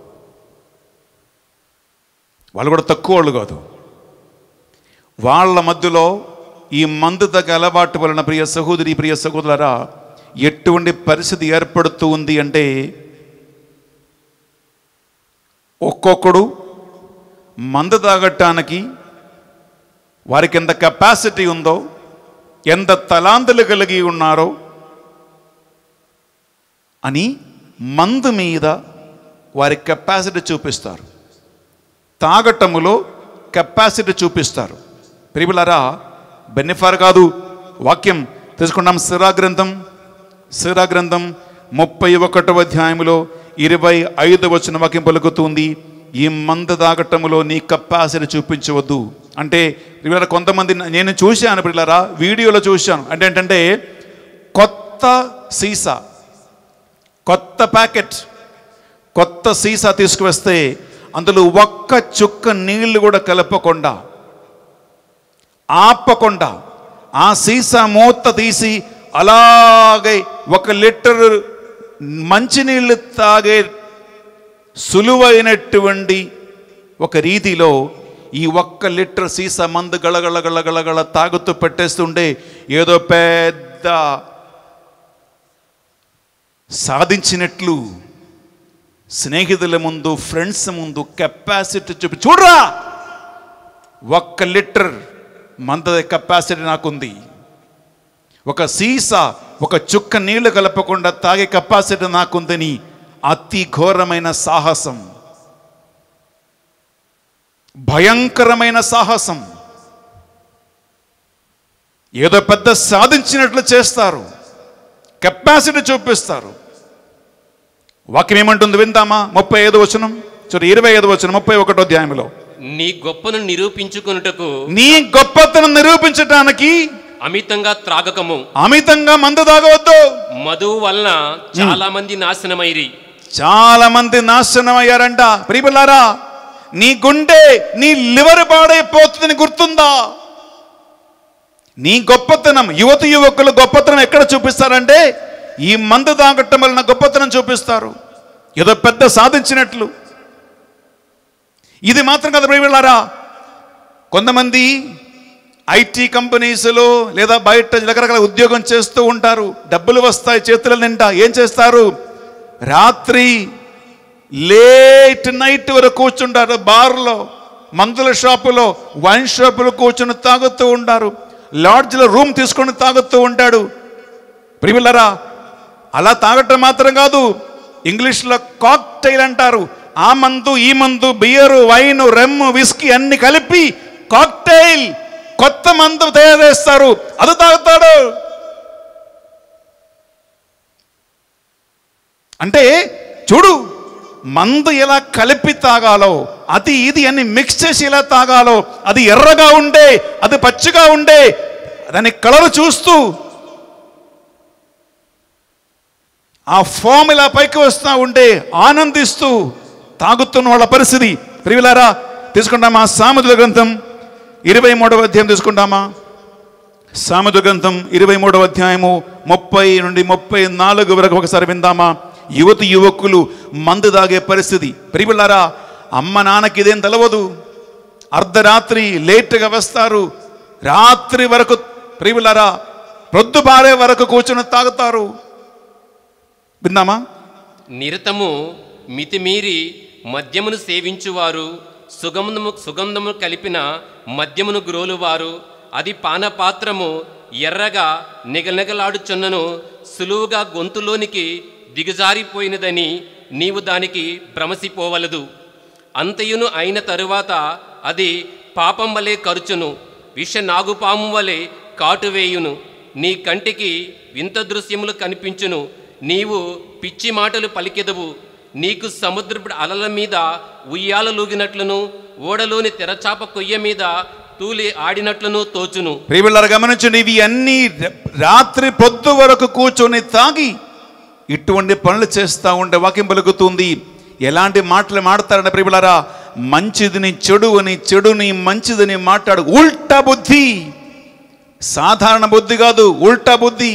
వాళ్ళు కూడా తక్కువ వాళ్ళు కాదు. వాళ్ళ మధ్యలో ఈ మందు తగ్గ అలవాటు వలన ప్రియ సహోదరి ప్రియ సహోదరులారా, ఎటువంటి పరిస్థితి ఏర్పడుతూ ఉంది అంటే, ఒక్కొక్కడు మందు తాగటానికి వారికి ఎంత కెపాసిటీ ఉందో, ఎంత తలాంతులు కలిగి ఉన్నారో అని మందు మీద వారి కెపాసిటీ చూపిస్తారు, తాగటములో కెపాసిటీ చూపిస్తారు. ప్రియులారా, బెనిఫార్ కాదు, వాక్యం తెలుసుకున్నాం. సిరా గ్రంథం సిరా గ్రంథం ముప్పై ఒకటవ అధ్యాయంలో ఇరవై ఐదు వచ్చిన వాక్యం పలుకుతుంది, ఈ మందు తాగటములో నీ కెపాసిటీ చూపించవద్దు అంటే. ప్రియులారా, కొంతమంది నేను చూశాను ప్రియులారా, వీడియోలో చూశాను. అంటే ఏంటంటే, కొత్త సీసా, కొత్త ప్యాకెట్, కొత్త సీసా తీసుకువస్తే అందులో ఒక్క చుక్క నీళ్లు కూడా కలపకుండా, ఆపకుండా ఆ సీసా మూత తీసి అలాగే ఒక లీటర్ మంచినీళ్ళు తాగే సులువైనటువంటి ఒక రీతిలో ఈ ఒక్క లీటర్ సీసా మందు గళగళ గళగళగళ తాగుతూ పెట్టేస్తుంటే ఏదో పెద్ద సాధించినట్లు స్నేహితుల ముందు, ఫ్రెండ్స్ ముందు కెపాసిటీ చూపి, చూడరా ఒక్క లీటర్ మంద కెపాసిటీ నాకుంది, ఒక సీసా ఒక చుక్క నీళ్లు కలపకుండా తాగే కెపాసిటీ నాకుందని అతి ఘోరమైన సాహసం, భయంకరమైన సాహసం, ఏదో పెద్ద సాధించినట్లు చేస్తారు, కెపాసిటీ చూపిస్తారు. వాక్యం ఏమంటుంది విందామా? ముప్పై ఐదు వచనం చూడు, ఇరవై ఐదు వచనం ముప్పై ఒకటో అధ్యాయంలో, నీ గొప్పను నిరూపించుకొనుటకు, నీ గొప్పతనం నిరూపించటానికి అమితంగా త్రాగకము, అమితంగా మందు తాగవద్దు. మధువు వలన చాలా మంది నాశనమైరి. చాలా మంది నాశనం అయ్యారంట. ప్రియబిడ్డలారా, నీ గుండె, నీ లివర్ పాడైపోతుందని గుర్తుందా? నీ గొప్పతనం, యువత యువకులు గొప్పతనం ఎక్కడ చూపిస్తారంటే, ఈ మందు తాగటం వలన గొప్పతనం చూపిస్తారు, ఏదో పెద్ద సాధించినట్లు. ఇది మాత్రం కదా ప్రియబిడ్డలారా, కొంతమంది ఐటీ కంపెనీస్లో లేదా బయట రకరకాల ఉద్యోగం చేస్తూ ఉంటారు, డబ్బులు వస్తాయి చేతుల నిండా. ఏం చేస్తారు? రాత్రి లేట్ నైట్ వరకు కూర్చుంటారు, బార్లో, మందుల షాపులో, వైన్ షాపులో కూర్చుని తాగుతూ ఉంటారు, లాడ్జ్లో రూమ్ తీసుకొని తాగుతూ ఉంటాడు. ప్రియబిడ్డలారా, అలా తాగటం మాత్రం కాదు, ఇంగ్లీష్లో కాక్టైల్ అంటారు. ఆ మందు ఈ మందు బియరు వైన్ రెమ్ విస్కీ అన్ని కలిపి కాక్టైల్ కొత్త మందు తయారు చేస్తారు, అది తాగుతాడు. అంటే చూడు, మందు ఎలా కలిపి తాగాలో, అది ఇది అన్ని మిక్స్ చేసి ఎలా తాగాలో, అది ఎర్రగా ఉండే అది పచ్చిగా ఉండే దాని కలర్ చూస్తూ ఆ ఫామ్ ఇలా పైకి వస్తూ ఉంటే ఆనందిస్తూ తాగుతున్న వాళ్ళ పరిస్థితి. ప్రియులారా, తీసుకుంటామా సామెతల గ్రంథం ఇరవై మూడవ అధ్యాయం తీసుకుంటామా? సామెతల గ్రంథం ఇరవై మూడవ అధ్యాయము ముప్పై నుండి ముప్పై నాలుగు వరకు ఒకసారి విందామా? యువతి యువకులు మందు తాగే పరిస్థితి. ప్రియులారా, అమ్మ నాన్నకి ఇదేం తెలవదు, అర్ధరాత్రి లేట్గా వస్తారు, రాత్రి వరకు ప్రియులారా ప్రొద్దుబారే వరకు కూర్చొని తాగుతారు. విందామా? నిరతము మితిమీరి మద్యమును సేవించువారు, సుగంధము సుగంధము కలిపిన మద్యమును గ్రోలువారు, అది పానపాత్రము ఎర్రగా నిగనగలాడుచున్నను సులువుగా గొంతులోనికి దిగజారిపోయినదని నీవు దానికి భ్రమసిపోవలదు. అంతయును అయిన తరువాత అది పాపం వలె కరుచును, విష నాగుపాము వలె కాటువేయును. నీ కంటికి వింత దృశ్యములు కనిపించును, నీవు పిచ్చి మాటలు పలికెదవు. నీకు సముద్రపు అలల మీద ఉయ్యాలలూగినట్లును ఓడలోని తెరచాప కొయ్య మీద తూలి ఆడినట్లును తోచును. ప్రియులారా గమనించండి, ఇవి అన్ని రాత్రి పొద్దు వరకు కూర్చొని తాగి ఇటువంటి పనులు చేస్తూ ఉంటే వాక్యం పలుకుతుంది. ఎలాంటి మాటలు మాడతారంటే ప్రియులారా, మంచిదిని చెడు అని, చెడుని మంచిదని మాట్లాడు. ఉల్టా బుద్ధి, సాధారణ బుద్ధి కాదు, ఉల్టా బుద్ధి.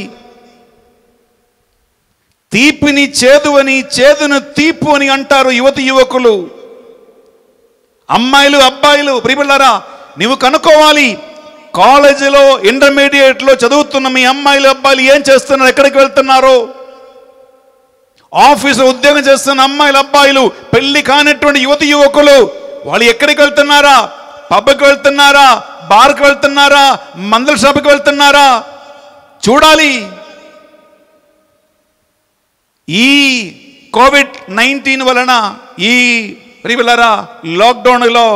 తీపిని చేదు అని, చేదును తీపు అని అంటారు యువతి యువకులు, అమ్మాయిలు అబ్బాయిలు. ప్రియులారా, నీవు కనుక్కోవాలి, కాలేజీలో ఇంటర్మీడియట్లో చదువుతున్న మీ అమ్మాయిలు అబ్బాయిలు ఏం చేస్తున్నారు, ఎక్కడికి వెళ్తున్నారో? ఆఫీసులో ఉద్యోగం చేస్తున్న అమ్మాయిలు అబ్బాయిలు, పెళ్లి కానటువంటి యువతి యువకులు వాళ్ళు ఎక్కడికి వెళ్తున్నారా? పబ్కి వెళ్తున్నారా? బార్కి వెళ్తున్నారా? మందుల షాప్కి వెళ్తున్నారా? చూడాలి. ఈ కోవిడ్ నైన్టీన్ వలన, ఈ ప్రియులారా లాక్డౌన్లో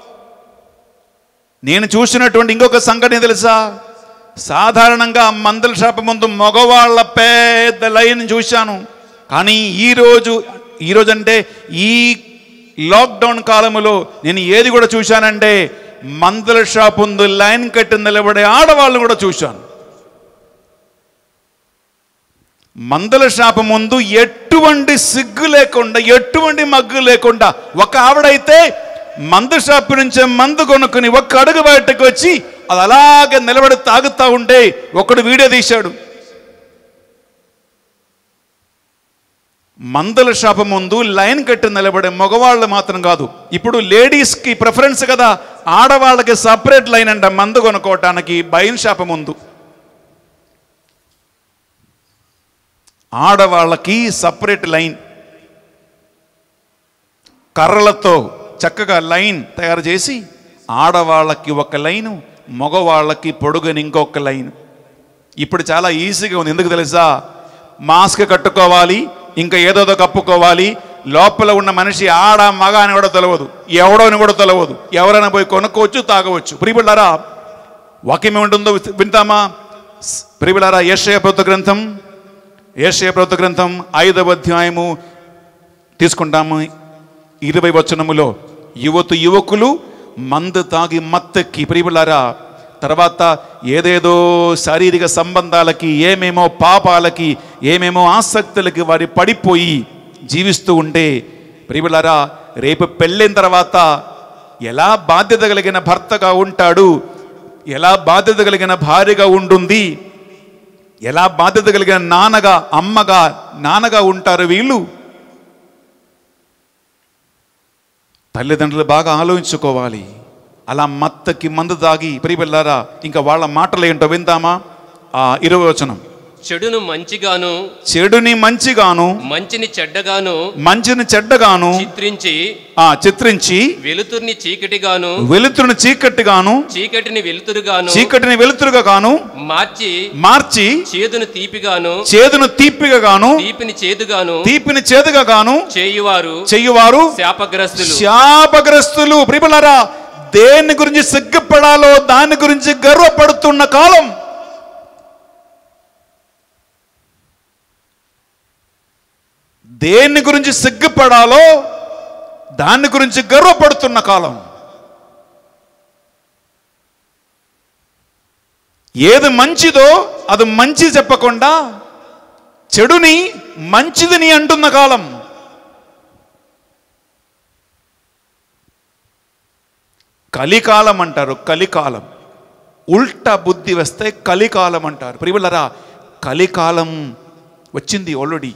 నేను చూసినటువంటి ఇంకొక సంఘటన తెలుసా? సాధారణంగా మందుల షాప్ ముందు మగవాళ్ళ పెద్ద లైన్ చూశాను. కానీ ఈరోజు ఈరోజు అంటే ఈ లాక్డౌన్ కాలంలో నేను ఏది కూడా చూశానంటే, మందుల షాప్ ముందు లైన్ కట్టి నిలబడే ఆడవాళ్ళు కూడా చూశాను. మందుల షాప్ ముందు ఎటువంటి సిగ్గు లేకుండా, ఎటువంటి మగ్గు లేకుండా, ఒక ఆవిడైతే మందు షాప్ నుంచి మందు కొనుక్కుని ఒక్క అడుగు బయటకు వచ్చి అది అలాగే నిలబడి తాగుతూ ఉంటే ఒకడు వీడియో తీశాడు. మందుల షాప్ ముందు లైన్ కట్టి నిలబడే మగవాళ్ళు మాత్రం కాదు, ఇప్పుడు లేడీస్కి ప్రిఫరెన్స్ కదా, ఆడవాళ్ళకి సపరేట్ లైన్ అంట మందు కొనుక్కోవటానికి వైన్ షాప్ ముందు. ఆడవాళ్ళకి సపరేట్ లైన్, కర్రలతో చక్కగా లైన్ తయారు చేసి ఆడవాళ్ళకి ఒక లైను, మగవాళ్ళకి పొడుగుని ఇంకొక లైన్. ఇప్పుడు చాలా ఈజీగా ఉంది, ఎందుకు తెలుసా? మాస్క్ కట్టుకోవాలి, ఇంకా ఏదోదో కప్పుకోవాలి, లోపల ఉన్న మనిషి ఆడ మగ అని కూడా తెలియదు, ఎవడో అని కూడా తెలియదు, ఎవరైనా పోయి కొనుక్కోవచ్చు, తాగవచ్చు. ప్రియులారా, వాక్యం ఏముంటుందో వింటామా? ప్రియులారా, యెషయా ప్రవక్త గ్రంథం, యెషయా ప్రవక్త గ్రంథం ఐదవ అధ్యాయము తీసుకుంటాము. ఇరవై వచనములో, యువతు యువకులు మందు తాగి మత్తెక్కి, ప్రియులారా తర్వాత ఏదేదో శారీరక సంబంధాలకి, ఏమేమో పాపాలకి, ఏమేమో ఆసక్తులకి వారి పడిపోయి జీవిస్తూ ఉంటే, ప్రియులారా రేపు పెళ్ళైన తర్వాత ఎలా బాధ్యత కలిగిన భర్తగా ఉంటాడు, ఎలా బాధ్యత కలిగిన భార్యగా ఉంటుంది, ఎలా బాధ్యత కలిగిన నాన్నగా, అమ్మగా, నాన్నగా ఉంటారు వీళ్ళు. తల్లిదండ్రులు బాగా ఆలోచించుకోవాలి. అలా మత్తకి మందు తాగి, ప్రియబిళ్ళారా ఇంకా వాళ్ళ మాటలు ఏంటో విందామా? ఆ ఇరవై వచనం చెడును మంచిగాను చెడుని మంచిగాను మంచిని చెడ్డగాను మంచిని చెడ్డగాను చిత్రించి ఆ చిత్రించి వెలుతురుని చీకటిగాను వెలుతురుని చీకటిగాను చీకటిని వెలుతురుగాను చీకటిని వెలుతురుగా గాను మార్చి మార్చి చేదును తీపిగాను చేదును తీపిగా గాను తీపిని చేదుగాను తీపిని చేదుగా గాను చేయువారు చెయ్యువారు శాపగ్రస్తులు శాపగ్రస్తులు. ప్రియలారా, దేని గురించి సిగ్గుపడాలో దాని గురించి గర్వపడుతున్న కాలం. దేని గురించి సిగ్గుపడాలో దాని గురించి గర్వపడుతున్న కాలం. ఏది మంచిదో అది మంచి చెప్పకుండా చెడుని మంచిదని అంటున్న కాలం. కలికాలం అంటారు. కలికాలం ఉల్టా బుద్ధి వస్తే కలికాలం అంటారు. ప్రియలారా, కలికాలం వచ్చింది. ఆల్రెడీ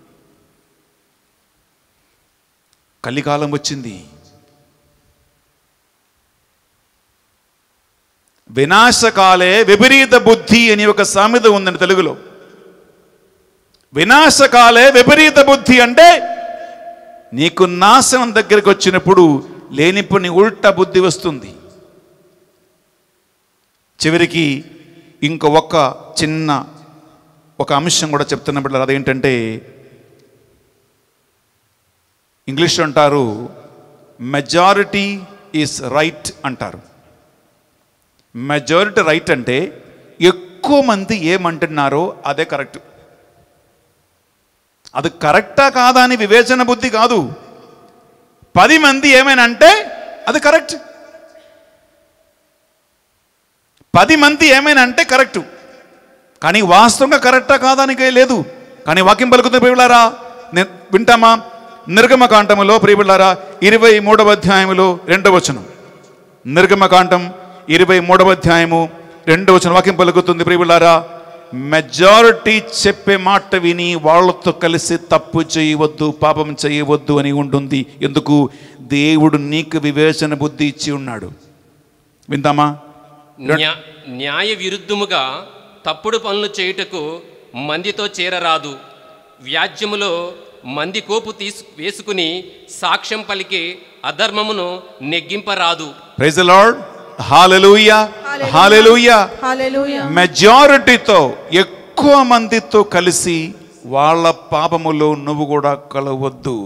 కలికాలం వచ్చింది. వినాశకాలే విపరీత బుద్ధి అని ఒక సామెత ఉందండి తెలుగులో. వినాశకాలే విపరీత బుద్ధి అంటే నీకు నాశనం దగ్గరికి వచ్చినప్పుడు లేనిప్పుడు నీ ఉల్టా బుద్ధి వస్తుంది. చివరికి ఇంకో ఒక్క చిన్న ఒక అంశం కూడా చెప్తున్న బిడ్డలు, అదేంటంటే ఇంగ్లీష్లో అంటారు మెజారిటీ ఈజ్ రైట్ అంటారు. మెజారిటీ రైట్ అంటే ఎక్కువ మంది ఏమంటున్నారో అదే కరెక్ట్. అది కరెక్టా కాదా అని వివేచన బుద్ధి కాదు. పది మంది ఏమైనా అంటే అది కరెక్ట్. పది మంది ఏమైనా అంటే కరెక్టు, కానీ వాస్తవంగా కరెక్టా కాదానికే లేదు. కానీ వాక్యం పలుకుతుంది ప్రియలారా, వింటామా? నిర్గమకాండములో ప్రియలారా ఇరవై మూడవ అధ్యాయములో రెండవ వచనం. నిర్గమకాండం ఇరవై మూడవ అధ్యాయము రెండవ వచనం వాక్యం పలుకుతుంది ప్రియలారా, మెజారిటీ చెప్పే మాట విని వాళ్ళతో కలిసి తప్పు చేయవద్దు, పాపం చేయవద్దు అని ఉంటుంది. ఎందుకు? దేవుడు నీకు వివేచన బుద్ధి ఇచ్చి ఉన్నాడు. విందామా? న్యాయ విరుద్ధముగా తప్పుడు పనులు చేయుటకు మందితో చేరరాదు. వ్యాజ్యములో మంది కోపు తీసు వేసుకుని సాక్ష్యం పలికి అధర్మమును నెగ్గింపరాదు. Praise the lord. Hallelujah, hallelujah. మెజారిటీతో ఎక్కువ మందితో కలిసి వాళ్ళ పాపములో నువ్వు కూడా కలవద్దు.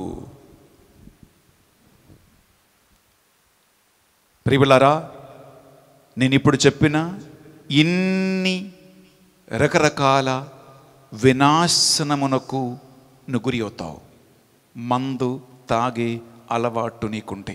ప్రియలారా, నేను ఇప్పుడు చెప్పిన ఇన్ని రకరకాల వినాశనమునకు నువ్వు గురి అవుతావు. మందు తాగే అలవాటు నీకుంటే.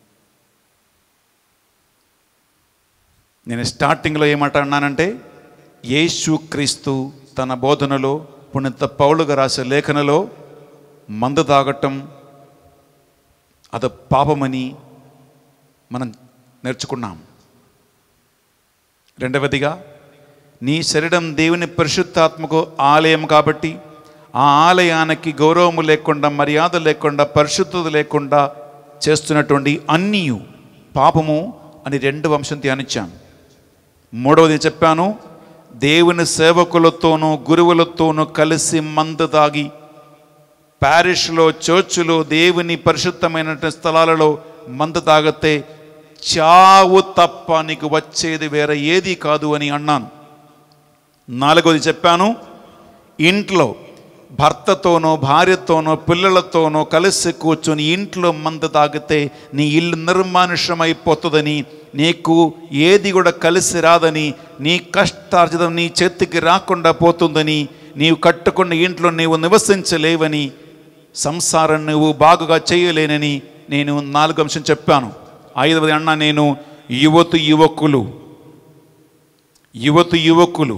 నేను స్టార్టింగ్లో ఏమంటున్నానంటే, యేసుక్రీస్తు తన బోధనలో పునీత పౌలుగా రాసే లేఖనలో మందు తాగటం అది పాపమని మనం నేర్చుకున్నాం. రెండవదిగా, నీ శరీరం దేవుని పరిశుద్ధాత్మకు ఆలయం కాబట్టి ఆ ఆలయానికి గౌరవము లేకుండా, మర్యాద లేకుండా, పరిశుద్ధత లేకుండా చేస్తున్నటువంటి అన్నీ పాపము అని రెండవ అంశం ధ్యానించాం. మూడవది చెప్పాను, దేవుని సేవకులతోనూ గురువులతోనూ కలిసి మందు తాగి ప్యారిష్లో, చర్చిలో, దేవుని పరిశుద్ధమైన స్థలాలలో మందు తాగితే చావు తప్ప నీకు వచ్చేది వేరే ఏది కాదు అని అన్నాను. నాలుగవది చెప్పాను, ఇంట్లో భర్తతోనో భార్యతోనో పిల్లలతోనో కలిసి కూర్చొని ఇంట్లో మందు తాగితే నీ ఇల్లు నిర్మానుష్యమైపోతుందని, నీకు ఏది కూడా కలిసి రాదని, నీ కష్టార్జితం నీ చేతికి రాకుండా పోతుందని, నీవు కట్టుకున్న ఇంట్లో నీవు నివసించలేవని, సంసారం నువ్వు బాగుగా చేయలేనని నేను నాలుగు అంశం చెప్పాను. ఐదవది అన్నా నేను యువతు యువకులు యువతు యువకులు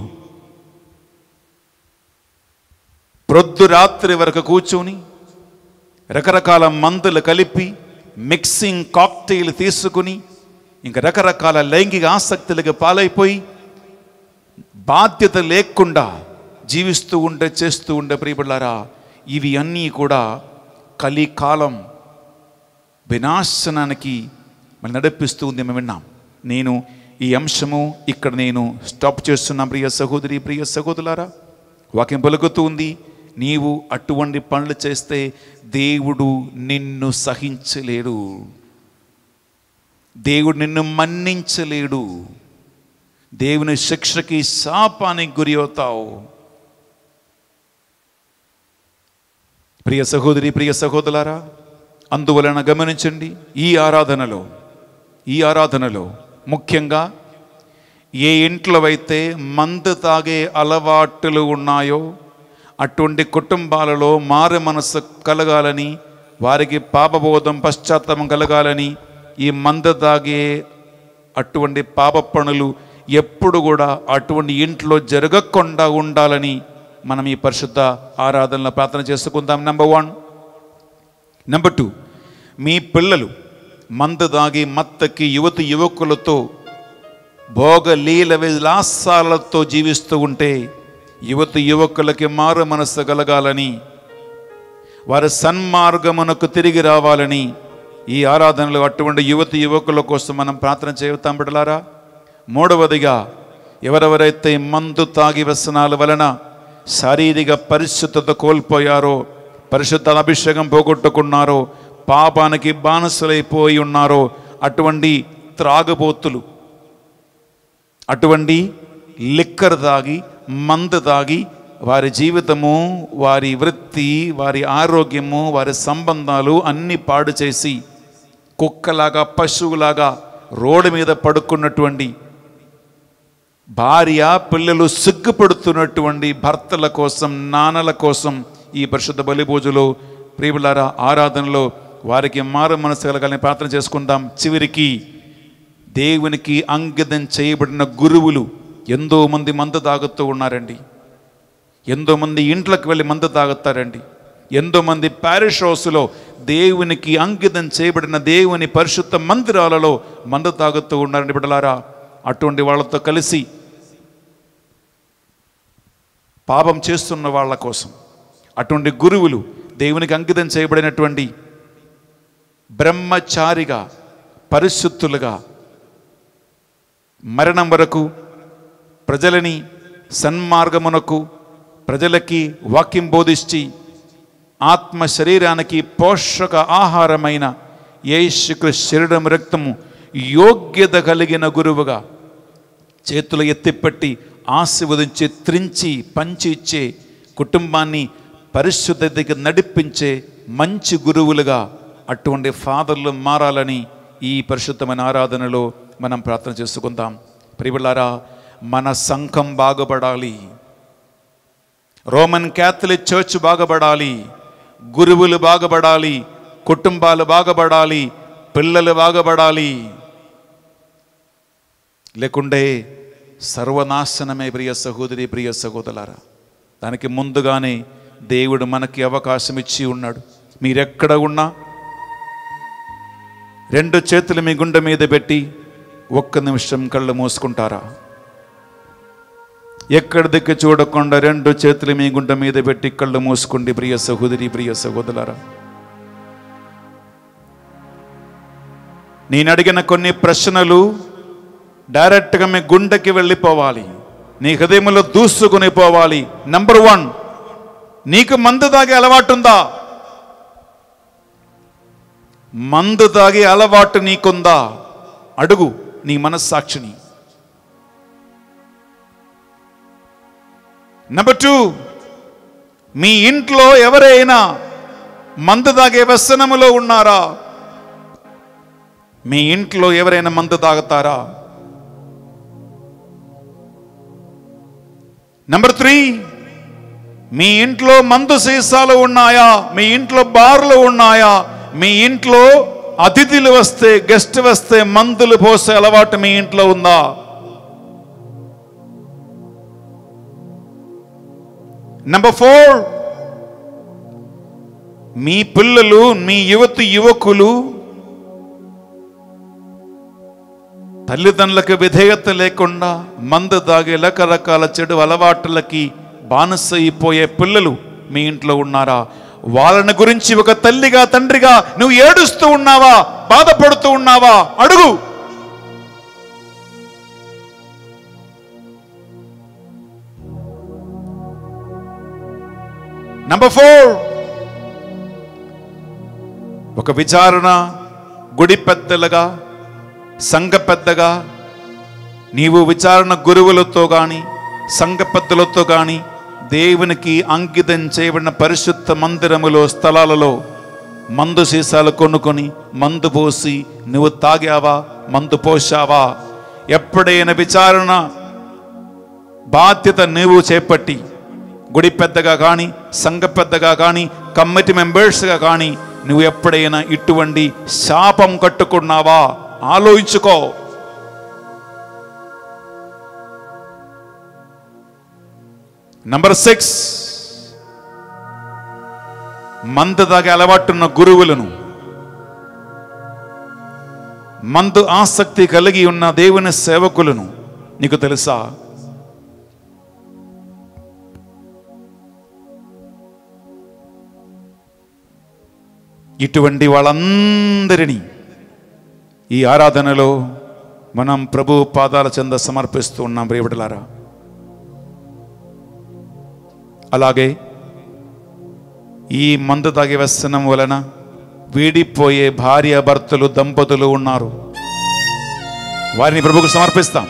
ప్రొద్దు రాత్రి వరకు కూర్చొని రకరకాల మందులు కలిపి మిక్సింగ్ కాక్టైల్ తీసుకుని ఇంకా రకరకాల లైంగిక ఆసక్తులకు పాలైపోయి బాధ్యత లేకుండా జీవిస్తూ ఉండే చేస్తూ ఉండే ప్రియబిడ్డలారా, ఇవి అన్నీ కూడా కలికాలం వినాశనానికి మనం నడిపిస్తూ ఉంది. మేము విన్నాం. నేను ఈ అంశము ఇక్కడ నేను స్టాప్ చేస్తున్నాం. ప్రియ సహోదరి, ప్రియ సహోదరులారా, వాక్యం పలుకుతూ ఉంది, నీవు అటువంటి పనులు చేస్తే దేవుడు నిన్ను సహించలేడు, దేవుడు నిన్ను మన్నించలేడు, దేవుని శిక్షకి శాపానికి గురి అవుతావు. ప్రియ సహోదరి, ప్రియ సహోదరులారా, అందువలన గమనించండి, ఈ ఆరాధనలో ఈ ఆరాధనలో ముఖ్యంగా ఏ ఇంట్లో అయితే మందు తాగే అలవాట్లు ఉన్నాయో అటువంటి కుటుంబాలలో మారు మనసు కలగాలని, వారికి పాపబోధం పశ్చాత్తాపం కలగాలని, ఈ మందు తాగే అటువంటి పాప పనులు ఎప్పుడు కూడా అటువంటి ఇంట్లో జరగకుండా ఉండాలని మనం ఈ పరిశుద్ధ ఆరాధనలో ప్రార్థన చేసుకుందాం. Number one. నెంబర్ టూ, మీ పిల్లలు మందు తాగి మత్తకి యువతి యువకులతో భోగ లీల విలాసాలతో జీవిస్తూ ఉంటే యువతి యువకులకి మారు మనస్సు కలగాలని, వారి సన్మార్గమునకు తిరిగి రావాలని ఈ ఆరాధనలో అటువంటి యువతి యువకుల కోసం మనం ప్రార్థన చేయుతాం బిడ్డలారా. మూడవదిగా, ఎవరెవరైతే మందు తాగి వ్యసనాల వలన శారీరక పరిశుద్ధత కోల్పోయారో, పరిశుద్ధ అభిషేకం పోగొట్టుకున్నారో, పాపానికి బానిసలైపోయి ఉన్నారో, అటువంటి త్రాగబోతులు, అటువంటి లిక్కర్ తాగి మందు తాగి వారి జీవితము, వారి వృత్తి, వారి ఆరోగ్యము, వారి సంబంధాలు అన్నీ పాడు చేసి కుక్కలాగా పశువులాగా రోడ్డు మీద పడుకున్నటువంటి, భార్య పిల్లలు సిగ్గుపడుతున్నటువంటి భర్తల కోసం, నాన్నల కోసం ఈ పరిశుద్ధ బలిభోజులో ప్రియులారా ఆరాధనలో వారికి మారు మనసు కలగాలని ప్రార్థన చేసుకుందాం. చివరికి దేవునికి అంకితం చేయబడిన గురువులు ఎంతో మంది మందు తాగుతూ ఉన్నారండి. ఎంతో మంది ఇంట్లోకి వెళ్ళి మందు తాగుతారండి. ఎంతో మంది ప్యారిష్ హౌస్లో దేవునికి అంకితం చేయబడిన దేవుని పరిశుద్ధ మందిరాలలో మందు తాగుతూ ఉన్నారండి బిడ్డలారా. అటువంటి వాళ్ళతో కలిసి పాపం చేస్తున్న వాళ్ళ కోసం, అటువంటి గురువులు దేవునికి అంకితం చేయబడినటువంటి బ్రహ్మచారిగా పరిశుద్ధులుగా మరణం వరకు ప్రజలని సన్మార్గమునకు, ప్రజలకి వాక్యం బోధించి ఆత్మ శరీరానికి పోషక ఆహారమైన యేసుక్రీస్తు శరీరం రక్తము యోగ్యత కలిగిన గురువుగా చేతులు ఎత్తిపెట్టి ఆశీర్వదించి త్రించి పంచి ఇచ్చే, కుటుంబాన్ని పరిశుద్ధతకి నడిపించే మంచి గురువులుగా అటువంటి ఫాదర్లు మారాలని ఈ పరిశుద్ధమైన ఆరాధనలో మనం ప్రార్థన చేసుకుందాం. ప్రియులారా, మన సంఘం బాగుపడాలి, రోమన్ క్యాథలిక్ చర్చ్ బాగుపడాలి, గురువులు బాగుపడాలి, కుటుంబాలు బాగుపడాలి, పిల్లలు బాగుపడాలి. లేకుంటే సర్వనాశనమే ప్రియ సహోదరి, ప్రియ సహోదరులారా. దానికి ముందుగానే దేవుడు మనకి అవకాశం ఇచ్చి ఉన్నాడు. మీరెక్కడ ఉన్నా రెండు చేతులు మీ గుండె మీద పెట్టి ఒక్క నిమిషం కళ్ళు మూసుకుంటారా? ఎక్కడి దిక్కు చూడకుండా రెండు చేతులు మీ గుండె మీద పెట్టి కళ్ళు మూసుకోండి ప్రియ సహోదరి, ప్రియ సహోదరులారా. నేను అడిగిన కొన్ని ప్రశ్నలు డైరెక్ట్గా మీ గుండెకి వెళ్ళిపోవాలి, నీ హృదయంలో దూసుకుని పోవాలి. నంబర్ వన్, నీకు మందు తాగే అలవాటు ఉందా? మందు తాగే అలవాటు నీకుందా? అడుగు నీ మనస్సాక్షిని. నెంబర్ టూ, మీ ఇంట్లో ఎవరైనా మందు తాగే వ్యసనములో ఉన్నారా? మీ ఇంట్లో ఎవరైనా మందు తాగుతారా? నెంబర్ త్రీ, మీ ఇంట్లో మందు సీసాలు ఉన్నాయా? మీ ఇంట్లో బార్లు ఉన్నాయా? మీ ఇంట్లో అతిథులు వస్తే, గెస్ట్ వస్తే మందులు పోసే అలవాటు మీ ఇంట్లో ఉందా? నెంబర్ ఫోర్, మీ పిల్లలు, మీ యువతి యువకులు తల్లిదండ్రులకు విధేయత లేకుండా మందు తాగే రకరకాల చెడు అలవాట్లకి బానిస అయిపోయే పిల్లలు మీ ఇంట్లో ఉన్నారా? వాళ్ళని గురించి ఒక తల్లిగా, తండ్రిగా నువ్వు ఏడుస్తూ ఉన్నావా? బాధపడుతూ ఉన్నావా? అడుగు. నంబర్ ఫోర్, ఒక విచారణ గుడి పెద్దలుగా, సంఘ పెద్దగా నీవు విచారణ గురువులతో కానీ సంఘ పెద్దలతో కానీ దేవునికి అంకితం చేయబడిన పరిశుద్ధ మందిరములో స్థలాలలో మందు సీసాలు కొనుక్కొని మందు పోసి నువ్వు తాగావా, మందు పోసావా? ఎప్పుడైనా విచారణ బాధ్యత నువ్వు చేపట్టి గుడి పెద్దగా కానీ సంఘ పెద్దగా కానీ కమిటీ మెంబర్స్గా కానీ నువ్వు ఎప్పుడైనా ఇటువంటి శాపం కట్టుకున్నావా? ఆలోచించుకో. నంబర్ సిక్స్, మందు తాగే అలవాటున్న గురువులను, మందు ఆసక్తి కలిగి ఉన్న దేవుని సేవకులను నీకు తెలుసా? ఇటువంటి వాళ్ళందరినీ ఈ ఆరాధనలో మనం ప్రభు పాదాల చెంద సమర్పిస్తూ ఉన్నాం ప్రియబిడ్డలారా. అలాగే ఈ మందు తాగే వ్యసనం వలన వీడిపోయే భార్య భర్తలు దంపతులు ఉన్నారు, వారిని ప్రభువుకు సమర్పిస్తాం.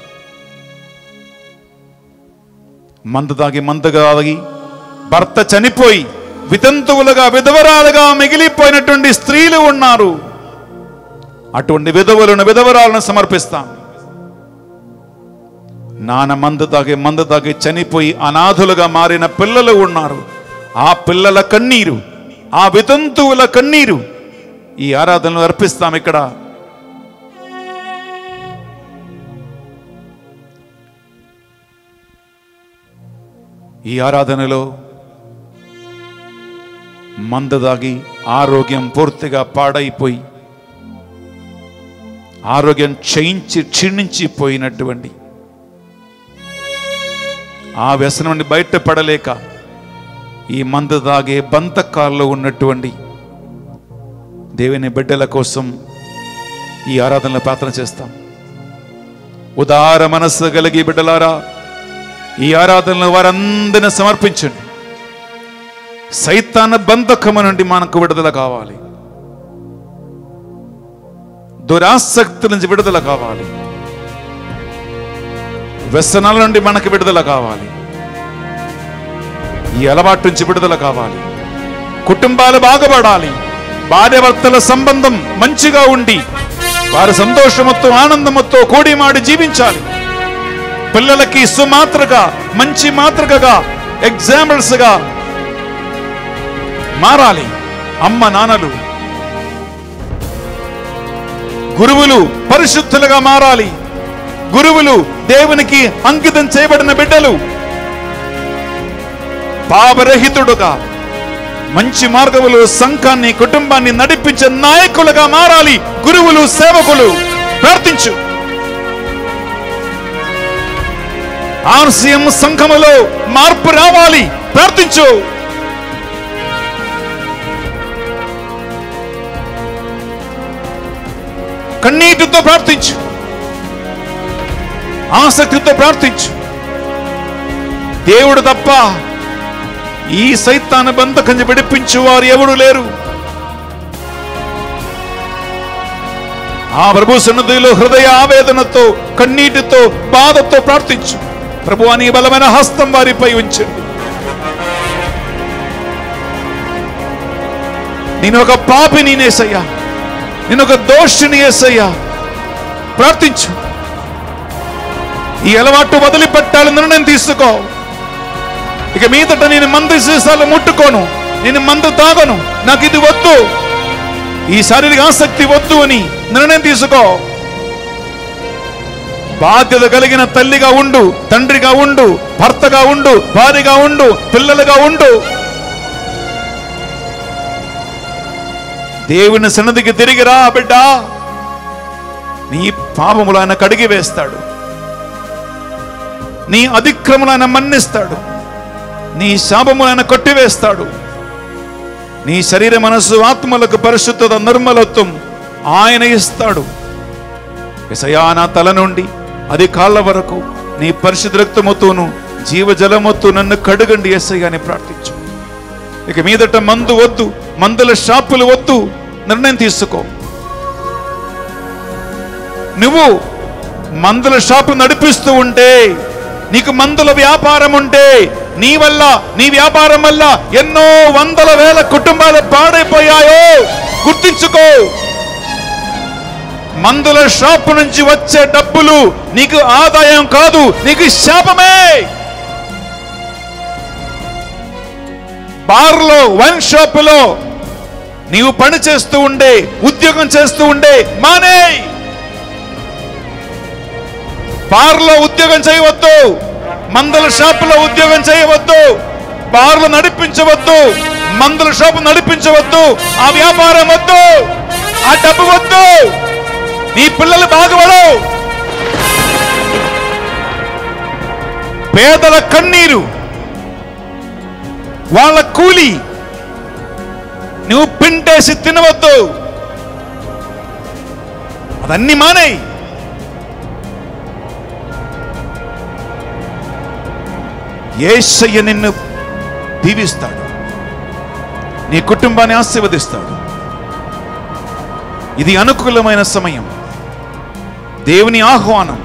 మందు తాగి మందుగా తాగి భర్త చనిపోయి వితంతువులుగా విధవరాలుగా మిగిలిపోయినటువంటి స్త్రీలు ఉన్నారు. అటువంటి విధవులను విధవరాలను సమర్పిస్తాం. నాన్న మందు తాగి మందు తాగి చనిపోయి అనాథులుగా మారిన పిల్లలు ఉన్నారు. ఆ పిల్లల కన్నీరు, ఆ వితంతువుల కన్నీరు ఈ ఆరాధనలు అర్పిస్తాం. ఇక్కడ ఈ ఆరాధనలో మందు తాగి ఆరోగ్యం పూర్తిగా పాడైపోయి ఆరోగ్యం క్షయించి క్షీణించిపోయినటువంటి ఆ వ్యసనం నుండి బయటపడలేక ఈ మందు తాగే బంధకాల్లో ఉన్నటువంటి దేవుని బిడ్డల కోసం ఈ ఆరాధనలో ప్రార్థన చేస్తాం. ఉదార మనస్సు కలిగి బిడ్డలారా, ఈ ఆరాధనలో వారందరిని సమర్పించండి. సైతాన బంధకము నుండి మనకు విడుదల కావాలి, దురాసక్తి నుంచి విడుదల కావాలి, వ్యసనాల నుండి మనకు విడుదల కావాలి, ఈ అలవాటు నుంచి విడుదల కావాలి. కుటుంబాలు బాగుపడాలి, భార్యాభర్తల సంబంధం మంచిగా ఉండి వారి సంతోషముతో ఆనందముతో కూడిమాడి జీవించాలి. పిల్లలకి సుమాత్రగా మంచి మాతృకగా ఎగ్జాంపుల్స్ గా మారాలి. అమ్మ నాన్నలు, గురువులు పరిశుద్ధులుగా మారాలి. గురువులు దేవునికి అంకితం చేయబడిన బిడ్డలు పాపరహితుడుగా మంచి మార్గములు సంఘాన్ని కుటుంబాన్ని నడిపించే నాయకులుగా మారాలి. గురువులు సేవకులు ప్రార్థించు. ఆర్సీఎం సంఘములో మార్పు రావాలి, ప్రార్థించు. కన్నీటితో ప్రార్థించు, ఆసక్తితో ప్రార్థించు. దేవుడు తప్ప ఈ సైతాన బంధకం విడిపించు వారు ఎవరు లేరు. ఆ ప్రభు సన్నిధిలో హృదయ ఆవేదనతో కన్నీటితో బాధతో ప్రార్థించు. ప్రభు అని బలమైన హస్తం వారిపై ఉంచండి. నేను ఒక పాపిని యేసయ్యా, నేను ఒక దోషిని యేసయ్యా, ప్రార్థించు. ఈ అలవాటు వదిలిపెట్టాలని నిర్ణయం తీసుకో. ఇక మీదట నేను మందు సీసాలు ముట్టుకోను, నేను మందు తాగను, నాకు ఇది వద్దు, ఈ శారీరక ఆసక్తి వద్దు అని నిర్ణయం తీసుకో. బాధ్యత కలిగిన తల్లిగా ఉండు, తండ్రిగా ఉండు, భర్తగా ఉండు, భార్యగా ఉండు, పిల్లలుగా ఉండు. దేవుని సన్నిధికి తిరిగిరా బిడ్డా. నీ పాపములు ఆయన కడిగి వేస్తాడు, నీ అతిక్రమములు ఆయన మన్నిస్తాడు, నీ శాపములు ఆయన కొట్టివేస్తాడు. నీ శరీర మనస్సు ఆత్మలకు పరిశుద్ధత నిర్మలత్వం ఆయన ఇస్తాడు. యేసయ్యా, నా తల నుండి అది కాళ్ళ వరకు నీ పరిశుద్ధ రక్తముతోను జీవజలముతో నన్ను కడుగండి యేసయ్యా అని ప్రార్థించు. ఇక మీదట మందు వద్దు, మందుల షాపులు వద్దు, నిర్ణయం తీసుకో. నువ్వు మందుల షాపు నడిపిస్తూ ఉంటే, నీకు మందుల వ్యాపారం ఉంటే, నీ వల్ల, నీ వ్యాపారం వల్ల ఎన్నో వందల వేల కుటుంబాలు పాడైపోయాయో గుర్తించుకో. మందుల షాపు నుంచి వచ్చే డబ్బులు నీకు ఆదాయం కాదు, నీకు శాపమే. బార్లో, వైన్ షాపులో నీవు పని చేస్తూ ఉండే, ఉద్యోగం చేస్తూ ఉండే మానే. బార్లో ఉద్యోగం చేయవద్దు, మందుల షాపులో ఉద్యోగం చేయవద్దు, బార్లు నడిపించవద్దు, మందుల షాపు నడిపించవద్దు, ఆ వ్యాపారం వద్దు, ఆ డబ్బు వద్దు. నీ పిల్లలు బాగుపడు. పేదల కన్నీరు, వాళ్ళ కూలి నువ్వు పింటేసి తినవద్దు. అదన్నీ మానేయి. యేసయ్య నిన్ను దీవిస్తాడు, నీ కుటుంబాన్ని ఆశీర్వదిస్తాడు. ఇది అనుకూలమైన సమయం, దేవుని ఆహ్వానం.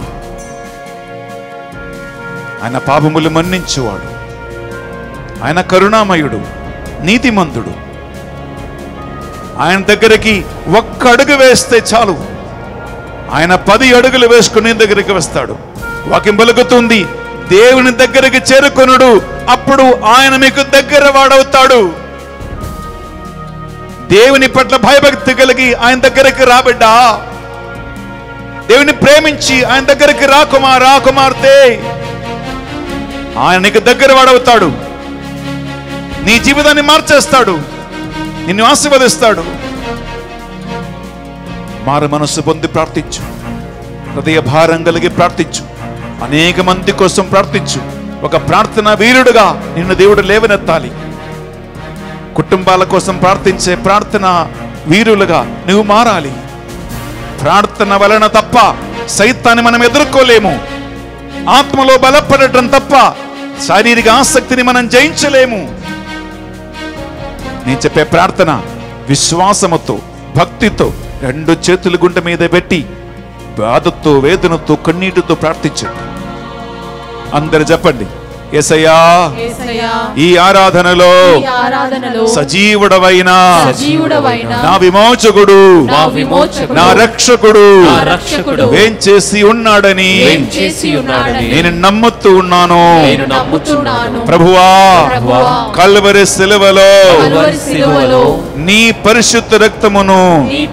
ఆయన పాపములు మన్నించువాడు, ఆయన కరుణామయుడు, నీతిమంతుడు. ఆయన దగ్గరికి ఒక్క అడుగు వేస్తే చాలు, ఆయన పది అడుగులు వేసుకుని దగ్గరికి వస్తాడు. వాక్యం పలుకుతుంది, దేవుని దగ్గరికి చేరుకొనుడు, అప్పుడు ఆయన మీకు దగ్గర వాడవుతాడు. దేవుని పట్ల భయభక్తి కలిగి ఆయన దగ్గరికి రాబిడ్డా, దేవుని ప్రేమించి ఆయన దగ్గరికి రా కుమారా, కుమార్తె. ఆయన నీకు దగ్గర వాడవుతాడు, నీ జీవితాన్ని మార్చేస్తాడు, నిన్ను ఆశీర్వదిస్తాడు. మారు మనస్సు పొంది ప్రార్థించు, హృదయ భారం కలిగి ప్రార్థించు, అనేక మంది కోసం ప్రార్థించు. ఒక ప్రార్థన వీరుడుగా నిన్ను దేవుడు లేవనెత్తాలి. కుటుంబాల కోసం ప్రార్థించే ప్రార్థన వీరులుగా నువ్వు మారాలి. ప్రార్థన వలన తప్ప సైతాన్ని మనం ఎదుర్కోలేము. ఆత్మలో బలపడటం తప్ప శారీరక ఆసక్తిని మనం జయించలేము. నేను చెప్పే ప్రార్థన విశ్వాసముతో, భక్తితో రెండు చేతులు గుండె మీద పెట్టి బాధతో, వేదనతో, కన్నీటితో ప్రార్థించండి. అందరు చెప్పండి, యేసయ్యా ఈ ఆరాధనలో సజీవుడవైన నా విమోచకుడు, నా రక్షకుడు ఏం చేసి ఉన్నాడని నేను నమ్ముతూ ఉన్నాను. ప్రభువా, కల్వరి శిలువలో నీ పరిశుద్ధ రక్తమును,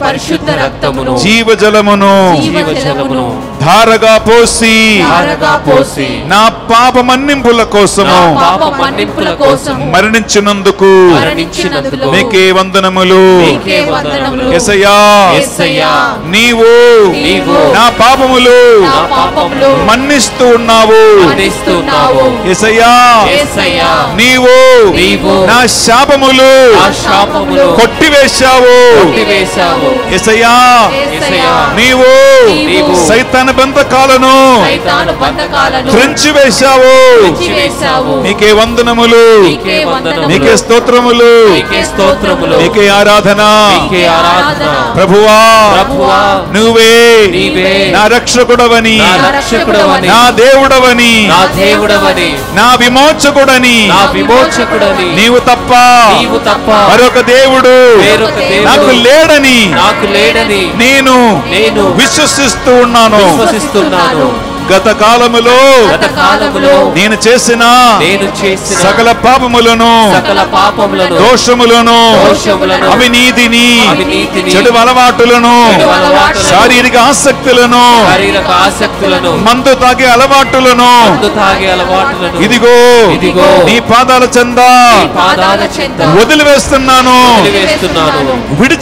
జీవజలమును ధారగా పోసి నా పాప మన్నింపుల కోసము మరణించినందుకు నీకే వందనములు. యేసయ్యా, నీవు నా పాపములు మన్నిస్తూ ఉన్నావు. యేసయ్యా, నీవు నా శాపములు కొట్టివేశావు. యేసయ్యా, నీవు సైతాను బంధకాలను త్రెంచివేశావు. నీకే వందనములు, నీకే స్తోత్రములు, నీకే ఆరాధన. ప్రభువా, నువ్వే నా రక్షకుడవని, నా దేవుడవని, నా విమోచకుడని, నీవు తప్ప మరొక దేవుడు నాకు లేడని నేను విశ్వసిస్తూ ఉన్నాను. గత కాలములో నేను చేసిన సకల పాపములను, దోషములను, అవినీతిని, చెడు అలవాటులను, శారీరక ఆసక్తులను, మందు తాగే అలవాటులను ఇదిగో నీ పాదాల చెంద వదిలివేస్తున్నాను,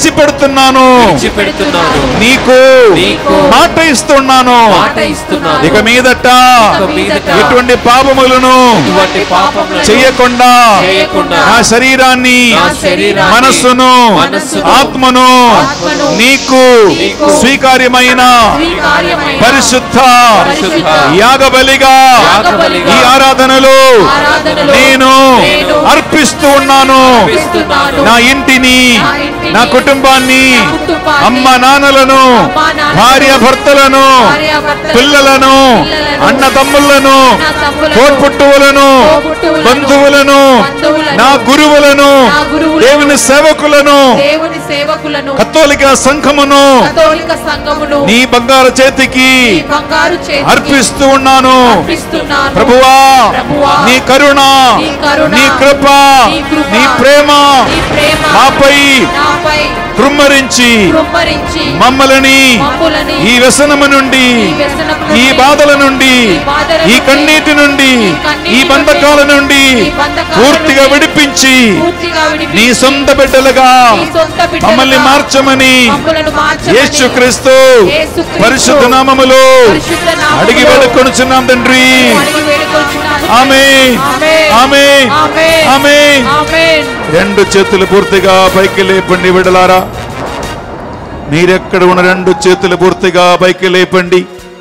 విడిచిపెడుతున్నాను. నీకు మాట ఇస్తున్నాను. ఇక ఇక మీదట ఎటువంటి పాపములను చేయకుండా నా శరీరాన్ని మనస్సును ఆత్మను నీకు స్వీకార్యమైన పరిశుద్ధ యాగబలిగా ఈ ఆరాధనలో నేను అర్పిస్తూ ఉన్నాను. నా ఇంటిని, నా కుటుంబాన్ని, అమ్మ నాన్నలను, భార్య భర్తలను, పిల్లలను, అన్న తమ్ముళ్లను, తోడ్పుట్టువులను, బంధువులను, నా గురువులను, దేవుని సేవకులను, కథోలిక సంఘమును నీ బంగారు చేతికి అర్పిస్తూ ఉన్నాను. ప్రభువా, నీ కరుణ, నీ కృప, నీ ప్రేమ మాపై కృమ్మరించి మమ్మల్ని ఈ వ్యసనము నుండి, ఈ బాధల నుండి, ఈ కన్నీటి నుండి, ఈ బంధకాల నుండి పూర్తిగా విడిపించి నీ సొంత బిడ్డలుగా మమ్మల్ని మార్చమని యేసుక్రీస్తు పరిశుద్ధ నామములో అడిగి వేడుకొనుచున్నాం తండ్రి. ఆమేన్, ఆమేన్, ఆమేన్. రెండు చేతులు పూర్తిగా పైకి లేపండి బిడ్డలారా. మీరెక్కడ ఉన్న రెండు చేతులు పూర్తిగా పైకి లేపండి.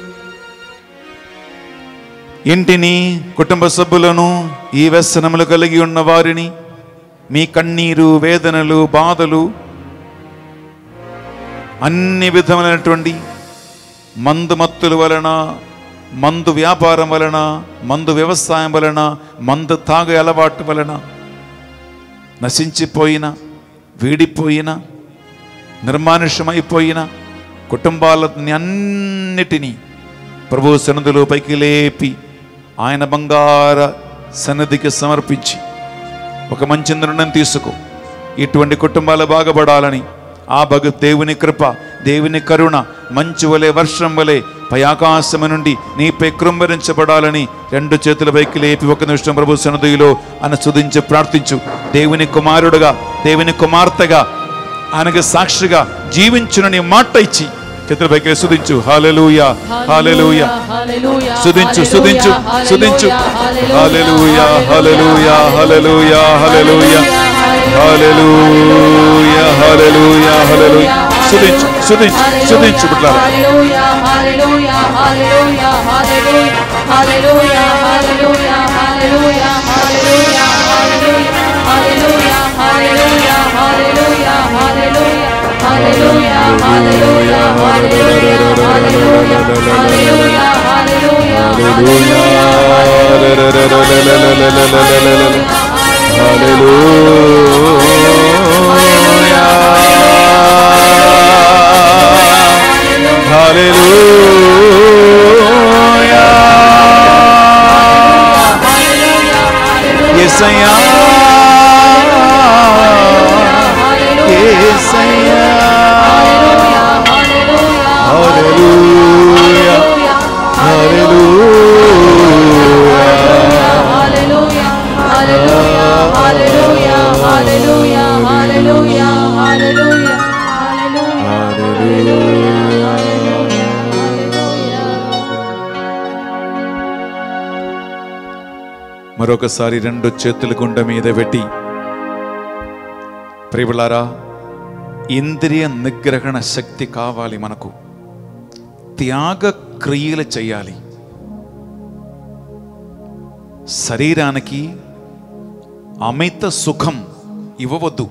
ఇంటిని, కుటుంబ సభ్యులను, ఈ వ్యసనములు కలిగి ఉన్న వారిని, మీ కన్నీరు, వేదనలు, బాధలు, అన్ని విధమైనటువంటి మందు మత్తుల వలన, మందు వ్యాపారం వలన, మందు వ్యవసాయం వలన, మందు తాగే అలవాటు వలన నశించిపోయిన, వీడిపోయిన, నిర్మానుష్యమైపోయిన కుటుంబాలని అన్నిటినీ ప్రభు సన్నిధిలో పైకి లేపి ఆయన బంగార సన్నిధికి సమర్పించి ఒక మంచి నిర్ణయం తీసుకో. ఇటువంటి కుటుంబాలు బాగుపడాలని ఆ భగ దేవుని కృప, దేవుని కరుణ మంచు వలె, వర్షం వలె పై ఆకాశము నుండి నీపై కృంభరించబడాలని రెండు చేతుల పైకి లేపి ఒక నిమిషం ప్రభు సన్నిధిలో అని స్తుతించి ప్రార్థించు. దేవుని కుమారుడుగా, దేవుని కుమార్తెగా ఆయనకు సాక్షిగా జీవించునని మాట ఇచ్చి చేతుల పైకి స్తుతించు. హల్లెలూయా, హల్లెలూయా. స్తుతించు, స్తుతించు, స్తుతించు. హల్లెలూయా, hallelujah, hallelujah, hallelujah, hallelujah, hallelujah, హల్లెలూయా. స్తుతించు, స్తుతించు, స్తుతించు బిడ్డలారా. హల్లెలూయా, hallelujah, hallelujah, hallelujah, hallelujah, hallelujah, hallelujah, hallelujah, hallelujah, hallelujah, hallelujah, hallelujah, hallelujah, hallelujah, hallelujah, hallelujah, hallelujah, hallelujah, hallelujah, హల్లెలూయా. యేసయ్యా, యేసయ్యా, హల్లెలూయా, మరొకసారి రెండు చేతుల గుండె మీద పెట్టి ప్రియులారా, ఇంద్రియ నిగ్రహణ శక్తి కావాలి మనకు. త్యాగ క్రియలు చేయాలి. శరీరానికి అమిత సుఖం ఇవ్వవద్దు.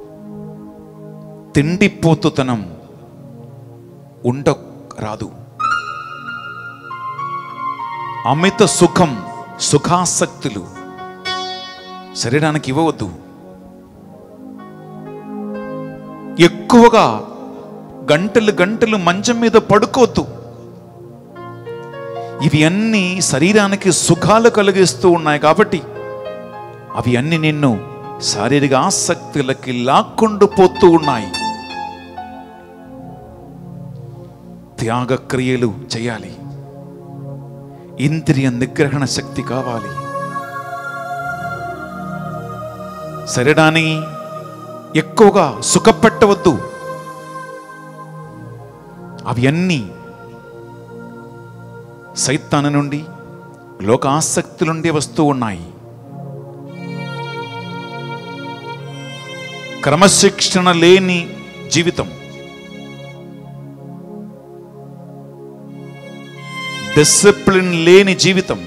తిండిపోతుతనం ఉండరాదు. అమిత సుఖం, సుఖాసక్తులు శరీరానికి ఇవ్వవద్దు. ఎక్కువగా గంటలు గంటలు మంచం మీద పడుకోవద్దు. ఇవి అన్నీ శరీరానికి సుఖాలు కలిగిస్తూ ఉన్నాయి కాబట్టి అవి అన్ని నిన్ను శారీరక ఆసక్తులకి లాక్కొండు పోతూ ఉన్నాయి. త్యాగ క్రియలు చేయాలి. ఇంద్రియ నిగ్రహణ శక్తి కావాలి. శరీరాన్ని ఎక్కువగా సుఖపెట్టవద్దు. అవి అన్నీ సైతాను నుండి, లోక ఆసక్తి నుండి వస్తూ ఉన్నాయి. క్రమశిక్షణ లేని జీవితం, డిసిప్లిన్ లేని జీవితం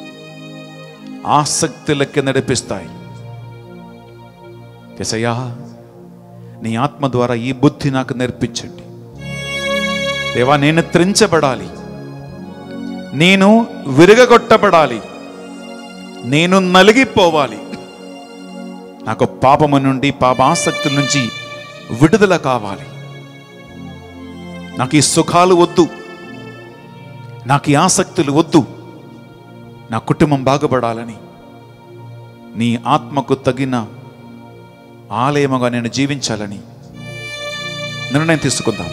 ఆసక్తులకి నడిపిస్తాయి. యేసయ్యా, నీ ఆత్మ ద్వారా ఈ బుద్ధి నాకు నేర్పించండి. దేవా, నేను త్రించబడాలి, నేను విరగగొట్టబడాలి, నేను నలిగిపోవాలి. నాకు పాపము నుండి, పాపాసక్తుల నుంచి విడుదల కావాలి. నాకు ఈ సుఖాలు వద్దు, నాకు ఈ ఆసక్తులు వద్దు. నా కుటుంబం బాగుపడాలని, నీ ఆత్మకు తగిన ఆలయముగా నేను జీవించాలని నిర్ణయం తీసుకుందాం.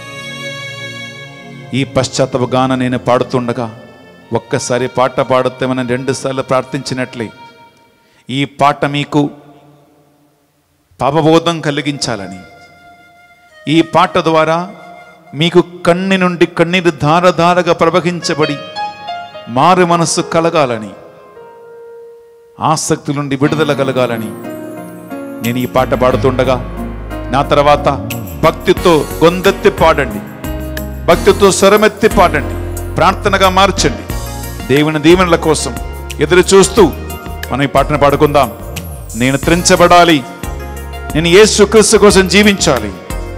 ఈ పశ్చాత్తాప గాన నేను పాడుతుండగా ఒక్కసారి పాట పాడుతామని రెండు సార్లు ప్రార్థించినట్లే ఈ పాట మీకు పాపబోధం కలిగించాలని, ఈ పాట ద్వారా మీకు కన్ని నుండి కన్నీరు ధారధారగా ప్రవహించబడి మారు మనస్సు కలగాలని, ఆసక్తి నుండి విడుదల కలగాలని నేను ఈ పాట పాడుతుండగా నా తర్వాత భక్తితో గొంతెత్తి పాడండి, భక్తితో స్వరమెత్తి పాడండి, ప్రార్థనగా మార్చండి. దేవుని దీవెనల కోసం ఎదురు చూస్తూ మనం ఈ పాటను పాడుకుందాం. నేను త్రించబడాలి, నేను యేసుక్రీస్తు కోసం జీవించాలి.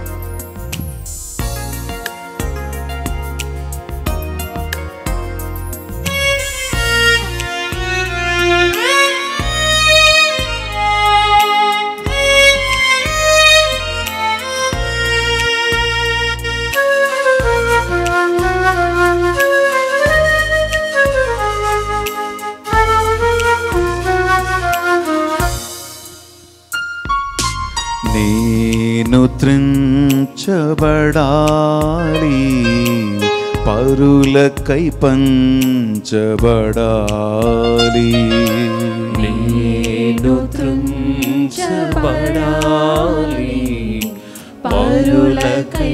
నేను త్రించబడాలి, పరులకై పంచబడాలి. నేను త్రించబడాలి, పరులకై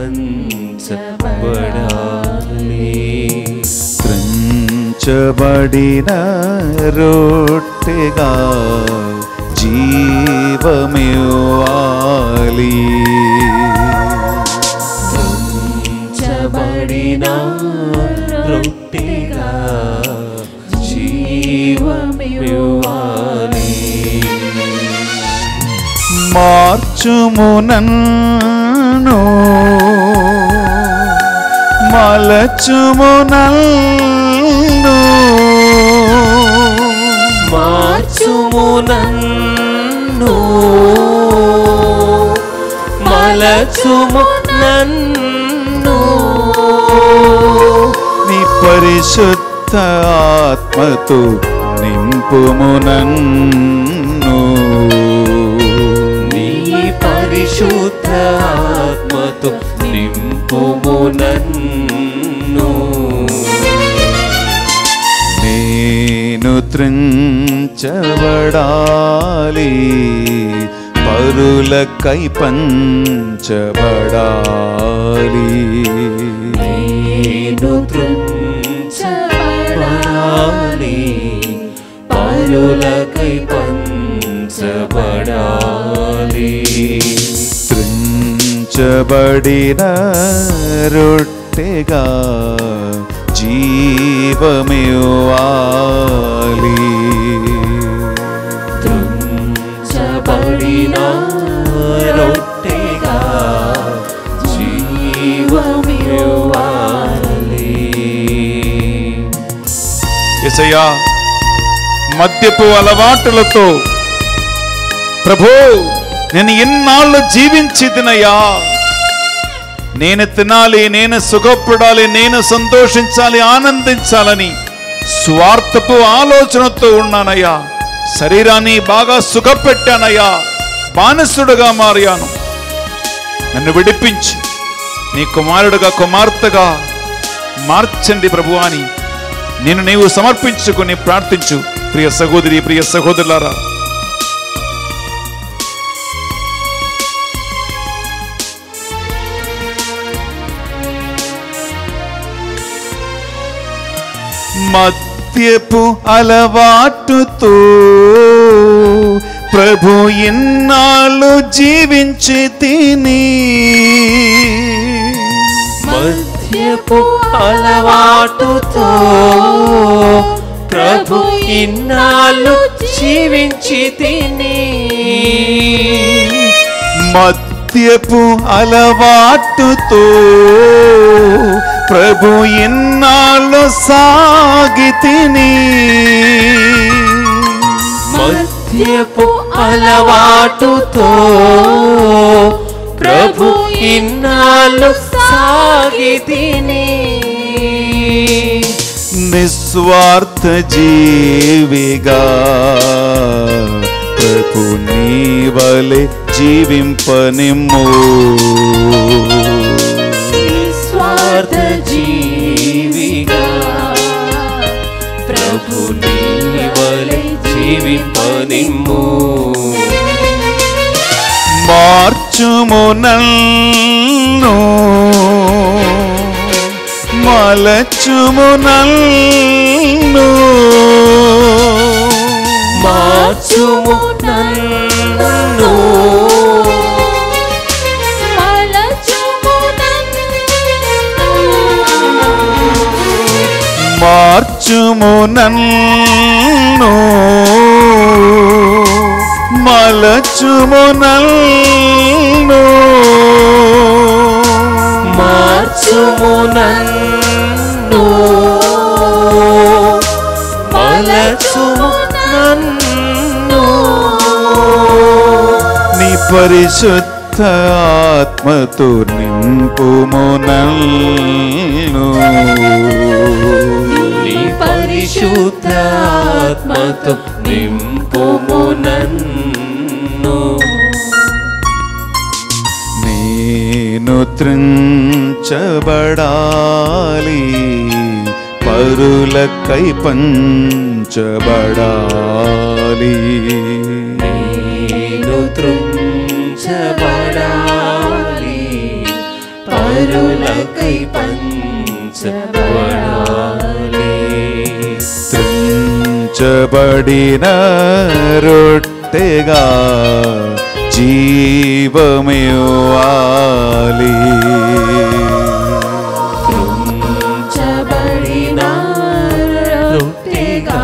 పంచబడాలి. త్రించబడిన రొట్టెగా జీవమివ్వాలి. త్రించబడిన రొట్టెగా జీవమివ్వాలి. మార్చుము నన్ను, మలచుము నన్ను, మార్చుము నన్ను, మలచుము నన్ను. నీ పరిశుద్ధ ఆత్మతో నింపుము నన్ను, నీ పరిశుద్ధ ఆత్మతో నింపుము నన్ను. నేను త్రించబడాలి, పరులకై పంచబడాలి. నేను త్రించబడాలి, పరులకై పంచబడాలి. త్రించబడిన రొట్టెగా జీవమివ్వాలి. త్రించబడిన రొట్టెగా జీవమివ్వాలి. యేసయ్యా, మద్యపు అలవాటులతో ప్రభు నేను ఎన్నాళ్ళు జీవించిదినయ్యా. నేను తినాలి, నేను సుఖపడాలి, నేను సంతోషించాలి, ఆనందించాలని స్వార్థపు ఆలోచనతో ఉన్నానయ్యా. శరీరాన్ని బాగా సుఖపెట్టానయ్యా, బానిసుడుగా మారాను. నన్ను విడిపించి నీ కుమారుడుగా, కుమార్తెగా మార్చండి ప్రభు అని నేను నీవు సమర్పించుకుని ప్రార్థించు. ప్రియ సహోదరి, ప్రియ సహోదరులారా, మద్యపు అలవాటుతో ప్రభు ఇన్నాళ్ళు జీవించి తిని మద్యపు అలవాటుతో ప్రభు ఇన్నాళ్ళు జీవించి తిని మద్యపు అలవాటుతో ప్రభు ఇన్నాళ్ళు సాగి తిని మద్యపు అలవాటుతో ప్రభు ఇన్నాళ్ళు సాగి తిని నిస్వార్థ జీవిగా ప్రభు నీవలే జీవింపనిమ్ము నిస్వార్థ జీవిగా ప్రభు నీవలే జీవింపనిమ్ము మార్చుము నన్ను మలచుము నన్ను మార్చుము నన్ను మార్చుము నన్ను మలచుము నన్ను మార్చుము నన్ను మలచుము నన్ను నీ పరిశుద్ధ ఆత్మతో నింపుము నన్ను నీ పరిశుద్ధ ఆత్మతో నింపుము నన్ను నేను త్రించబడాలి పరులకై పంచబడాలి నేను త్రుంచబడాలి పరులకై పంచబడాలి త్రించబడిన రొట్టెగా జీవమివ్వాలి త్రుంచబడిన రొట్టెగా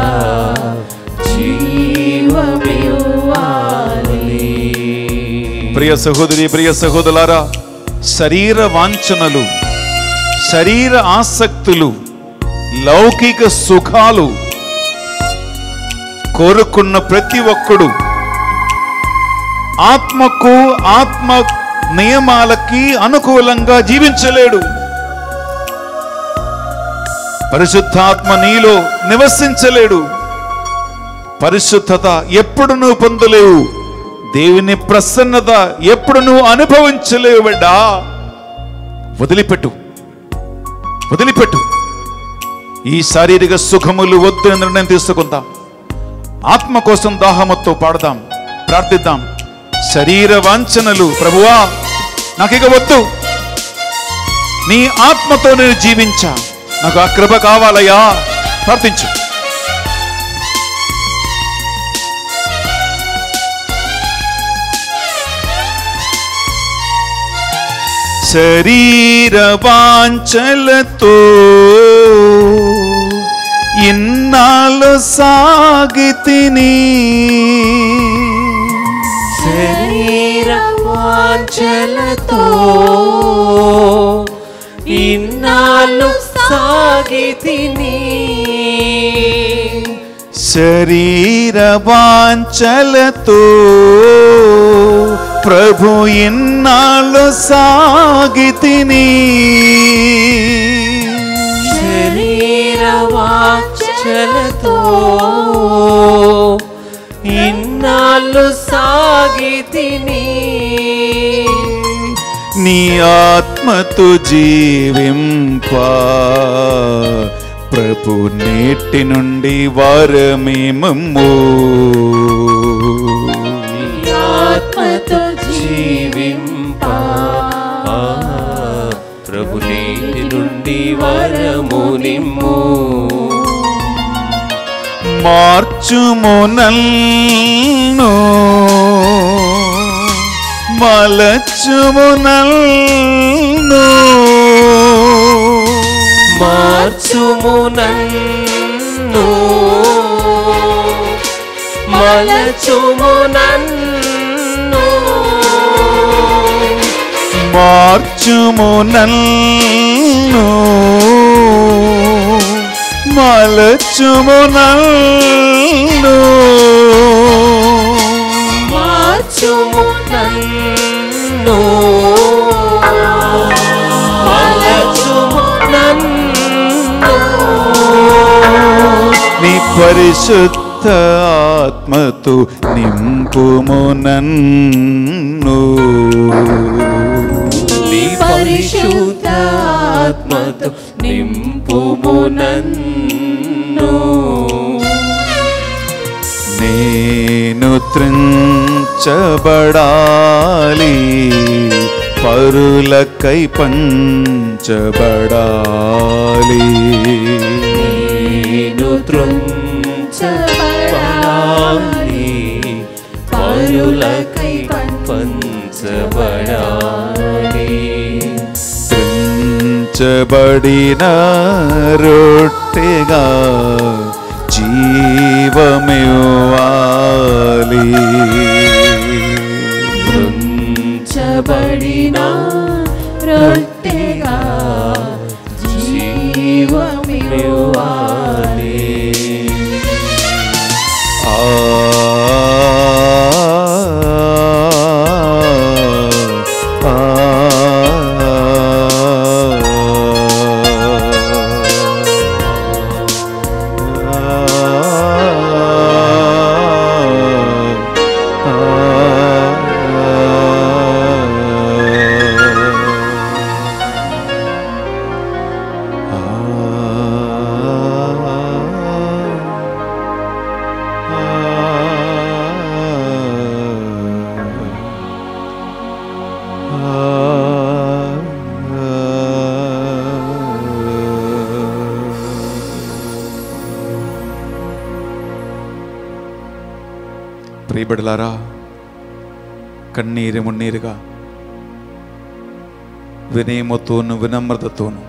జీవమివ్వాలి. ప్రియ సహోదరి ప్రియ సహోదరులారా, శరీర వాంఛనలు, శరీర ఆసక్తులు, లౌకిక సుఖాలు కోరుకున్న ప్రతి ఒక్కడు ఆత్మకు ఆత్మ నియమాలకి అనుకూలంగా జీవించలేడు. పరిశుద్ధాత్మ నీలో నివసించలేడు. పరిశుద్ధత ఎప్పుడు నువ్వు పొందలేవు. దేవుని ప్రసన్నత ఎప్పుడు నువ్వు అనుభవించలేవు. బిడ్డా, వదిలిపెట్టు వదిలిపెట్టు ఈ శారీరక సుఖములు వద్దు అని నిర్ణయం తీసుకుందాం. ఆత్మ కోసం దాహముతో పాడదాం, ప్రార్థిద్దాం. శరీర వాంఛనలు ప్రభువా నాకిక వద్దు, నీ ఆత్మతో నేను జీవించా, నాకు ఆ కృప కావాలయ్యా. ప్రార్థించు. శరీర వాంఛలతో ఇన్నాళ్ళు సాగితిని, శరీర వాంఛలతో ఇన్నాళ్ళు సాగితిని, శరీర వాంఛలతో ప్రభు ఇన్నాళ్ళు సాగితిని, శరీర వాంఛలతో ఇన్నాళ్ళు సాగితిని, నీ ఆత్మతో జీవింప ప్రభు నేటి నుండి వరమేమమ్ము, ఆత్మతో జీవింప ప్రభు నేటి నుండి వరము నిమ్ము, మార్చుము నన్ను మలచుము నన్ను మార్చుము నన్ను మలచుము నన్ను మార్చుము నన్ను మలచుము నన్ను మార్చుము నన్ను మలచుము నన్ను నీ పరిశుద్ధ ఆత్మతో నింపుము నన్ను నీ పరిశుద్ధ ఆత్మతో నింపుము నన్ను నేను త్రించబడాలి పరులకై పంచబడాలి నేను త్రుంచబడాలి పరులకై పంచబడాలి త్రించబడిన రొట్టెగా జీవమివ్వాలి త్రుంచబడిన రొట్టెగా జీవమివ్వాలి. ఆ ఆ ప్రియబిడ్డలారా, కన్నీరు మున్నీరుగా వినయముతోను వినమ్రతతోను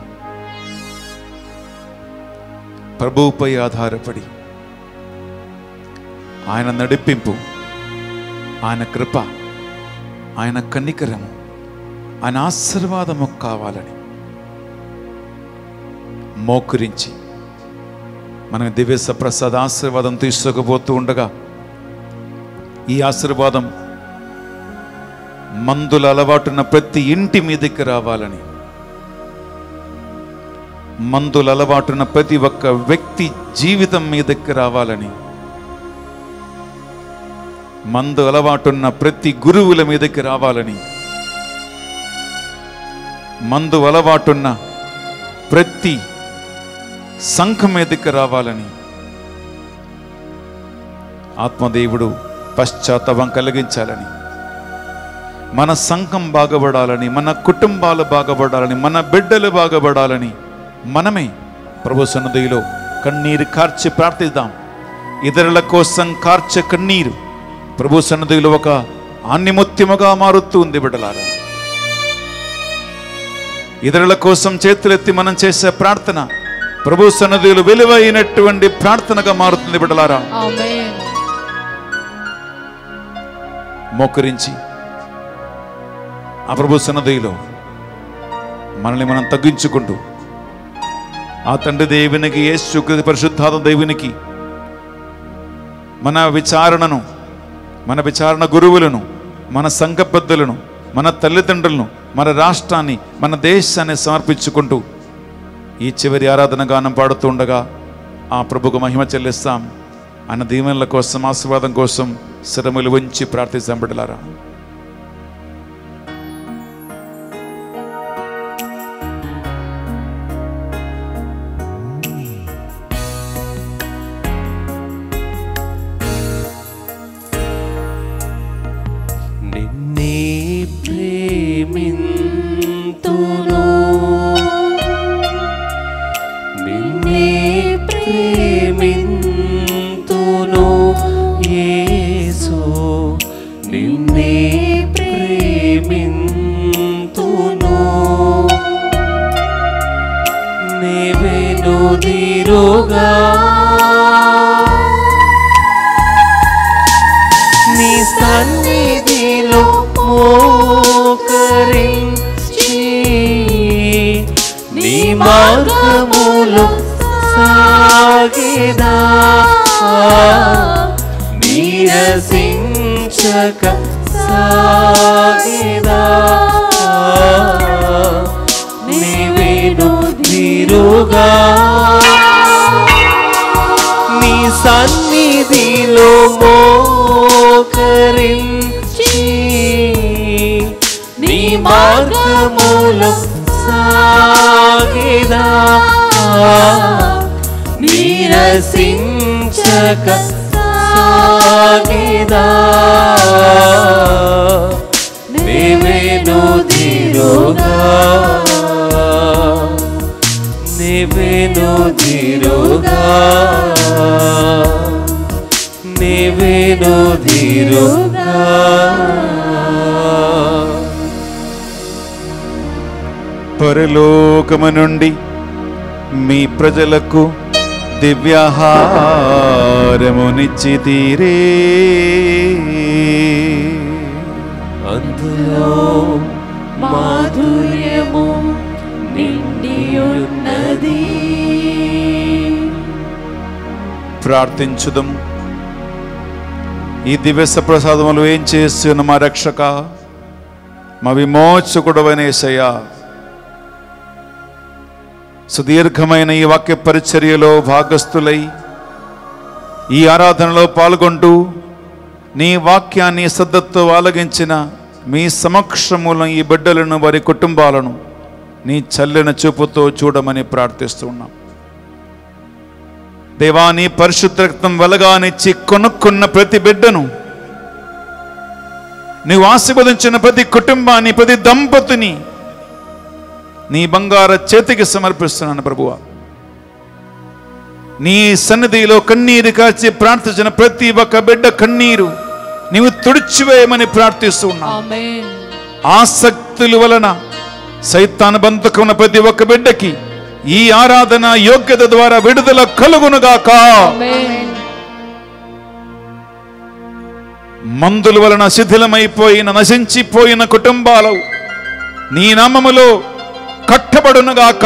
ప్రభువుపై ఆధారపడి ఆయన నడిపింపు, ఆయన కృప, ఆయన కనికరము, ఆయన ఆశీర్వాదము కావాలని మోకరించి మనం దివ్య సప్రసాద ఆశీర్వాదం తీసుకోబోతూ ఉండగా, ఈ ఆశీర్వాదం మందుల అలవాటున్న ప్రతి ఇంటి మీదకి రావాలని, మందుల అలవాటున్న ప్రతి ఒక్క వ్యక్తి జీవితం మీదకి రావాలని, మందు అలవాటున్న ప్రతి గురువుల మీదకి రావాలని, మందు అలవాటున్న ప్రతి సంఘం మీదకి రావాలని ఆత్మదేవుడు పశ్చాత్తాపం కలిగించాలని, మన సంఘం బాగుపడాలని, మన కుటుంబాలు బాగుపడాలని, మన బిడ్డలు బాగుపడాలని మనమే ప్రభు సన్నిధిలో కన్నీరు కార్చి ప్రార్థిద్దాం. ఇతరుల కోసం కార్చే కన్నీరు ప్రభు సన్నిధిలో ఒక ఆణిముత్యముగా మారుతూ ఉంది. బిడ్డలారా, ఇతరుల కోసం చేతులెత్తి మనం చేసే ప్రార్థన ప్రభు సన్నిధిలో విలువైనటువంటి ప్రార్థనగా మారుతుంది. బిడ్డలారా, ఆమేన్. మోకరించి ఆ ప్రభు సన్నిధిలో మనల్ని మనం తగ్గించుకుంటూ ఆ తండ్రి దేవునికి, యేసు పరిశుద్ధాత్మ దేవునికి మన విచారణను, మన విచారణ గురువులను, మన సంఘ పెద్దలను, మన తల్లిదండ్రులను, మన రాష్ట్రాన్ని, మన దేశాన్ని సమర్పించుకుంటూ ఈ చివరి ఆరాధన గానం పాడుతూ ఉండగా ఆ ప్రభుకు మహిమ చెల్లిస్తాం. ఆయన దీవెనల కోసం, ఆశీర్వాదం కోసం శిరములు వంచి ప్రార్థిస్తాం. బిడ్డలారా, నిన్నే ప్రేమింతును, నిన్నే ప్రేమింతును, నీరసించక సాగేదా నీవేనుదిరుగా నీ సన్నిధిలో మోకరించి నీ మార్గములో సాగేదా నీరసించక సాగేదా నీవేనుదిరుగా నీవేనుదిరుగా నీవేనుదిరుగా పరలోకము నుండి మీ ప్రజలకు దివ్యాహారమునిచ్చితిరే అందులో మాధుర్యము నిండియున్నది. ప్రార్థించుదము. ఈ దివ్య ప్రసాదములు ఏం చేస్తున్న మా రక్షక, మా విమోచకుడవైన యేసయ్యా, సుదీర్ఘమైన ఈ వాక్య పరిచర్యలో భాగస్థులై ఈ ఆరాధనలో పాల్గొంటూ నీ వాక్యాన్ని శ్రద్ధతో ఆలగించిన మీ సమక్షములను ఈ బిడ్డలను వారి కుటుంబాలను నీ చల్లిన చూపుతో చూడమని ప్రార్థిస్తున్నాం. దేవా, నీ పరిశుద్ధ రక్తం వెలగానిచ్చి కొనుక్కున్న ప్రతి బిడ్డను, నీవు ఆశీర్వదించిన ప్రతి కుటుంబాన్ని, ప్రతి దంపతిని నీ బంగార చేతికి సమర్పిస్తున్నాను ప్రభువా. నీ సన్నిధిలో కన్నీరు కాచి ప్రార్థించిన ప్రతి ఒక్క బిడ్డ కన్నీరు నీవు తుడిచివేయమని ప్రార్థిస్తున్నాను. ఆసక్తుల వలన సైతాను బంధకమున ప్రతి ఒక్క బిడ్డకి ఈ ఆరాధన యోగ్యత ద్వారా విడుదల కలుగునుగాక. మందుల వలన శిథిలమైపోయిన నశించిపోయిన కుటుంబాలు నీ నామములో కట్టబడునుగాక.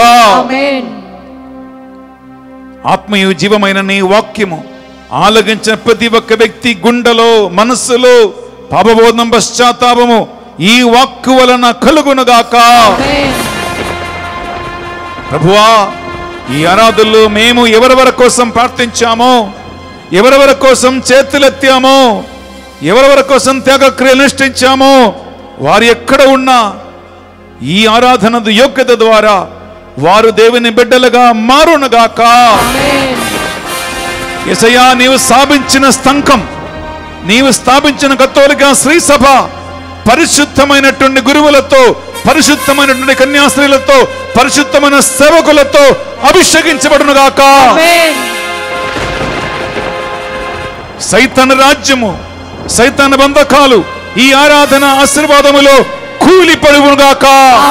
ఆత్మీయ జీవమైన నీ వాక్యము ఆలగించిన ప్రతి ఒక్క వ్యక్తి గుండెలో, మనస్సులో పాపబోధం, పశ్చాత్తాపము ఈ వాక్కు వలన కలుగునుగాక. ప్రభువా, ఈ ఆరాధనలో మేము ఎవరెవరి కోసం ప్రార్థించామో, ఎవరెవరి కోసం చేతులెత్తామో, ఎవరెవరి కోసం త్యాగక్రియలు అనుష్ఠించామో, వారు ఎక్కడ ఉన్నా ఈ ఆరాధన యోగ్యత ద్వారా వారు దేవుని బిడ్డలుగా మారునుగాక. యేసయ్యా, నీవు స్థాపించిన స్తంకం, నీవు స్థాపించిన కత్తోలిక శ్రీ సభ పరిశుద్ధమైనటువంటి గురువులతో, పరిశుద్ధమైనటువంటి కన్యాస్త్రీలతో, పరిశుద్ధమైన సేవకులతో అభిషేకించబడునుగాక. సైతాను రాజ్యము, సైతాను బంధకాలు ఈ ఆరాధన ఆశీర్వాదములో కూలిపడునుగాక.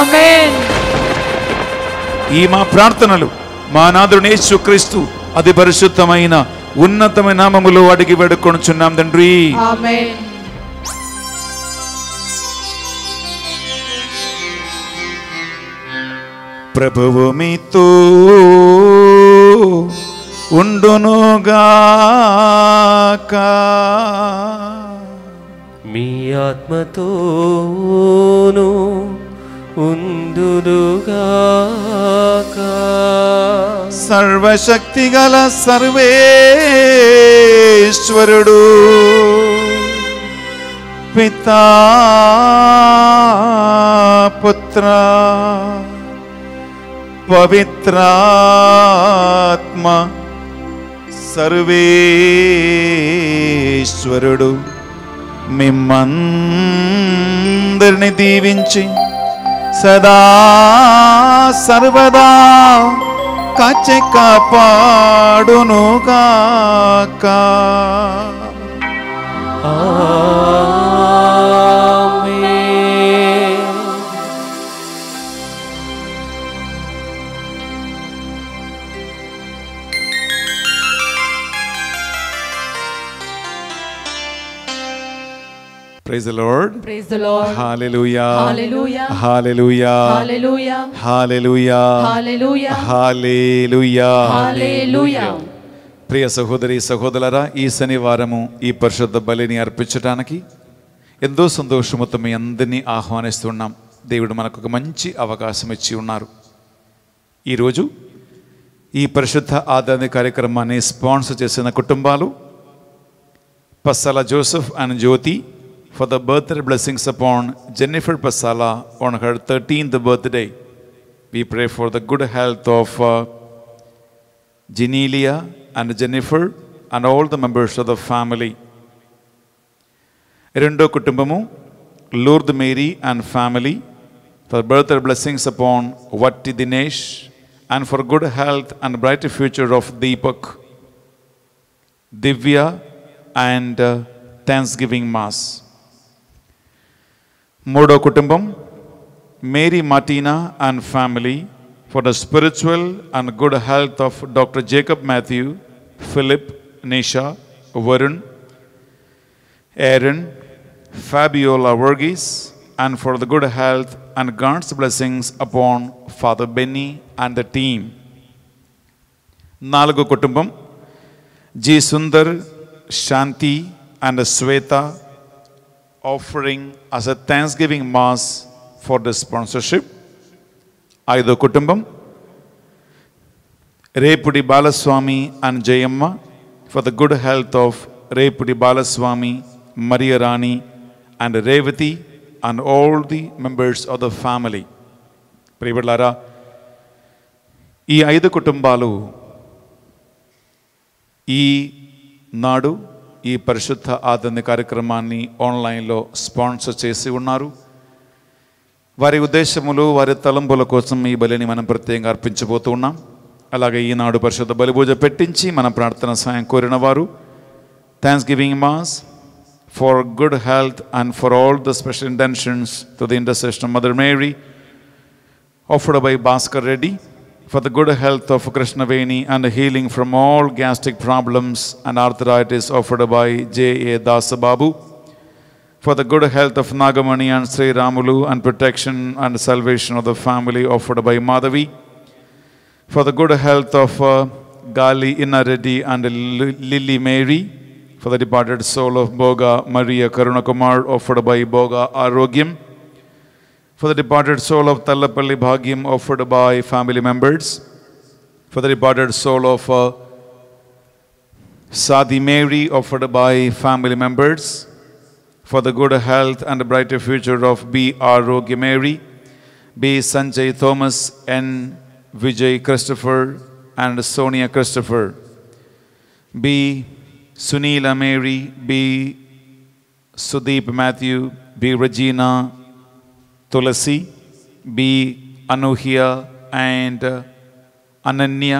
ఈ మా ప్రార్థనలు మా నాథుడు యేసుక్రీస్తు అతి పరిశుద్ధమైన ఉన్నతమైన నామములో అడిగి వేడుకొనుచున్నాం తండ్రి. ఆమేన్. ప్రభువు మీతో ఉండునుగాక. మీ ఆత్మతోను ఉందునుగాక. సర్వశక్తి గల సర్వేశ్వరుడు పితా పుత్ర పవిత్రాత్మ సర్వేశ్వరుడు మిమ్మందరిని దీవించి సదా సర్వదా కాచి కాపాడునుగాక. ఆమేన్. Praise the Lord. Praise the Lord. Hallelujah. Hallelujah. Hallelujah. Hallelujah. Hallelujah. Hallelujah. Hallelujah. Hallelujah. ప్రియ సహోదరి సహోదరులారా, ఈ శనివారము ఈ పరిశుద్ధ బలిని అర్పించడానికి ఎంతో సంతోషముతో మీ అందరినీ ఆహ్వానిస్తున్నాం. దేవుడు మనకు ఒక మంచి అవకాశం ఇచ్చి ఉన్నారు. ఈరోజు ఈ పరిశుద్ధ ఆరాధన కార్యక్రమాన్ని స్పాన్సర్ చేసిన కుటుంబాలు Passala Joseph and Jyothi for the birthday blessings upon Jennifer Passala on her thirteenth birthday. We pray for the good health of uh, Genelia and Jennifer and all the members of the family. Rendo Kutumbamu, Lourdes Mary and family for birthday blessings upon Vatti Dinesh and for good health and brighter future of Deepak, Divya and uh, Thanksgiving Mass. Modo Kutumbam, Mary Martina and family for the spiritual and good health of Doctor Jacob Matthew, Philip, Nisha, Varun, Aaron, Fabiola Verghese, and for the good health and God's blessings upon Father Benny and the team. Nalago Kutumbam, G. Sundar, Shanti and Sweta, offering as a Thanksgiving Mass for the sponsorship. Aido Kutumbam, Repudi Balaswami and Jayamma for the good health of Repudi Balaswami, Maria Rani and Revati and all the members of the family. Priyalara, ఈ ఐదు కుటుంబాలు ఈ నాడు ఈ పరిశుద్ధ ఆరాధన కార్యక్రమాన్ని ఆన్లైన్లో స్పాన్సర్ చేసి ఉన్నారు. వారి ఉద్దేశములు, వారి తలంపుల కోసం ఈ బలిని మనం ప్రత్యేకంగా అర్పించబోతూ ఉన్నాం. అలాగే ఈనాడు పరిశుద్ధ బలి పూజ పెట్టించి మన ప్రార్థన సాయం కోరిన వారు thanksgiving mass for good health and for all the special intentions to the intercession of Mother Mary offered by Bhaskar Reddy, for the good health of Krishnaveni and healing from all gastric problems and arthritis offered by J A Dasababu, for the good health of Nagamani and Sri Ramulu and protection and salvation of the family offered by Madhavi, for the good health of uh, Gali Innareddy and Lily Mary, for the departed soul of Boga Maria Karunakumar offered by Boga Arogyam, for the departed soul of Tallapalli Bhagyam offered by family members, for the departed soul of uh, Sadi Mary offered by family members, for the good health and brighter future of B. Arogya Mary, B. Sanjay Thomas, N. Vijay Christopher and Sonia Christopher, B. Sunila Mary, B. Sudeep Matthew, B. Regina Tulasi, B. Anuhya and uh, Ananya,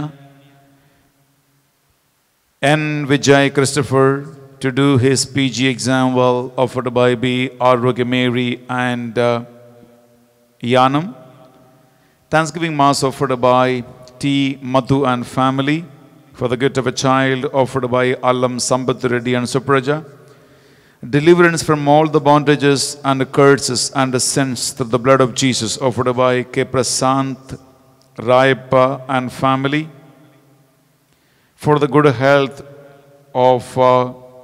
N. Vijay Christopher to do his P G exam well offered by B. Arogya Mary and uh, Yanam. Thanksgiving Mass offered by T. Madhu and family for the gift of a child offered by Allam Sambat Reddy and Supraja. Deliverance from all the bondages and the curses and the sins through the blood of Jesus offered by K. Prasant, Rayappa and family. For the good health of uh,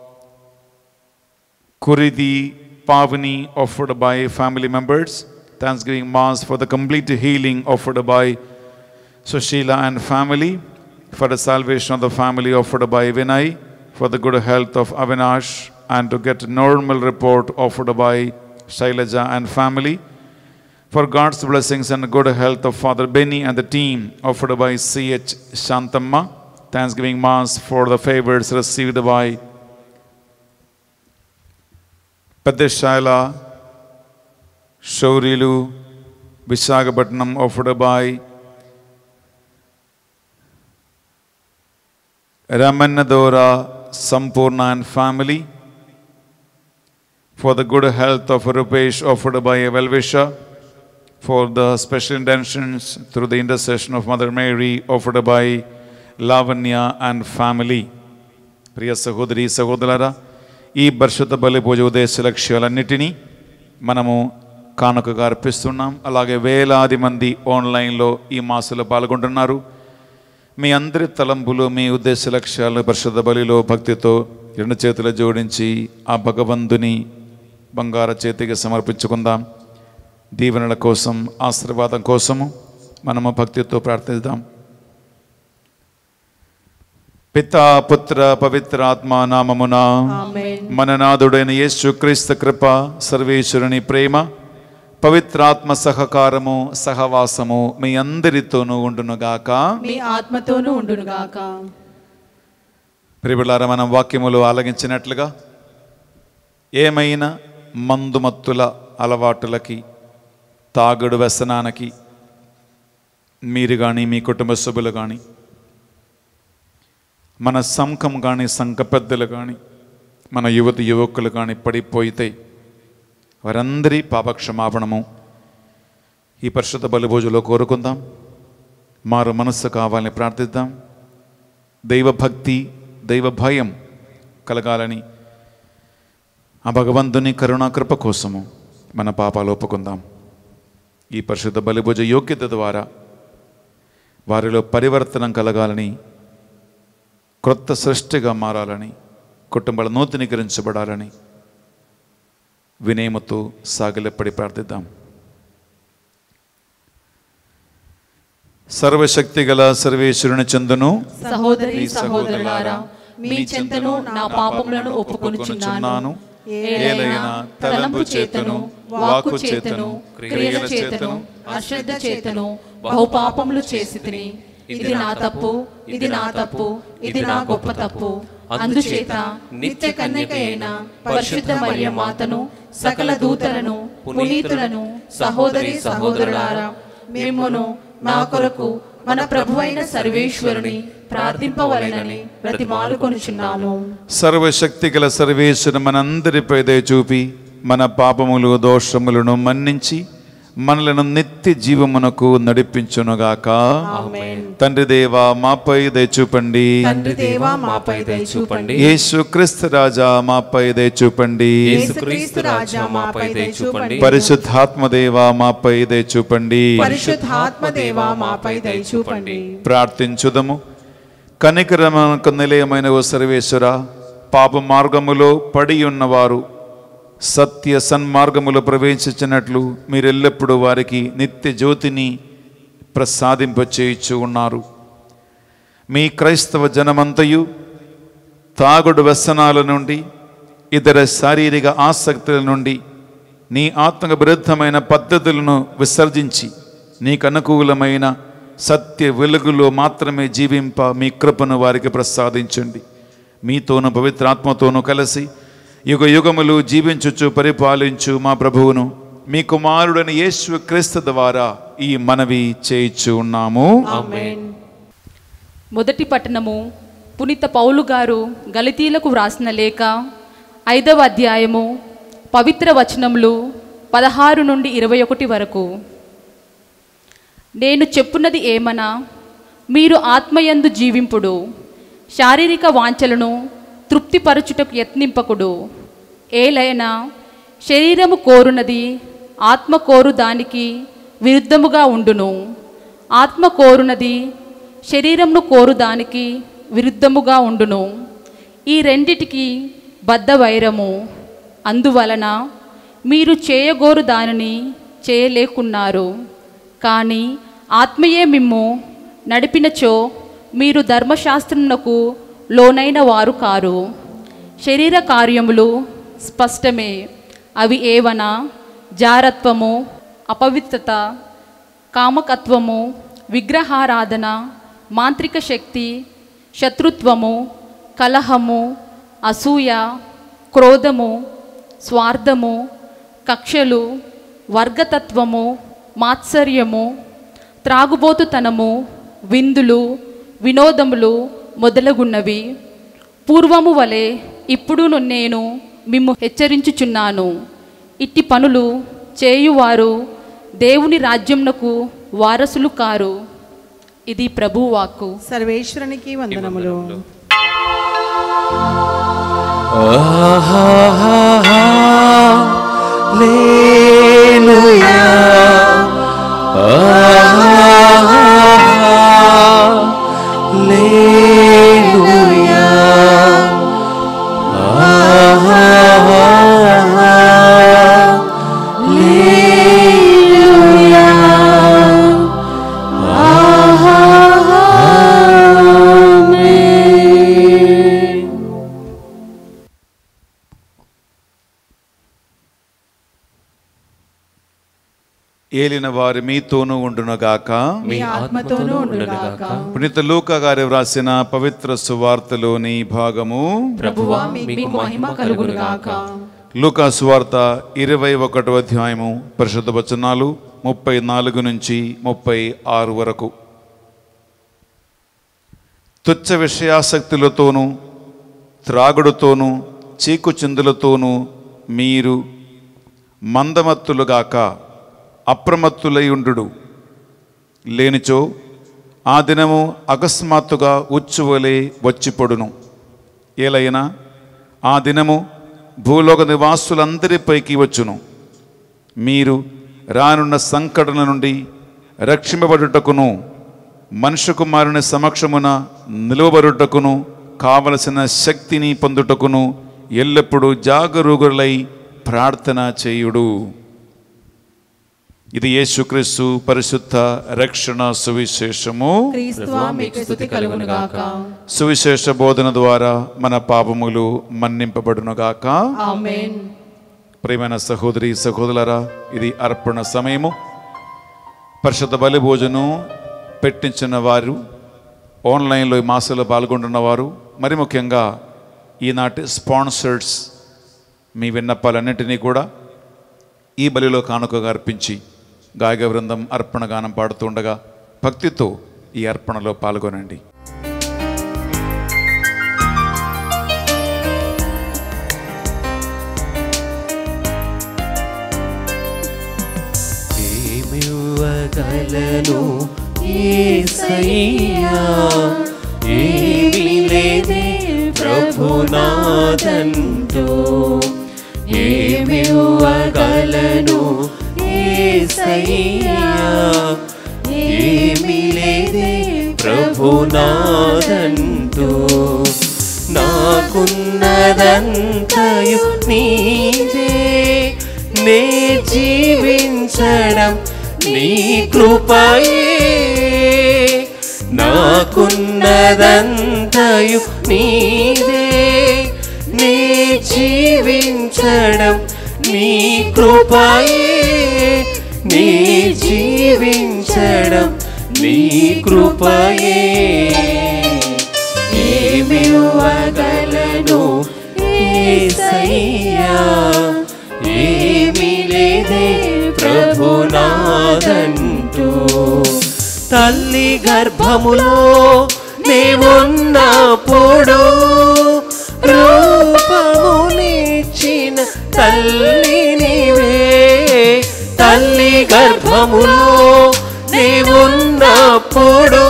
Kuridi Pavani offered by family members. Thanksgiving Mass for the complete healing offered by Sushila and family. For the salvation of the family offered by Vinay. For the good health of Avinash and to get normal report offered by Shailaja and family. For God's blessings and good health of Father Benny and the team offered by C H Shantamma. Thanksgiving Mass for the favors received by Padeshaila, Shaurilu, Vishakhapatnam offered by Ramanadora, Sampurna and family. For the good health of Rupesh offered by Evalvisha, for the special intentions through the intercession of Mother Mary offered by Lavanya and family. Priya Sahodri Sahodalara, ఈ పరిశుద్ధ బలి పూజ ఉద్దేశ లక్ష్యాలన్నిటినీ మనము కానుకగా అర్పిస్తున్నాం. అలాగే వేలాది మంది ఆన్లైన్లో ఈ మాసంలో పాల్గొంటున్నారు. మీ అందరి తలంపులు, మీ ఉద్దేశ లక్ష్యాలను పరిశుద్ధ బలిలో భక్తితో రెండు చేతులు జోడించి ఆ భగవంతుని బంగారు చేతికి సమర్పించుకుందాం. దీవెనల కోసం, ఆశీర్వాదం కోసము మనము భక్తితో ప్రార్థిద్దాం. పితా, పుత్ర, పవిత్ర ఆత్మ నామమున మన నాథుడైన యేసుక్రీస్తు కృప, సర్వేశ్వరుని ప్రేమ, పవిత్రాత్మ సహకారము, సహవాసము మీ అందరితోనూ ఉండునుగాక. మీ ఆత్మతోనూ ఉండునుగాక. ప్రియలారా, మనం వాక్యములు ఆలగించినట్లుగా ఏమైనా మందుమత్తుల అలవాటులకి, తాగుడు వ్యసనానికి మీరు కానీ మీ కుటుంబ సభ్యులు కానీ, మన సంఘం కానీ, సంఘ పెద్దలు కానీ, మన యువతి యువకులు కానీ పడిపోయితే వారందరి పాపక్షమాపణము ఈ పరిశుద్ధ బలిభోజులో కోరుకుందాం. మారు మనస్సు కావాలని ప్రార్థిద్దాం. దైవభక్తి, దైవ భయం కలగాలని ఆ భగవంతుని కరుణాకృప కోసము మన పాపాలు ఒప్పుకుందాం. ఈ పరిశుద్ధ బలిభోజ యోగ్యత ద్వారా వారిలో పరివర్తనం కలగాలని, క్రొత్త సృష్టిగా మారాలని, కుటుంబాల నూతనీకరించబడాలని వినయముతో సాగిలపడి ప్రార్థిద్దాం. సర్వశక్తి గల సర్వేశ్వరుని చెందును సహోదరి సహోదరులారా, మీ చెంతను నా పాపములను ఒప్పుకొనుచున్నాను. ఏలైనా తలంపు చేతను, వాక్కు చేతను, క్రియల చేతను, అశ్రద్ధ చేతను బహు పాపములు చేసి తిని, ఇది నా తప్పు, ఇది నా తప్పు, ఇది నా గొప్ప తప్పు. అందుచేత నిత్య కన్యక అయిన పరిశుద్ధ మరియ మాతను, సకల దూతలను, పునీతులను, సహోదరి సహోదరులారా, మిమ్మును నా కొరకు మన ప్రభువైన సర్వేశ్వరుని ప్రార్థింపవలెనని బ్రతిమాలుకొనుచున్నాను. సర్వశక్తి గల సర్వేశ్వరుని మనందరిపై దయ చూపి మన పాపములు, దోషములను మన్నించి మనలను నిత్య జీవమునకు నడిపించునుగాక. తండ్రి దేవా మాపై దయ చూపండి. తండ్రి దేవా మాపై దయ చూపండి. యేసుక్రీస్తు రాజా మాపై దయ చూపండి. యేసుక్రీస్తు రాజా మాపై దయ చూపండి. పరిశుద్ధాత్మ దేవా మాపై దయ చూపండి. పరిశుద్ధాత్మ దేవా మాపై దయ చూపండి. ప్రార్థించుదము. కనికరమునకు నిలయమైన ఓ సర్వేశ్వర, పాప మార్గములో పడి ఉన్నవారు సత్య సన్మార్గములో ప్రవేశించినట్లు మీరెల్లప్పుడూ వారికి నిత్య జ్యోతిని ప్రసాదింపచేయుచు ఉన్నారు. మీ క్రైస్తవ జనమంతయు తాగుడు వ్యసనాల నుండి, ఇతర శారీరక ఆసక్తుల నుండి, నీ ఆత్మకు విరుద్ధమైన పద్ధతులను విసర్జించి నీకు అనుకూలమైన సత్య వెలుగులో మాత్రమే జీవింప మీ కృపను వారికి ప్రసాదించండి. మీతోనూ పవిత్రాత్మతోనూ కలిసి యుగ యుగములు జీవించుచు పరిపాలించు మా ప్రభువును, మీ కుమారుడైన యేసు క్రీస్తు ద్వారా ఈ మనవి చేయిచు ఉన్నాము. ఆమేన్. మొదటి పట్టణము పునీత పౌలు గారు గలతీలకు వ్రాసిన లేఖ, ఐదవ అధ్యాయము, పవిత్ర వచనములు పదహారు నుండి ఇరవై ఒకటి వరకు. నేను చెప్పున్నది ఏమనా, మీరు ఆత్మయందు జీవింపుడు, శారీరక వాంఛలను తృప్తిపరచుటకు యత్నింపకుడు. ఏలైనా శరీరము కోరునది ఆత్మ కోరు దానికి విరుద్ధముగా ఉండును, ఆత్మ కోరునది శరీరమును కోరు దానికి విరుద్ధముగా ఉండును. ఈ రెండిటికి బద్ధ వైరము. అందువలన మీరు చేయగోరు దానిని చేయలేకున్నారు. కానీ ఆత్మయే మిమ్ము నడిపినచో మీరు ధర్మశాస్త్రమునకు లోనైన వారు కారు. శరీర కార్యములు స్పష్టమే. అవి ఏవనా, జారత్వము, అపవిత్రత, కామకత్వము, విగ్రహారాధన, మాంత్రిక శక్తి, శత్రుత్వము, కలహము, అసూయ, క్రోధము, స్వార్థము, కక్షలు, వర్గతత్వము, మాత్సర్యము, త్రాగుబోతుతనము, విందులు, వినోదములు మొదలగున్నవి. పూర్వము వలె ఇప్పుడు నేను మిమ్ము హెచ్చరించుచున్నాను. ఇట్టి పనులు చేయువారు దేవుని రాజ్యమునకు వారసులు కారు. ఇది ప్రభు వాక్కు. సర్వేశ్వరునికి వందనములు. ఏలిన వారి మీతోనూ ఉండునుగాక. మీ ఆత్మతోనూ ఉండుగాక. పునీత లూకా గారు వ్రాసిన పవిత్ర సువార్తలోని భాగము. ప్రభువా మీకు మహిమ కలుగునుగాక. లూకా సువార్త ఇరవై ఒకటో అధ్యాయము పరిశుద్ధ వచనాలు ముప్పై నాలుగు నుంచి ముప్పై ఆరు వరకు. తుచ్చ విషయాసక్తులతోనూ త్రాగుడుతోనూ చీకు చిందులతోనూ మీరు మందమత్తులుగాక అప్రమత్తులై ఉండు. లేనిచో ఆ దినము అకస్మాత్తుగా ఉచ్చువలే వచ్చిపొడును. ఏలైనా ఆ దినము భూలోక నివాసులందరిపైకి వచ్చును. మీరు రానున్న సంకటన నుండి రక్షింపబడుటకును మనుష్య కుమారుని సమక్షమున నిలువబడుటకును కావలసిన శక్తిని పొందుటకును ఎల్లప్పుడూ జాగరూకులై ప్రార్థన చేయుడు. ఇది యేసుక్రీస్తు పరిశుద్ధ రక్షణ సువిశేషము. క్రీస్తువా మీకు స్తుతి కలుగునుగాక. సువిశేష బోధన ద్వారా మన పాపములు మన్నింపబడునుగాక. ఆమేన్. ప్రియమైన సహోదరి సహోదరులారా, ఇది అర్పణ సమయము. పరిశుద్ధ బలి భోజనం పెట్టించిన వారు, ఆన్లైన్లో ఈ మాసంలో పాల్గొంటున్న వారు, మరి ముఖ్యంగా ఈనాటి స్పాన్సర్స్, మీ విన్నపాలన్నింటినీ కూడా ఈ బలిలో కానుకగా అర్పించి గాయక బృందం అర్పణ గానం పాడుతుండగా భక్తితో ఈ అర్పణలో పాల్గొనండి. ఏమివ్వగలను యేసయ్యా, ఏమీ లేదే ప్రభునాదంటూ. ఏమివ్వగలను యేసయ్యా, ఏమీ లేదే ప్రభునాదంటూ. నాకున్నదంతయు నీదే, నే జీవించడం నీ కృపయే. నాకున్నదంతయు నీదే, నే జీవించడం నీ కృపయే. నీ జీవించడం నీ కృపయే. ఏమివ్వగలను యేసయ్యా, ఏమీ లేదే ప్రభునాదంటూ. తల్లి గర్భములో నీవున్నప్పుడు రూపమునిచ్చిన తల్లి నీవే. తల్లి గర్భములో నీవున్నప్పుడు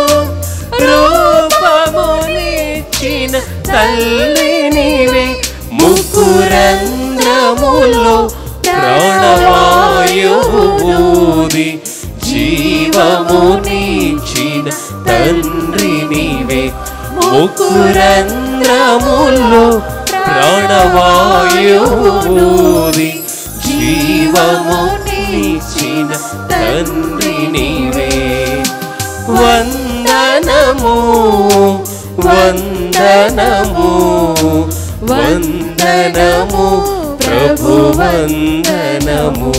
రూపమునిచ్చిన తల్లి నీవే. ముకురంధ్రములో ప్రాణవాయువుది జీవమునిచ్చిన తండ్రి నీవే. ముకురంధ్రములో ప్రాణవాయువుది జీవమునిచ్చిన తండ్రి నీవే. వందనము వందనము వందనము ప్రభు వందనము.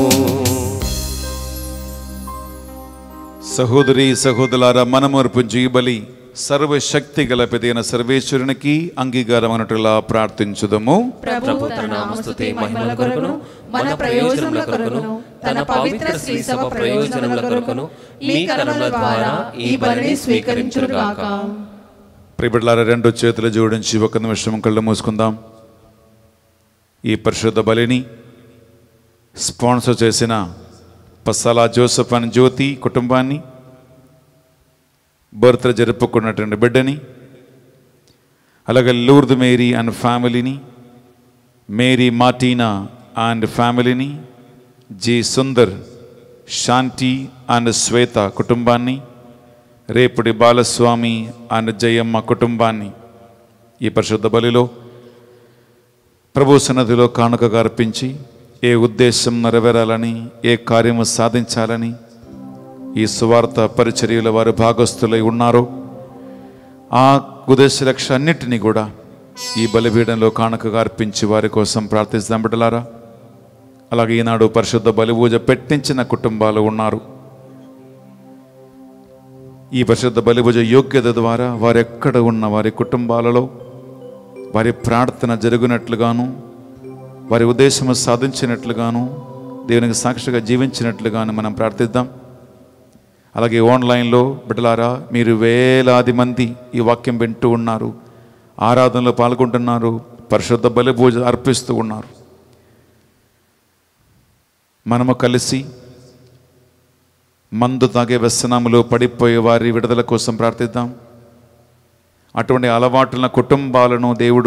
సహోదరి సహోదరులారా, మనము అర్పించు ఈ బలి సర్వశక్తి గల పెదైన సర్వేశ్వరునికి అంగీకారమనట్టులా ప్రార్థించుదము. ప్రభు తన నామస్తుతి మహిమల కొరకును మన ప్రయోజనముల కొరకును తన పవిత్ర శ్రీ సభ ప్రయోజనముల కొరకును మీ కరుణల ద్వారా ఈ బలిని స్వీకరించుగాక. ప్రియబిడ్డలారా, రెండు చేతులు జోడించి ఒక నిమిషం కళ్ళు మూసుకుందాం. ఈ పరిశుద్ధ బలిని స్పాన్సర్ చేసిన పస్సాలా జోసెఫ్ అండ్ జ్యోతి కుటుంబాన్ని, బర్త్డే జరుపుకున్నటువంటి బిడ్డని, అలాగే లూర్ద్ మేరీ అండ్ ఫ్యామిలీని, మేరీ మార్టీనా అండ్ ఫ్యామిలీని, జి సుందర్, శాంతి అండ్ శ్వేత కుటుంబాన్ని, రేపుడి బాలస్వామి అండ్ జయమ్మ కుటుంబాన్ని ఈ పరిశుద్ధ బలిలో ప్రభు సన్నిధిలో కానుకగా అర్పించి ఏ ఉద్దేశం నెరవేరాలని, ఏ కార్యము సాధించాలని ఈ సువార్త పరిచర్యల వారు భాగస్థులై ఉన్నారో ఆ ఉద్దేశ లక్ష్యాన్నింటినీ కూడా ఈ బలిపీఠంలో కానుకగా అర్పించి వారి కోసం ప్రార్థిస్తాం. బిడ్డలారా, అలాగే ఈనాడు పరిశుద్ధ బలిపూజ పెట్టించిన కుటుంబాలు ఉన్నారు. ఈ పరిశుద్ధ బలిపూజ యోగ్యత ద్వారా వారెక్కడ ఉన్న వారి కుటుంబాలలో వారి ప్రార్థన జరిగినట్లుగాను, వారి ఉద్దేశము సాధించినట్లుగాను, దేవునికి సాక్షిగా జీవించినట్లుగాను మనం ప్రార్థిద్దాం. అలాగే ఆన్లైన్లో బిడ్డలారా, మీరు వేలాది మంది ఈ వాక్యం వింటూ ఉన్నారు, ఆరాధనలో పాల్గొంటున్నారు, పరిశుద్ధ బలిపూజ అర్పిస్తూ ఉన్నారు. మనము కలిసి మందు తాగే వ్యసనములో పడిపోయే వారి విడుదల కోసం ప్రార్థిద్దాం. అటువంటి అలవాట్ల కుటుంబాలను దేవుడు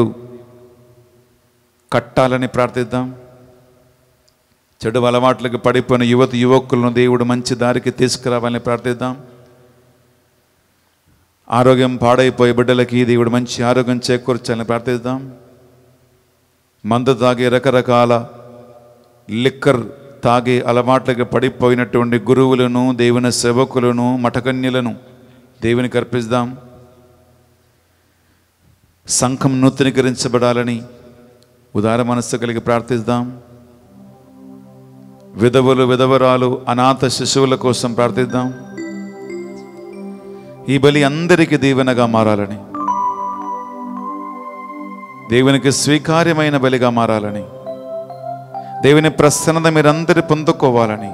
కట్టాలని ప్రార్థిద్దాం. చెడు అలవాట్లకు పడిపోయిన యువతి యువకులను దేవుడు మంచి దారికి తీసుకురావాలని ప్రార్థిద్దాం. ఆరోగ్యం పాడైపోయే బిడ్డలకి దేవుడు మంచి ఆరోగ్యం చేకూర్చాలని ప్రార్థిద్దాం. మందు తాగే రకరకాల లిక్కర్ తాగే అలవాట్లకు పడిపోయినటువంటి గురువులను, దేవుని సేవకులను, మఠకన్యలను దేవునికి అర్పిద్దాం. సంఘం నూతనీకరించబడాలని ఉదార మనస్సు కలిగి ప్రార్థిద్దాం. విధవులు, విధవరాలు, అనాథ శిశువుల కోసం ప్రార్థిద్దాం. ఈ బలి అందరికీ దీవెనగా మారాలని, దేవునికి స్వీకార్యమైన బలిగా మారాలని, దేవుని ప్రసన్నత మీరందరూ పొందుకోవాలని,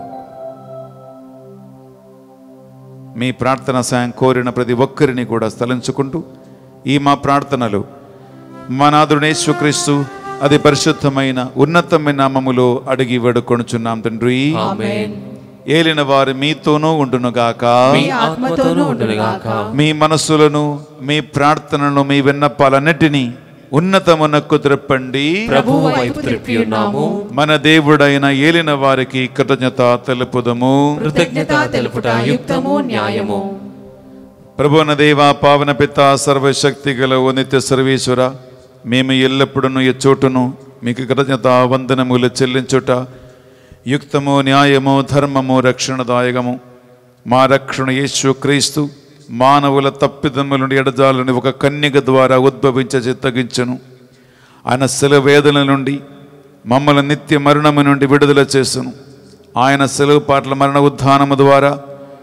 మీ ప్రార్థన సాయం కోరిన ప్రతి ఒక్కరిని కూడా స్థలించుకుంటూ ఈ మా ప్రార్థనలు మా నాథుడు యేసుక్రీస్తు అది పరిశుద్ధమైన ఉన్నతమైన నామములో అడిగి వేడుకొనుచున్నాం తండ్రి. ఆమేన్. ఏలిన వారు మీతోనూ ఉండునుగాక, మీ ఆత్మతోనూ ఉండునుగాక. మీ మనస్సులను, మీ ప్రార్థనలను, మీ విన్నపాలన్నిటినీ ఉన్నతమునకు త్రిప్పండి. ప్రభువు వైపు త్రిప్పి ఉన్నాము. మన దేవుడైన ఏలిన వారికి కృతజ్ఞత తెలుపుదము. కృతజ్ఞత తెలుపుట యుక్తము, న్యాయము. ప్రభువున దేవా, పావన పిత, సర్వశక్తి గల ఓ నిత్య సర్వేశ్వర, మేము ఎల్లప్పుడూ ఈ చోటును మీకు కృతజ్ఞత వందనములు చెల్లించుట యుక్తము, న్యాయము, ధర్మము, రక్షణదాయకము. మా రక్షణ యేసు క్రీస్తు మానవుల తప్పిదముల నుండి ఎడజాలని ఒక కన్యక ద్వారా ఉద్భవించ చిత్తగించను. ఆయన సెలవు వేదన నుండి మమ్మల్ని నిత్య మరణము నుండి విడుదల చేసును. ఆయన సెలవు పాటల మరణ ఉద్ధానము ద్వారా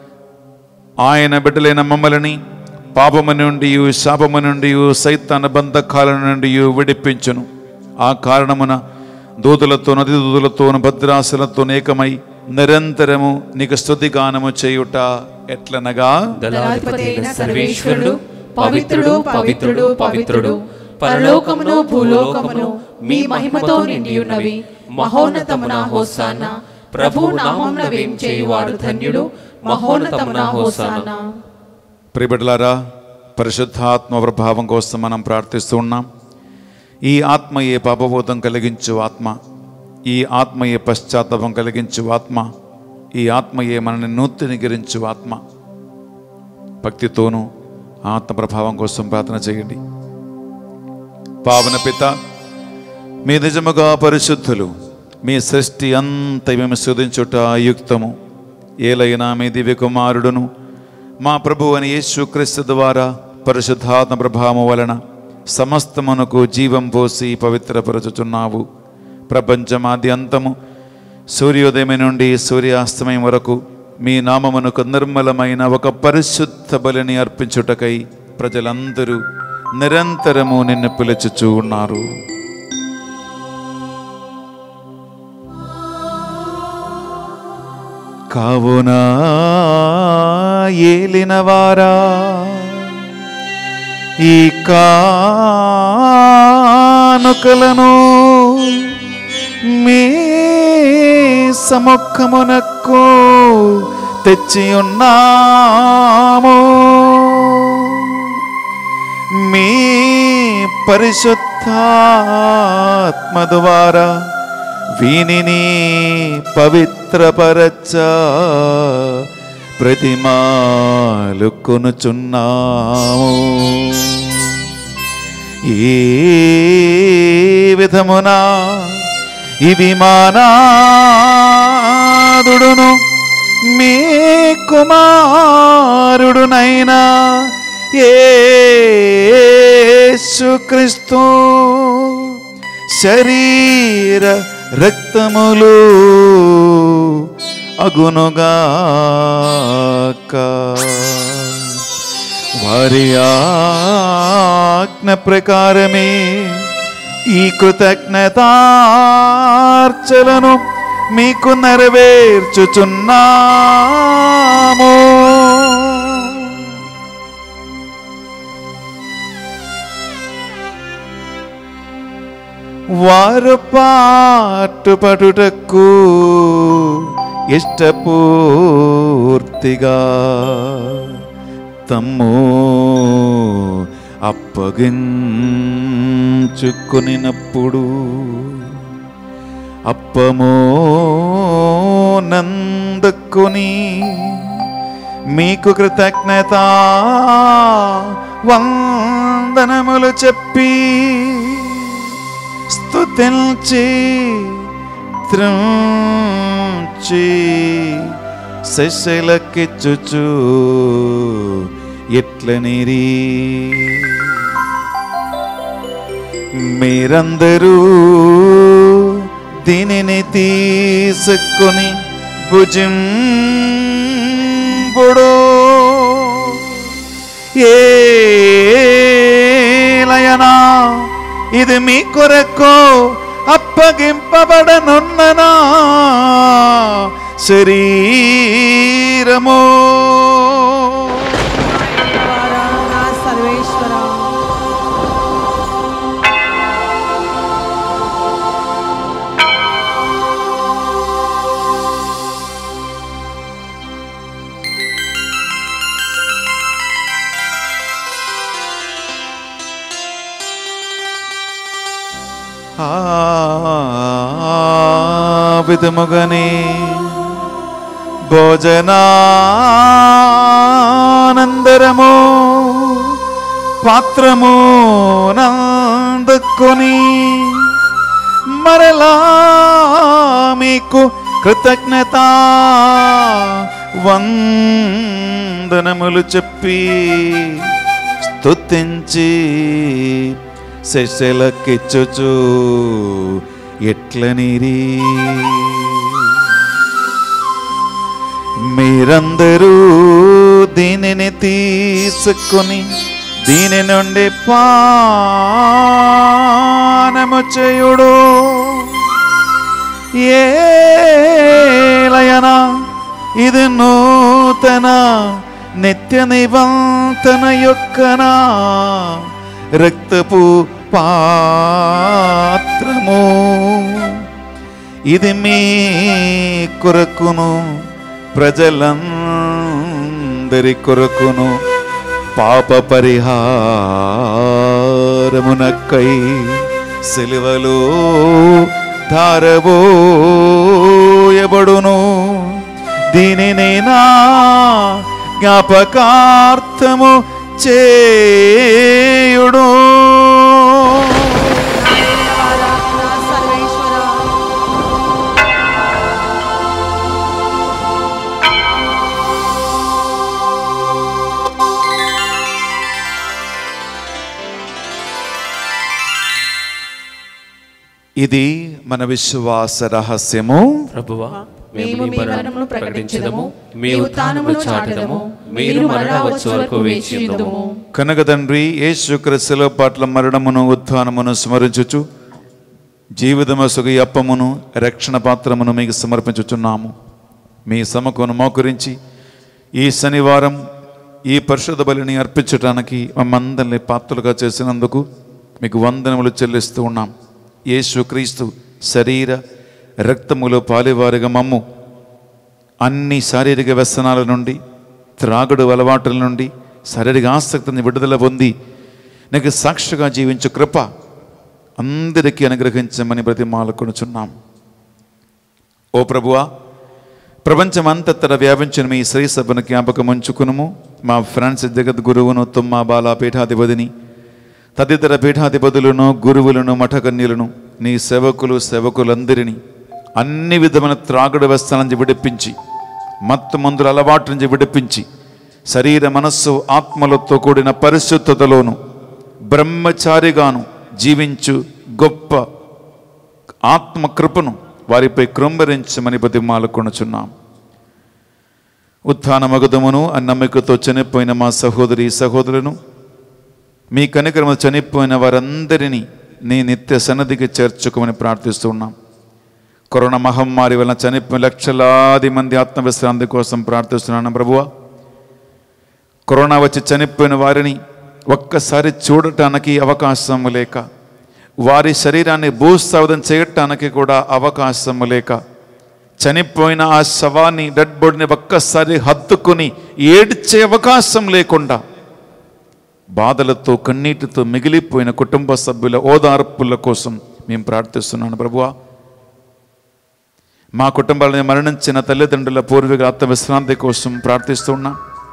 ఆయన బిడ్డలైన మమ్మల్ని పాపము నుండి, శాపము నుండి, సైతాన బంధకాల నుండి విడిపించును. ఆ కారణమున దూతులతో, నది దూతులతోను, భద్రాసులతో ఏకమై నిరంతరము నీకు స్తుతిగానము చేయుట ఎట్లనగా, దళాధిపతి అయిన సర్వేశ్వరుడు పవిత్రుడు, పవిత్రుడు, పవిత్రుడు. పరలోకమును భూలోకమును మీ మహిమతో నిండి ఉన్నవి. మహోన్నతమున హోసానా. ప్రభు నామమున వేంచేయువాడు ధన్యుడు. మహోన్నతమున హోసానా. ప్రియబిడ్డలారా, పరిశుద్ధాత్మ ప్రభావం కోసం మనం ప్రార్థిస్తూ ఉన్నాం. ఈ ఆత్మయే పాపబోధం కలిగించు ఆత్మ, ఈ ఆత్మయే పశ్చాత్తాపం కలిగించు ఆత్మ, ఈ ఆత్మయే మనల్ని నూతనీకరించు ఆత్మ. భక్తితోనూ ఆత్మ ప్రభావం కోసం ప్రార్థన చేయండి. పావన పిత, మీ నిజముగా పరిశుద్ధులు, మీ సృష్టి అంత మేము శోధించుట యుక్తము. ఏలైనా మీ దివ్య కుమారుడును మా ప్రభు అని యేసుక్రీస్తు ద్వారా పరిశుద్ధాత్మ ప్రభావము వలన సమస్తమునకు జీవం పోసి పవిత్రపరచుచున్నావు. ప్రపంచమాది అంతము సూర్యోదయం నుండి సూర్యాస్తమయం వరకు మీ నామమునకు నిర్మలమైన ఒక పరిశుద్ధ బలిని అర్పించుటకై ప్రజలందరూ నిరంతరము నిన్ను పిలుచుచూ ఉన్నారు. కావున ఏలినవారా, ఈ కానుకలను మీ సముఖమునకు తెచ్చి ఉన్నాము. మీ పరిశుద్ధాత్మ ద్వారా వీనిని పవిత్రపరచ ప్రతిమాలు కొనుచున్నాము. ఏ విధమున ఇవి మానాదుడును మీ కుమారుడునైనా యేసుక్రీస్తు శరీర రక్తములు అగునుగాక. వారి ఆజ్ఞ ప్రకారమే ఈ కృతజ్ఞతార్చలను మీకు నెరవేర్చుచున్నాము. వారు పాటుపడుటకు ఇష్టపూర్తిగా తమ్ము అప్పగించుకొనినప్పుడు అప్పము నందుకొని మీకు కృతజ్ఞత వందనములు చెప్పి స్తుతించి త్రుంచి శిష్యులకిచ్చుచు ఇట్లనిరి, మీరందరూ దీనిని తీసుకొని భుజింపుడు. ఏలయనా ఇది మీ కొరకు అప్పగింపబడనున్ననా శరీరము. సర్వేశ్వర ఆ విధముగానే భోజనానందరము పాత్రము నందుకొని మరలా మీకు కృతజ్ఞత వందనములు చెప్పి స్తుతించి శిష్యులకిచ్చుచు ఎట్లనిరి, మీరందరూ దీనిని తీసుకొని దీని నుండి పానము చేయుడు. ఏలయనా ఇది నూతన నిత్య నిబంధన యొక్కనా రక్తపు పాత్రము. ఇది మీ కొరకును ప్రజలందరి కొరకును పాప పరిహారమునకై సిలువలో ధారబోయబడును. దీనిని నా జ్ఞాపకార్థము చేయుడు. ఇది మన విశ్వాస రహస్యము. ప్రభువా, మేము మీ మరణమును ప్రకటించుదము, మీ మీ ఉత్థానమును చాటుదము, మీరు మరలా వచ్చే వరకు వేచి ఉందుము. కనుక తండ్రి యేసుక్రీస్తుల పట్ల మరణమును ఉత్థానమును స్మరించుచు జీవితమసుగు అప్పమును రక్షణ పాత్రమును మీకు సమర్పించుచున్నాము. మీ సమకును మోకరించి ఈ శనివారం ఈ పరిశుద్ధ బలిని అర్పించడానికి మమ్మందరిని పాత్రలుగా చేసినందుకు మీకు వందనములు చెల్లిస్తూ ఉన్నాం. యేసుక్రీస్తు శరీర రక్తములో పాలివారిగా మమ్ము అన్ని శారీరక వ్యసనాల నుండి, త్రాగుడు అలవాటుల నుండి, శారీరక ఆసక్తిని విడుదల పొంది నీకు సాక్షిగా జీవించు కృప అందరికీ అనుగ్రహించమని బ్రతిమాలుకొనుచున్నాం. ఓ ప్రభువా, ప్రపంచమంతటా వ్యాపించిన మీ శ్రీ సభను జ్ఞాపకం ఉంచుకునుము. మా ఫ్రాన్సిస్ జగద్గురువును, తుమ్మ బాలా పీఠాధిపతిని, తదితర పీఠాధిపతులను, గురువులను, మఠకన్యులను, నీ సేవకులు సేవకులందరినీ అన్ని విధమైన త్రాగుడు వ్యసనాల నుంచి విడిపించి, మత్తు మందుల అలవాటు నుంచి విడిపించి, శరీర మనస్సు ఆత్మలతో కూడిన పరిశుద్ధతలోను బ్రహ్మచారిగాను జీవించు గొప్ప ఆత్మ కృపను వారిపై కృంభరించమని బతిమాలుకొనుచున్నాం. ఉత్థాన మగుదమును అన్నమ్మికతో చనిపోయిన మా సహోదరి సహోదరులను మీ కనికరము చనిపోయిన వారందరినీ నీ నిత్య సన్నధికి చేర్చుకోమని ప్రార్థిస్తున్నాం. కరోనా మహమ్మారి వలన చనిపోయిన లక్షలాది మంది ఆత్మవిశ్రాంతి కోసం ప్రార్థిస్తున్నాను ప్రభువా. కరోనా వచ్చి చనిపోయిన వారిని ఒక్కసారి చూడటానికి అవకాశం లేక, వారి శరీరాన్ని భూస్థాపితం చేయటానికి కూడా అవకాశం లేక, చనిపోయిన ఆ శవాన్ని డెడ్ బాడీని ఒక్కసారి హత్తుకొని ఏడ్చే అవకాశం లేకుండా బాధలతో కన్నీటితో మిగిలిపోయిన కుటుంబ సభ్యుల ఓదార్పుల కోసం మేము ప్రార్థిస్తున్నాను ప్రభువా. మా కుటుంబాలను మరణించిన తల్లిదండ్రుల పూర్వీకుల ఆత్మవిశ్రాంతి కోసం ప్రార్థిస్తున్నాం.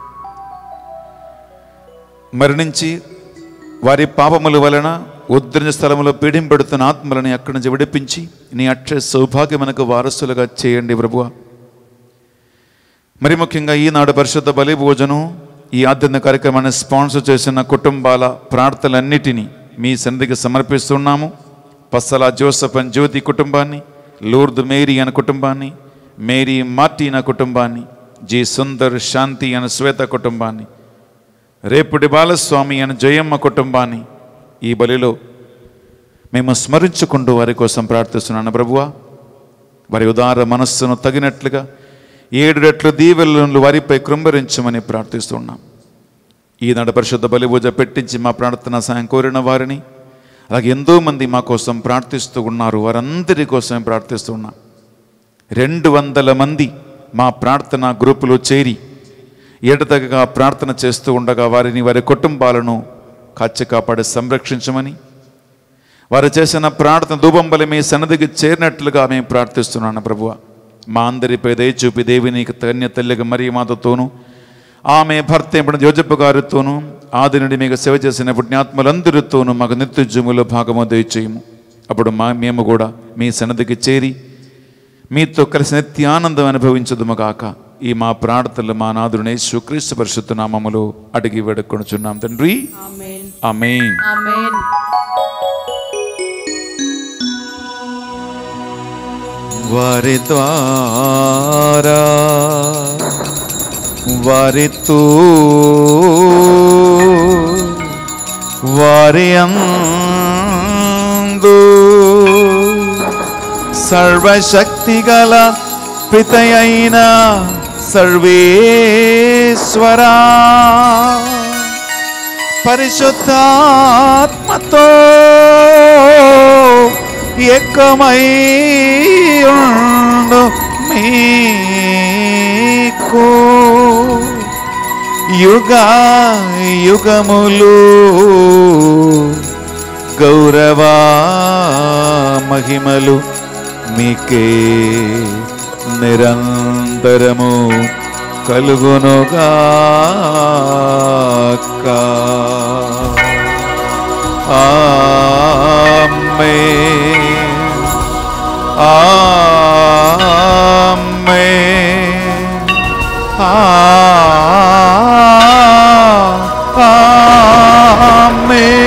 మరణించి వారి పాపముల వలన ఉద్ధరణ స్థలములో పీడింపెడుతున్న ఆత్మలని అక్కడి నుంచి విడిపించి నీ అక్షయ సౌభాగ్యమునకు వారసులుగా చేయండి ప్రభువా. మరి ముఖ్యంగా ఈనాడు పరిశుద్ధ బలి భోజనం ఈ ఆధ్యాత్మిక కార్యక్రమాన్ని స్పాన్సర్ చేసిన కుటుంబాల ప్రార్థనలన్నిటినీ మీ సన్నిధికి సమర్పిస్తున్నాము. పస్సల జోసఫ్ అండ్ జ్యోతి కుటుంబాన్ని, లూర్ద్ మేరీ అనే కుటుంబాన్ని, మేరీ మార్టీన్ కుటుంబాన్ని, జి సుందర్ శాంతి అనే శ్వేత కుటుంబాన్ని, రేపుడి బాలస్వామి అని జయమ్మ కుటుంబాన్ని ఈ బలిలో మేము స్మరించుకుంటూ వారి కోసం ప్రార్థిస్తున్నాను ప్రభువా. వారి ఉదార మనస్సును తగినట్లుగా ఏడు రెట్ల దీవెలను వారిపై కృంభరించమని ప్రార్థిస్తున్నాం. ఈనాడు పరిశుద్ధ బలి పూజ పెట్టించి మా ప్రార్థన సాయం కోరిన వారిని, అలాగే ఎంతోమంది మా కోసం ప్రార్థిస్తూ ఉన్నారు, వారందరి కోసం ప్రార్థిస్తున్నాం. రెండు వందల మంది మా ప్రార్థన గ్రూపులో చేరి ఎడతెగగా ప్రార్థన చేస్తూ ఉండగా వారిని, వారి కుటుంబాలను కాచి కాపాడి సంరక్షించమని, వారు చేసిన ప్రార్థన ధూపంబలి మీ సన్నిధికి చేరినట్లుగా మేము ప్రార్థిస్తున్నాను ప్రభువ. మా అందరిపై దయ చూపి దేవిని కన్య తల్లిగా మరి మాతతోనూ ఆమె భర్త ఇప్పుడు జోజప్ప గారితోనూ ఆది నుండి మీకు సేవ చేసిన పుణ్యాత్మలందరితోనూ మాకు నిత్యజీములో భాగము దయచేయము. అప్పుడు మా మేము కూడా మీ సన్నిధికి చేరి మీతో కలిసి నిత్యానందం అనుభవించదుముగాక. ఈ మా ప్రార్థనలు మా నాథుని యేసుక్రీస్తు పరిశుద్ధ నామములో అడిగి వేడుకొనుచున్నాం తండ్రి. ఆమేన్. ఆమేన్. ఆమేన్. వారి ద్వారా వారితో వారి అందు సర్వశక్తిగల పితయైన సర్వేశ్వరా పరిశుద్ధాత్మతో ఏకమై ఉండు మీకు యుగ యుగములు గౌరవ మహిమలు మీకే నిరంతరము కలుగునుగాక. ఆమేన్. ఆమేన్. ఆమేన్.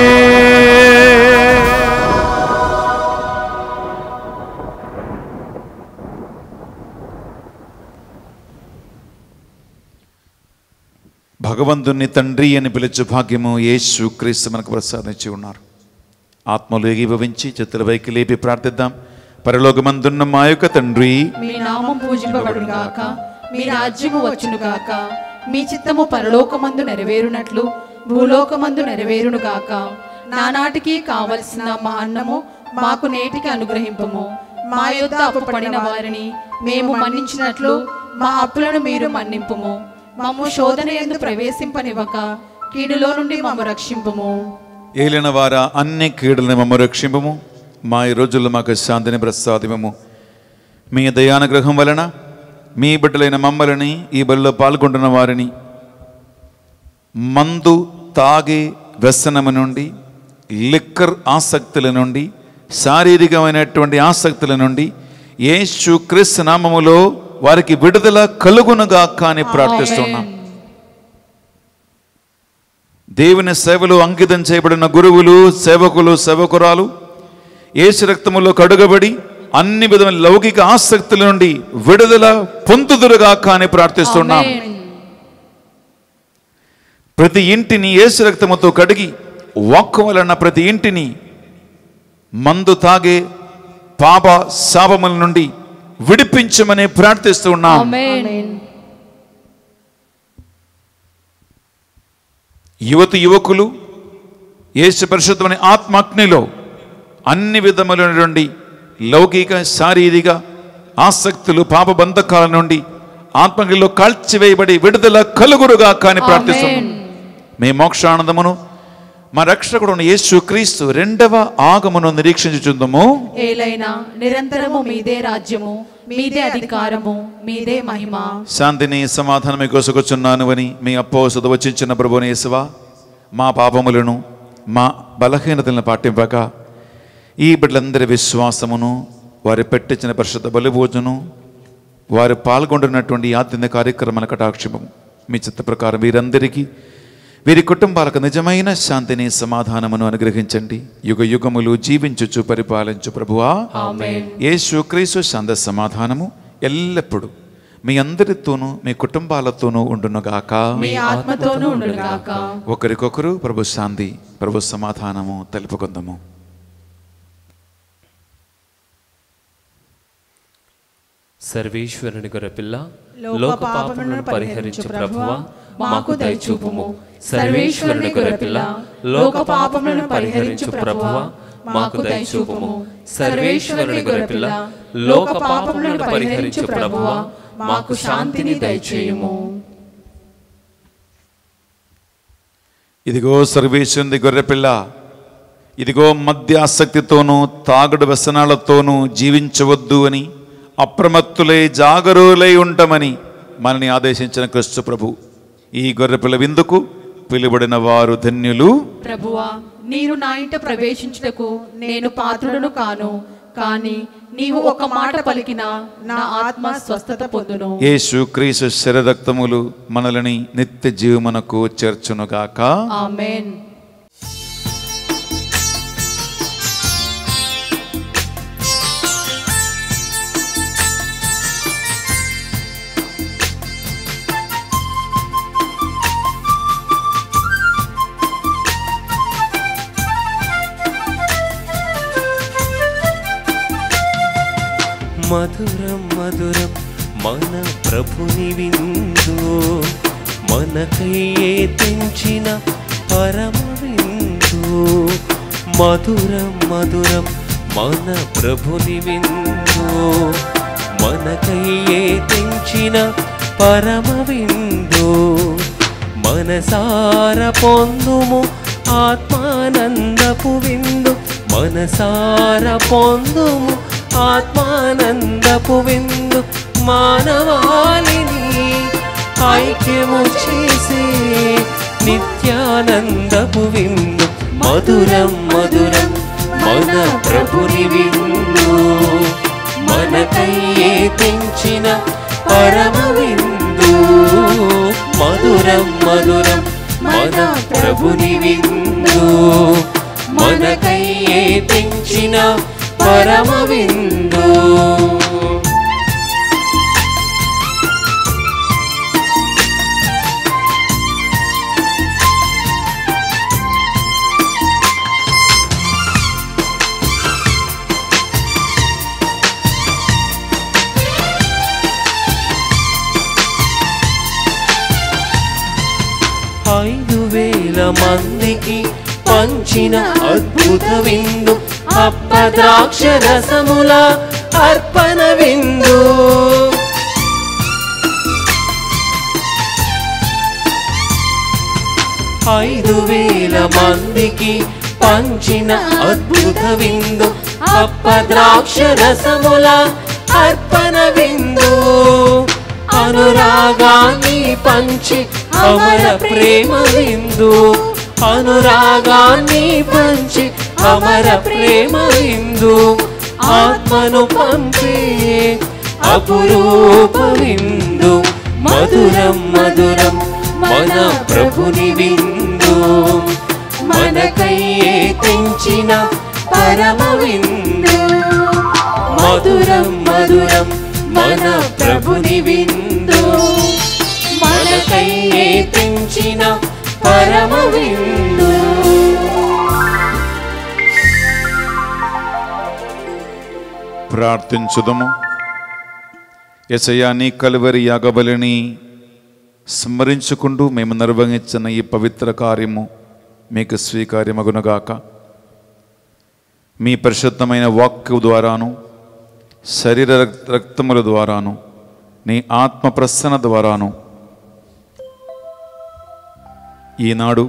భగవంతుని తండ్రి అని పిలుచు భాగ్యము యేసు క్రీస్తు మనకు ప్రసాదించి ఉన్నారు. ఆత్మలు ఏకీభవించి చేతుల పైకి లేపి ప్రార్థిద్దాం. పరలోకమందున్న మా యొక్క తండ్రి, మీ నామం పూజింపబడుగాక, మీ రాజ్యము వచ్చునుగాక, మీ చిత్తము పరలోకమందు నెరవేరునట్లు భూలోకమందు నెరవేరునుగాక. నానాటికి కావలసిన మా అన్నము మాకు నేటికి అనుగ్రహింపము. మా యొద్ద అప్పుపడిన వారిని మేము మన్నించినట్లు మా అప్పులను మీరు మన్నింపుము. మమ్ము శోధన యందు ప్రవేశింపనివ్వక కీడులో నుండి మమ్ము రక్షింపుము. ఏలిన వారా అన్ని కీడులను మమ్మ రక్షింపము. మా ఈ రోజుల్లో మాకు శాంతిని ప్రసాదింపము. మీ దయానుగ్రహం వలన మీ బిడ్డలైన మమ్మల్ని, ఈ బలిలో పాల్గొంటున్న వారిని మందు తాగే వ్యసనము నుండి, లిక్కర్ ఆసక్తుల నుండి, శారీరకమైనటువంటి ఆసక్తుల నుండి యేసు క్రీస్తు నామములో వారికి విడుదల కలుగునుగాక అని ప్రార్థిస్తున్నాం. దేవుని సేవలు అంకితం చేయబడిన గురువులు, సేవకులు, సేవకురాలు యేసు రక్తములో కడుగబడి అన్ని విధమైన లౌకిక ఆసక్తుల నుండి విడుదల పొందుదురుగాక అని ప్రార్థిస్తున్నాం. ప్రతి ఇంటిని యేసు రక్తముతో కడిగి వాక్కు వలన ప్రతి ఇంటిని మందు తాగే పాప శాపముల నుండి విడిపించమని ప్రార్థిస్తూ ఉన్నాం. యువతి యువకులు యేసు పరిశుద్ధమైన ఆత్మాగ్నిలో అన్ని విధముల నుండి లౌకిక శారీరక ఆసక్తులు పాప బంధకాల నుండి ఆత్మలో కాల్చివేయబడి విడుదల కలుగురుగా కానీ ప్రార్థిస్తున్నాం. మీ మోక్షానందమును మా రక్షకుడు యేసు క్రీస్తు రెండవ ఆగమను నిరీక్షించుచుందము. ఏలైనా నిరంతరము మీదే రాజ్యము, మీదే అధికారము, మీదే మహిమ. శాంతిని సమాధానమే కోసుకొచ్చున్నాను అని మీ అపోస్తలుడు వచించిన ప్రభువైన యేసువా, మా పాపములను మా బలహీనతలను పాటింపక ఈ బిడ్డలందరి విశ్వాసమును వారి పెట్టించిన పరిశుద్ధ బలిభోజను వారు పాల్గొంటున్నటువంటి ఆత్మీయ కార్యక్రమాల కటాక్షము మీ చిత్త ప్రకారం వీరందరికీ వీరి కుటుంబాలకు నిజమైన శాంతిని సమాధానమును అనుగ్రహించండి. యుగ యుగములు జీవించుచు పరిపాలించు ప్రభువా. యేసు క్రీస్తు శాంతి సమాధానము ఎల్లప్పుడూ మీ అందరితోనూ మీ కుటుంబాలతోనూ ఉండునుగాక. ఒకరికొకరు ప్రభు శాంతి ప్రభు సమాధానము తెలుపుకుందాము. సర్వేశ్వరుని గొర్రెపిల్ల, లోక పాపములను పరిహరించు ప్రభువా, మాకు దయచూపుము. సర్వేశ్వరుని గొర్రెపిల్ల, లోక పాపములను పరిహరించు ప్రభువా, మాకు దయచూపుము. సర్వేశ్వరుని గొర్రెపిల్ల, లోక పాపములను పరిహరించు ప్రభువా, మాకు శాంతిని దయచేయుము. ఇదిగో సర్వేశ్వరుని గొర్రెపిల్ల, ఇదిగో మద్యాసక్తితోనూ తాగుడు వ్యసనాలతోనూ జీవించవద్దు అని అప్రమత్తులై జాగరూలై ఉండమని మనని ఆదేశించిన క్రీస్తు ప్రభు, ఈ గొర్రెపిల్ల విందుకు పిలువడిన వారు ధన్యులు. ప్రభువా, నీవు నా ఇంట ప్రవేశించుటకు నేను పాత్రుడను కాను, కానీ నీవు ఒక మాట పలికినా నా ఆత్మ స్వస్థత పొందును. యేసు క్రీస్తు శరీరరక్తములు మనల్ని నిత్య జీవమునకు చేర్చునుగాక. ఆమేన్. మధురం మధురం మన ప్రభుని విందు, మనకయ్యే తెంచిన పరమ విందు. మధురం మధురం మన ప్రభుని విందు, మనకయ్యే తెంచిన పరమ విందు. మనసార పొందుము ఆత్మానందపు విందు, మనసార పొందుము ఆత్మానందపు విందు. మానవాళిని ఐక్యము చేసే నిత్యానందపు విందు. మధురం మధురం మన ప్రభుని విందు, మనకయ్యే తెంచిన పరమ విందు. మధురం మధురం మన ప్రభుని విందు, మనకయ్యే తెంచిన పరమ విందు. ఐదు వేల మందికి పంచిన అద్భుత విందు, అప్పద్రాక్ష రసముల అర్పణ విందు. ఐదు వేల మందికి పంచిన అద్భుత విందు, అప్పద్రాక్ష రసముల అర్పణ విందు. అనురాగాన్ని పంచి అమర ప్రేమ విందు, అనురాగాన్ని పంచి అమర ప్రేమ విందు. ఆత్మను పంపే అపురూప విందు. మధురం మధురం మన ప్రభుని విందు, మనకయ్యే తెంచిన పరమ విందు. మధురం మధురం మన ప్రభుని విందు, మనకై తెంచిన పరమ విందు. ప్రార్థించుదము. యేసయ్యా, నీ కలువరి యాగబలిని స్మరించుకుంటూ మేము నిర్వహించిన ఈ పవిత్ర కార్యము మీకు స్వీకార్యమగునుగాక. మీ పరిశుద్ధమైన వాక్కు ద్వారాను, శరీర రక్తముల ద్వారాను, నీ ఆత్మ ప్రసన్న ద్వారాను ఈనాడు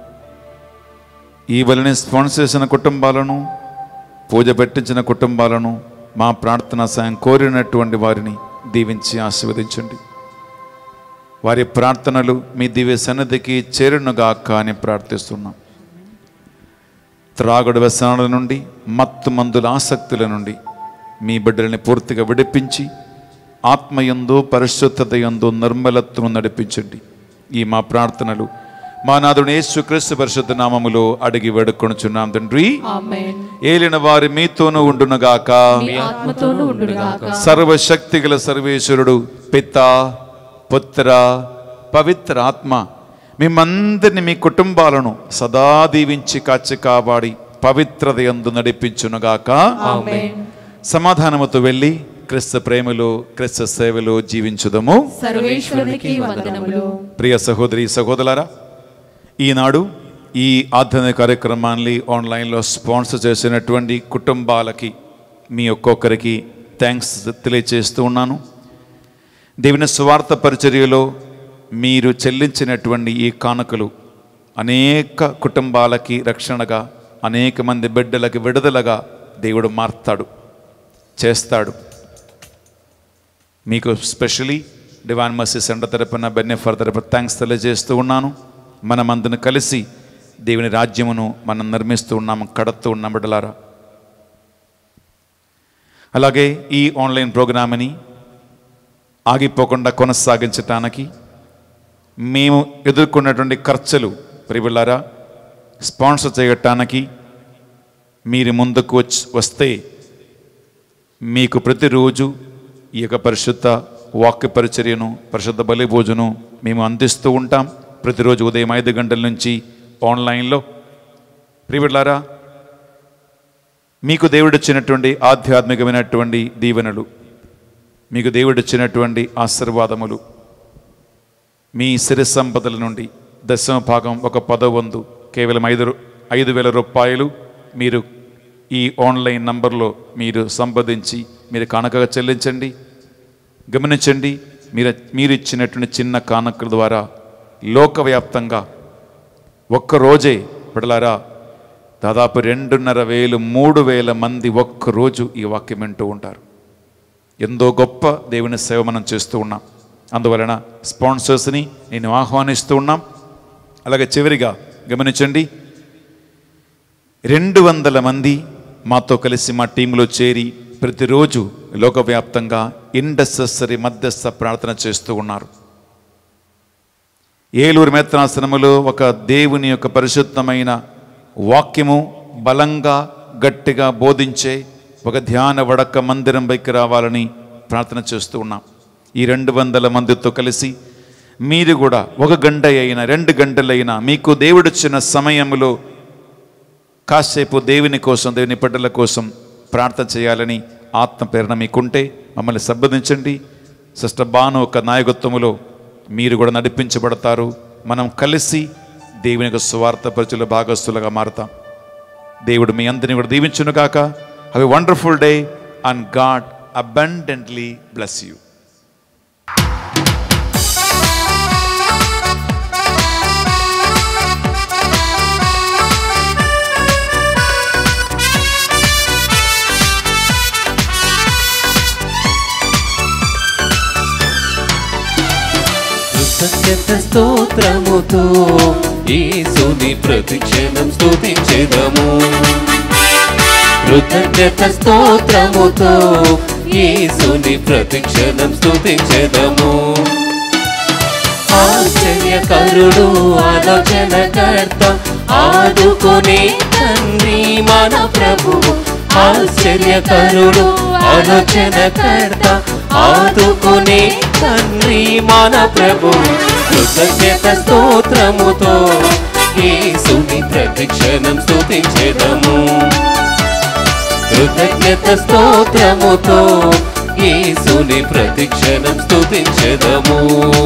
ఈ బలిని స్పాన్సర్ చేసిన కుటుంబాలను, పూజ పెట్టించిన కుటుంబాలను, మా ప్రార్థన సాయం కోరినటువంటి వారిని దీవించి ఆశీర్వదించండి. వారి ప్రార్థనలు మీ దివ్య సన్నిధికి చేరునుగాక అని ప్రార్థిస్తున్నాం. త్రాగుడు వ్యసనాల నుండి, మత్తు మందుల ఆసక్తుల నుండి మీ బిడ్డల్ని పూర్తిగా విడిపించి ఆత్మయందు, పరిశుద్ధతయందు నిర్మలత్వం నడిపించండి. ఈ మా ప్రార్థనలు మా నాథుని యేసుక్రీస్తు పరిశుద్ధ నామములో అడిగి వేడుకొనుచున్నాం తండ్రి. ఆమేన్. ఏలిన వారి మీతోనూ ఉండునుగాక. మీ ఆత్మతోనూ ఉండునుగాక. సర్వశక్తిగల సర్వేశ్వరుడు పిత, పుత్ర, పవిత్ర ఆత్మ మిమ్మందరిని, మీ కుటుంబాలను సదా దీవించి కాచి కాపాడి పవిత్రత యందు నడిపించునుగాక. ఆమేన్. సమాధానముతో వెళ్ళి క్రీస్తు ప్రేమలో, క్రీస్తు సేవలో జీవించుదము. సర్వేశ్వరునికి వందనములు. ప్రియ సహోదరి సహోదరులారా, ఈనాడు ఈ ఆధ్యాత్మిక కార్యక్రమాన్ని ఆన్లైన్లో స్పాన్సర్ చేసినటువంటి కుటుంబాలకి మీ ఒక్కొక్కరికి థ్యాంక్స్ తెలియజేస్తూ ఉన్నాను. దేవుని స్వార్థ పరిచర్యలో మీరు చెల్లించినటువంటి ఈ కానుకలు అనేక కుటుంబాలకి రక్షణగా, అనేక మంది బిడ్డలకి విడుదలగా దేవుడు మార్తాడు, చేస్తాడు. మీకు స్పెషలీ డివైన్ మర్సీ సెంటర్ తరపున, బెన్నెఫర్ తరపున థ్యాంక్స్ తెలియజేస్తూ ఉన్నాను. మనమందరం కలిసి దేవుని రాజ్యమును మనం నిర్మిస్తూ ఉన్నాము, కడుతూ ఉన్నాం బిడ్డలారా. అలాగే ఈ ఆన్లైన్ ప్రోగ్రామ్ని ఆగిపోకుండా కొనసాగించటానికి మేము ఎదుర్కొన్నటువంటి ఖర్చులు ప్రియులారా స్పాన్సర్ చేయటానికి మీరు ముందుకు వచ్చి వస్తే మీకు ప్రతిరోజు ఈ యొక్క పరిశుద్ధ వాక్య పరిచర్యను, పరిశుద్ధ బలి భోజనం మేము అందిస్తూ ఉంటాం. ప్రతిరోజు ఉదయం ఐదు గంటల నుంచి ఆన్లైన్లో. ప్రియులారా, మీకు దేవుడిచ్చినటువంటి ఆధ్యాత్మికమైనటువంటి దీవెనలు, మీకు దేవుడిచ్చినటువంటి ఆశీర్వాదములు, మీ సిరి సంపదల నుండి దశమ భాగం, ఒక పదవంతు, కేవలం ఐదు ఐదు వేల రూపాయలు మీరు ఈ ఆన్లైన్ నంబర్లో మీరు సంపాదించి మీరు కానుకగా చెల్లించండి. గమనించండి, మీరు మీరు ఇచ్చినటువంటి చిన్న కానుకల ద్వారా లోకవ్యాప్తంగా ఒక్కరోజే బిడ్డలారా దాదాపు రెండున్నర వేలు మూడు వేల మంది ఒక్కరోజు ఈ వాక్యం వింటూ ఉంటారు. ఎంతో గొప్ప దేవుని సేవ మనం చేస్తూ ఉన్నాం. అందువలన స్పాన్సర్స్ని నేను ఆహ్వానిస్తూ ఉన్నాం. అలాగే చివరిగా గమనించండి, రెండు వందల మంది మాతో కలిసి మా టీంలో చేరి ప్రతిరోజు లోకవ్యాప్తంగా ఇండస్సరీ మధ్యస్థ ప్రార్థన చేస్తూ ఉన్నారు. ఏలూరు మేత్రాశ్రమలో ఒక దేవుని యొక్క పరిశుద్ధమైన వాక్యము బలంగా గట్టిగా బోధించే ఒక ధ్యాన వడక మందిరం పైకి రావాలని ప్రార్థన చేస్తూ ఉన్నాం. ఈ రెండు వందల మందితో కలిసి మీరు కూడా ఒక గంట అయినా రెండు గంటలైనా మీకు దేవుడిచ్చిన సమయంలో కాసేపు దేవుని కోసం, దేవుని బిడ్డల కోసం ప్రార్థన చేయాలని ఆత్మ ప్రేరణ మీకుంటే మమ్మల్ని సంప్రదించండి. సిస్టర్ బాను ఒక నాయకత్వములో మీరు కూడా నడిపించబడతారు. మనం కలిసి దేవుని యొక్క స్వార్థ పరిచయ భాగస్తులుగా మారుతాం. దేవుడు మీ అందరినీ కూడా దీవించునుగాక. Have a wonderful day and God abundantly bless you. కృతజ్ఞత స్తోత్రముతో యేసుని ప్రతిక్షణం స్తుతించెదము. కృతజ్ఞత స్తోత్రముతో యేసుని ప్రతిక్షణం స్తుతించెదము. ఆశ్చర్యకరుడు, ఆలోచనకర్త, ఆదుకునే తండ్రి మన ప్రభువు. ఆశ్చర్యకరుడు, ఆలోచనకర్త ఆదుకునే తండ్రి మన ప్రభు కృతజ్ఞత స్తోత్రముతో యేసుని ప్రతిక్షణం స్తుతించెదము కృతజ్ఞత స్తోత్రముతో యేసుని ప్రతిక్షణం స్తుతించెదము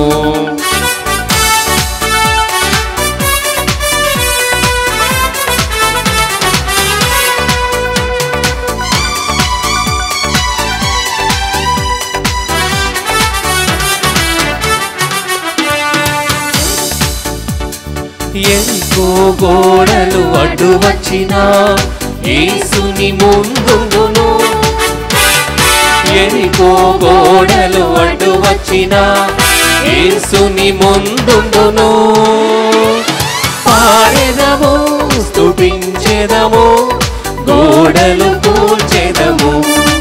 ఎరికో గోడలు అడ్డు వచ్చినా యేసుని ముందును ఎరికో గోడలు అడ్డు వచ్చినా యేసుని ముందును పాడెదము స్తుతించెదము గోడలు కూల్చెదము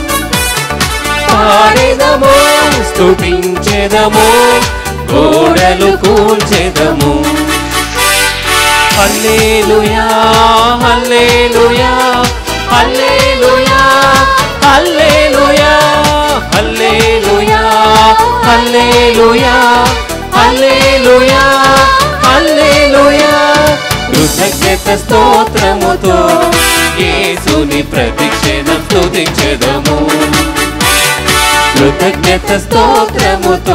పాడెదము స్తుతించెదము గోడలు కూల్చెదము హల్లెలూయా hallelujah hallelujah hallelujah hallelujah hallelujah hallelujah హల్లెలూయా కృతజ్ఞత స్తోత్రముతో యేసుని ప్రతిక్షణం స్తుతించెదము కృతజ్ఞత స్తోత్రముతో